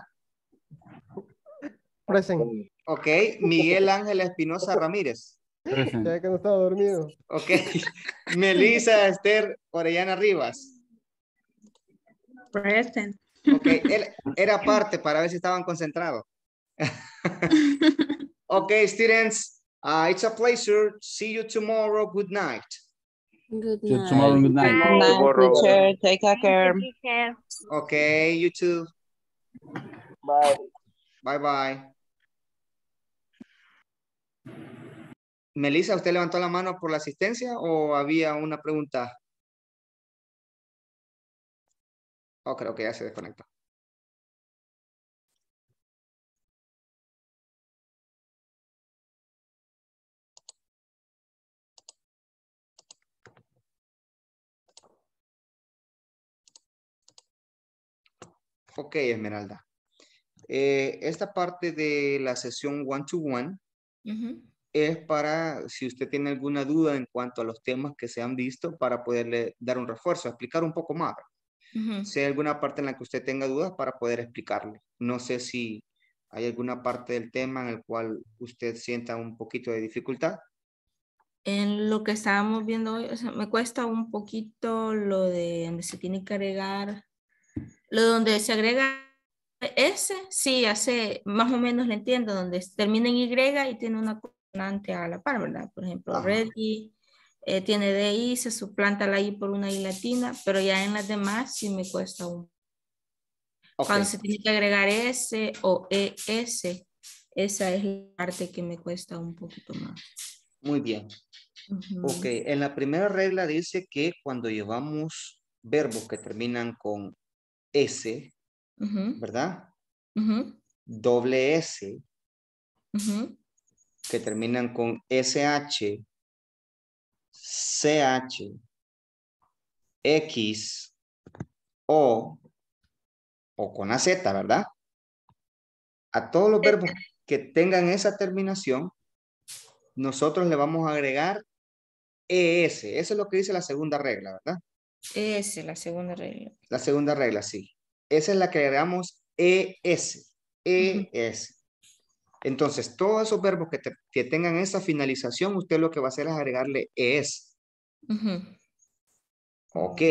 S21: Present.
S1: Ok, Miguel Ángel Espinosa Ramírez.
S11: Present.
S21: Ya que no estaba dormido.
S1: Ok, Melissa Esther Orellana Rivas.
S3: Present.
S1: Ok, él era parte para ver si estaban concentrados. Ok, students, uh, it's a pleasure. See you tomorrow. Good night.
S5: Good
S11: See you tomorrow. Good night.
S9: Good night,
S13: Tomorrow.
S9: teacher. Take
S8: Thank
S9: care.
S8: you, teacher.
S1: Okay, you too.
S20: Bye.
S1: Bye bye. Melissa, ¿usted levantó la mano por la asistencia o había una pregunta? Oh, creo que ya se desconectó. Ok, Esmeralda. Eh, esta parte de la sesión one to one
S17: Ujú.
S1: es para, si usted tiene alguna duda en cuanto a los temas que se han visto, para poderle dar un refuerzo, explicar un poco más.
S17: Ujú.
S1: Si hay alguna parte en la que usted tenga dudas para poder explicarle. No sé si hay alguna parte del tema en el cual usted sienta un poquito de dificultad.
S17: En lo que estábamos viendo hoy, o sea, me cuesta un poquito lo de donde se tiene que agregar, lo donde se agrega S, sí, hace, más o menos le entiendo, donde termina en Y y tiene una consonante a la par, ¿verdad? Por ejemplo,
S1: Ajá.
S17: ready, eh, tiene D I, se suplanta la I por una I latina, pero ya en las demás sí me cuesta un.
S1: Ok,
S17: Cuando se tiene que agregar S o E S, esa es la parte que me cuesta un poquito más.
S1: muy bien.
S17: Ujú.
S1: Ok, en la primera regla dice que cuando llevamos verbos que terminan con S,
S17: Ujú,
S1: ¿verdad?
S17: ujú,
S1: Doble S,
S17: ujú.
S1: que terminan con S H, C H, X, O, o con la Z, ¿verdad? A todos los verbos que tengan esa terminación, nosotros le vamos a agregar E S. Eso es lo que dice la segunda regla, ¿verdad?
S17: Esa es la segunda regla.
S1: La segunda regla, sí. Esa es la que agregamos E S. E S. Entonces, todos esos verbos que, te- que tengan esa finalización, usted lo que va a hacer es agregarle E S.
S17: Ujú.
S1: Ok.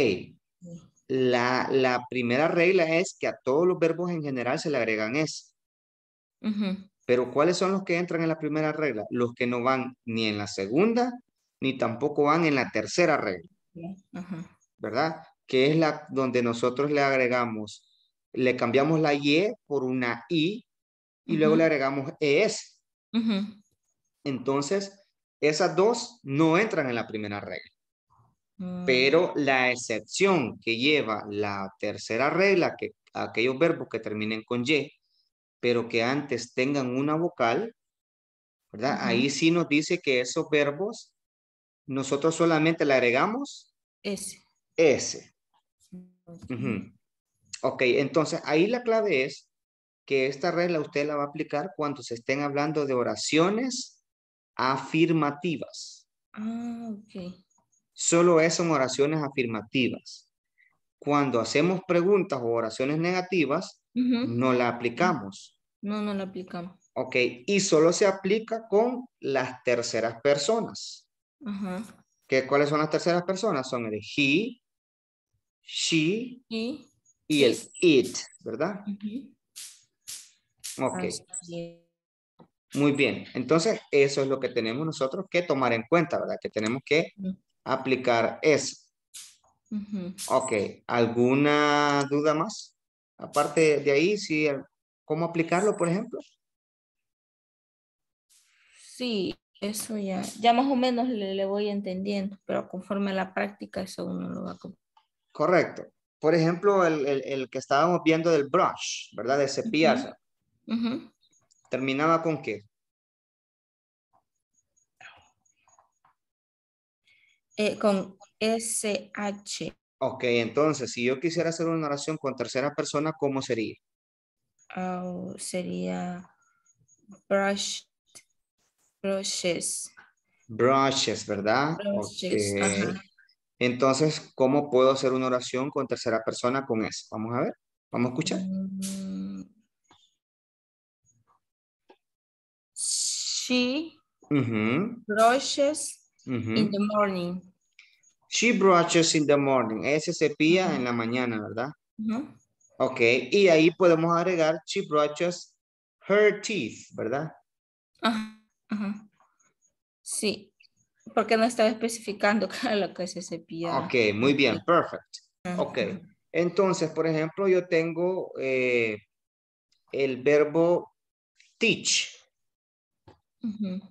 S1: La, la primera regla es que a todos los verbos en general se le agregan S.
S17: Ujú.
S1: Pero ¿cuáles son los que entran en la primera regla? Los que no van ni en la segunda, ni tampoco van en la tercera regla,
S17: Ajá.
S1: ¿verdad? Que es la donde nosotros le agregamos, le cambiamos la Y por una I y luego le agregamos E S.
S17: Ujú.
S1: Entonces, esas dos no entran en la primera regla.
S17: Mm,
S1: Pero la excepción que lleva la tercera regla, que aquellos verbos que terminen con Y, pero que antes tengan una vocal, ¿verdad?
S17: Ujú.
S1: Ahí sí nos dice que esos verbos, nosotros solamente le agregamos
S17: S.
S1: S.
S17: Ok.
S1: Ujú. Ok, entonces ahí la clave es que esta regla usted la va a aplicar cuando se estén hablando de oraciones afirmativas.
S17: Ah, ok.
S1: Solo es son oraciones afirmativas. Cuando hacemos preguntas o oraciones negativas,
S17: Ujú.
S1: no la aplicamos.
S17: No, no lo aplicamos.
S1: Ok, y solo se aplica con las terceras personas.
S17: Ajá.
S1: ¿Qué, ¿Cuáles son las terceras personas? Son el he, she
S17: Y,
S1: y el it, ¿verdad?
S17: Ujú.
S1: Ok,
S17: Así es.
S1: muy bien. Entonces, eso es lo que tenemos nosotros que tomar en cuenta, ¿verdad? Que tenemos que aplicar eso.
S17: Ujú.
S1: Ok, ¿alguna duda más? Aparte de ahí, sí, ¿cómo aplicarlo, por ejemplo?
S17: Sí, eso ya, ya más o menos le, le voy entendiendo, pero conforme a la práctica eso uno lo va a... com-
S1: Correcto. Por ejemplo, el, el- el que estábamos viendo del brush, ¿verdad? De cepillarse.
S17: Ujú.
S1: ¿Terminaba con qué?
S17: Eh, con S H.
S1: Ok, entonces, si yo quisiera hacer una oración con tercera persona, ¿cómo sería?
S17: uh, sería brush, brushes.
S1: Brushes, ¿verdad?
S17: Brushes,
S1: Ok.
S17: ajá.
S1: Entonces, ¿cómo puedo hacer una oración con tercera persona con eso? Vamos a ver. Vamos a escuchar.
S17: Mm, she
S1: Ujú,
S17: brushes
S1: ujú.
S17: in the morning.
S1: She brushes in the morning. Ese cepilla
S17: Ajá.
S1: en la mañana, ¿verdad?
S17: Ujú.
S1: Ok. Y ahí podemos agregar she brushes her teeth, ¿verdad?
S17: Ajá, ajá. Sí, porque no estaba especificando qué era lo que se cepilla.
S1: Ok, muy bien. Perfect. Ok.
S17: Ajá.
S1: Entonces, por ejemplo, yo tengo eh, el verbo teach.
S17: Ujú.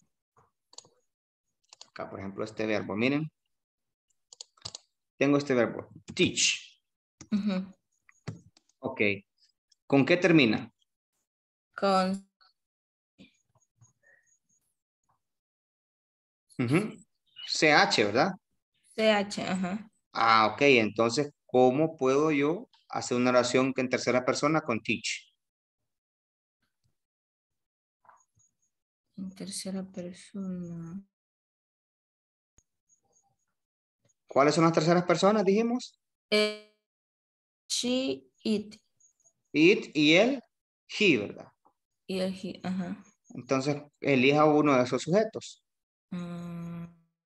S1: Acá, por ejemplo, este verbo. Miren. Tengo este verbo. Teach.
S17: Ujú.
S1: Ok. ¿Con qué termina?
S17: Con
S1: Ujú. C H, ¿verdad?
S17: C H, ajá.
S1: Ah, ok. Entonces, ¿cómo puedo yo hacer una oración en tercera persona con teach?
S17: En tercera persona.
S1: ¿Cuáles son las terceras personas, dijimos?
S17: Eh, she, it.
S1: It y el he, ¿verdad?
S17: Y el he, ajá.
S1: Entonces, elija uno de esos sujetos.
S17: Mm.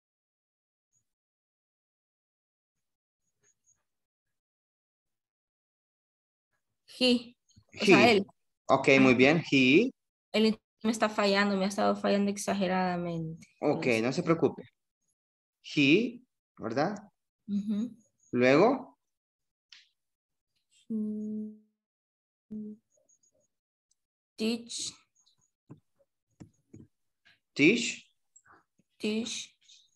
S17: He. O sea,
S1: He.
S17: él.
S1: Ok,
S17: Ajá.
S1: muy bien. He.
S17: Él me está fallando, me ha estado fallando exageradamente.
S1: Ok,
S17: Pues,
S1: no se preocupe. He, ¿verdad?
S17: ujú.
S1: Luego,
S17: Mm. Teach,
S1: teach.
S17: teach.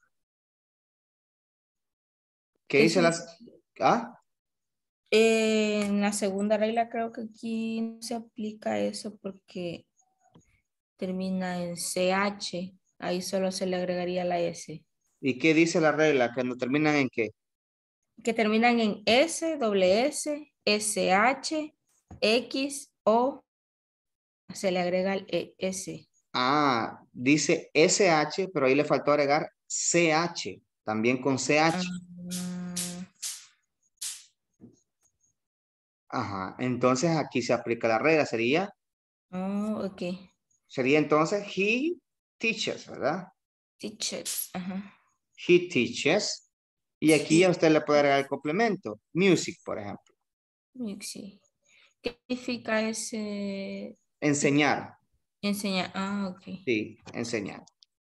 S1: ¿Qué dice
S17: Eso
S1: las? Ah,
S17: eh, en la segunda regla creo que aquí no se aplica eso porque termina en C H. Ahí solo se le agregaría la S.
S1: ¿y qué dice la regla? ¿Que no terminan en qué?
S17: Que terminan en S, doble S, S H, X, O. Se le agrega el E, S.
S1: Ah, dice S H, pero ahí le faltó agregar C H, también con C H.
S17: Ah,
S1: Ajá, entonces aquí se aplica la regla, sería,
S17: oh, ok.
S1: sería entonces he teaches, ¿verdad?
S17: Teachers. Ajá.
S1: He teaches. Y aquí a usted le puede agregar el complemento, music, por ejemplo.
S17: Sí. ¿Qué significa ese?
S1: Enseñar.
S17: Enseñar. Ah, ok.
S1: Sí, enseñar.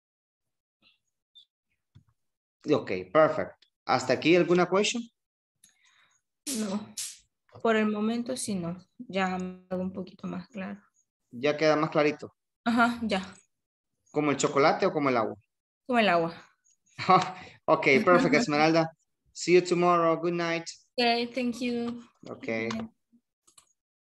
S1: Ok, perfecto. ¿Hasta aquí alguna question?
S17: No. Por el momento sí no. Ya me hago un poquito más claro.
S1: Ya queda más clarito.
S17: Ajá, ya.
S1: ¿Como el chocolate o como el agua?
S17: Como el agua.
S1: Ok, perfect, Esmeralda. See you tomorrow. Good night.
S17: Okay, thank you.
S1: Okay.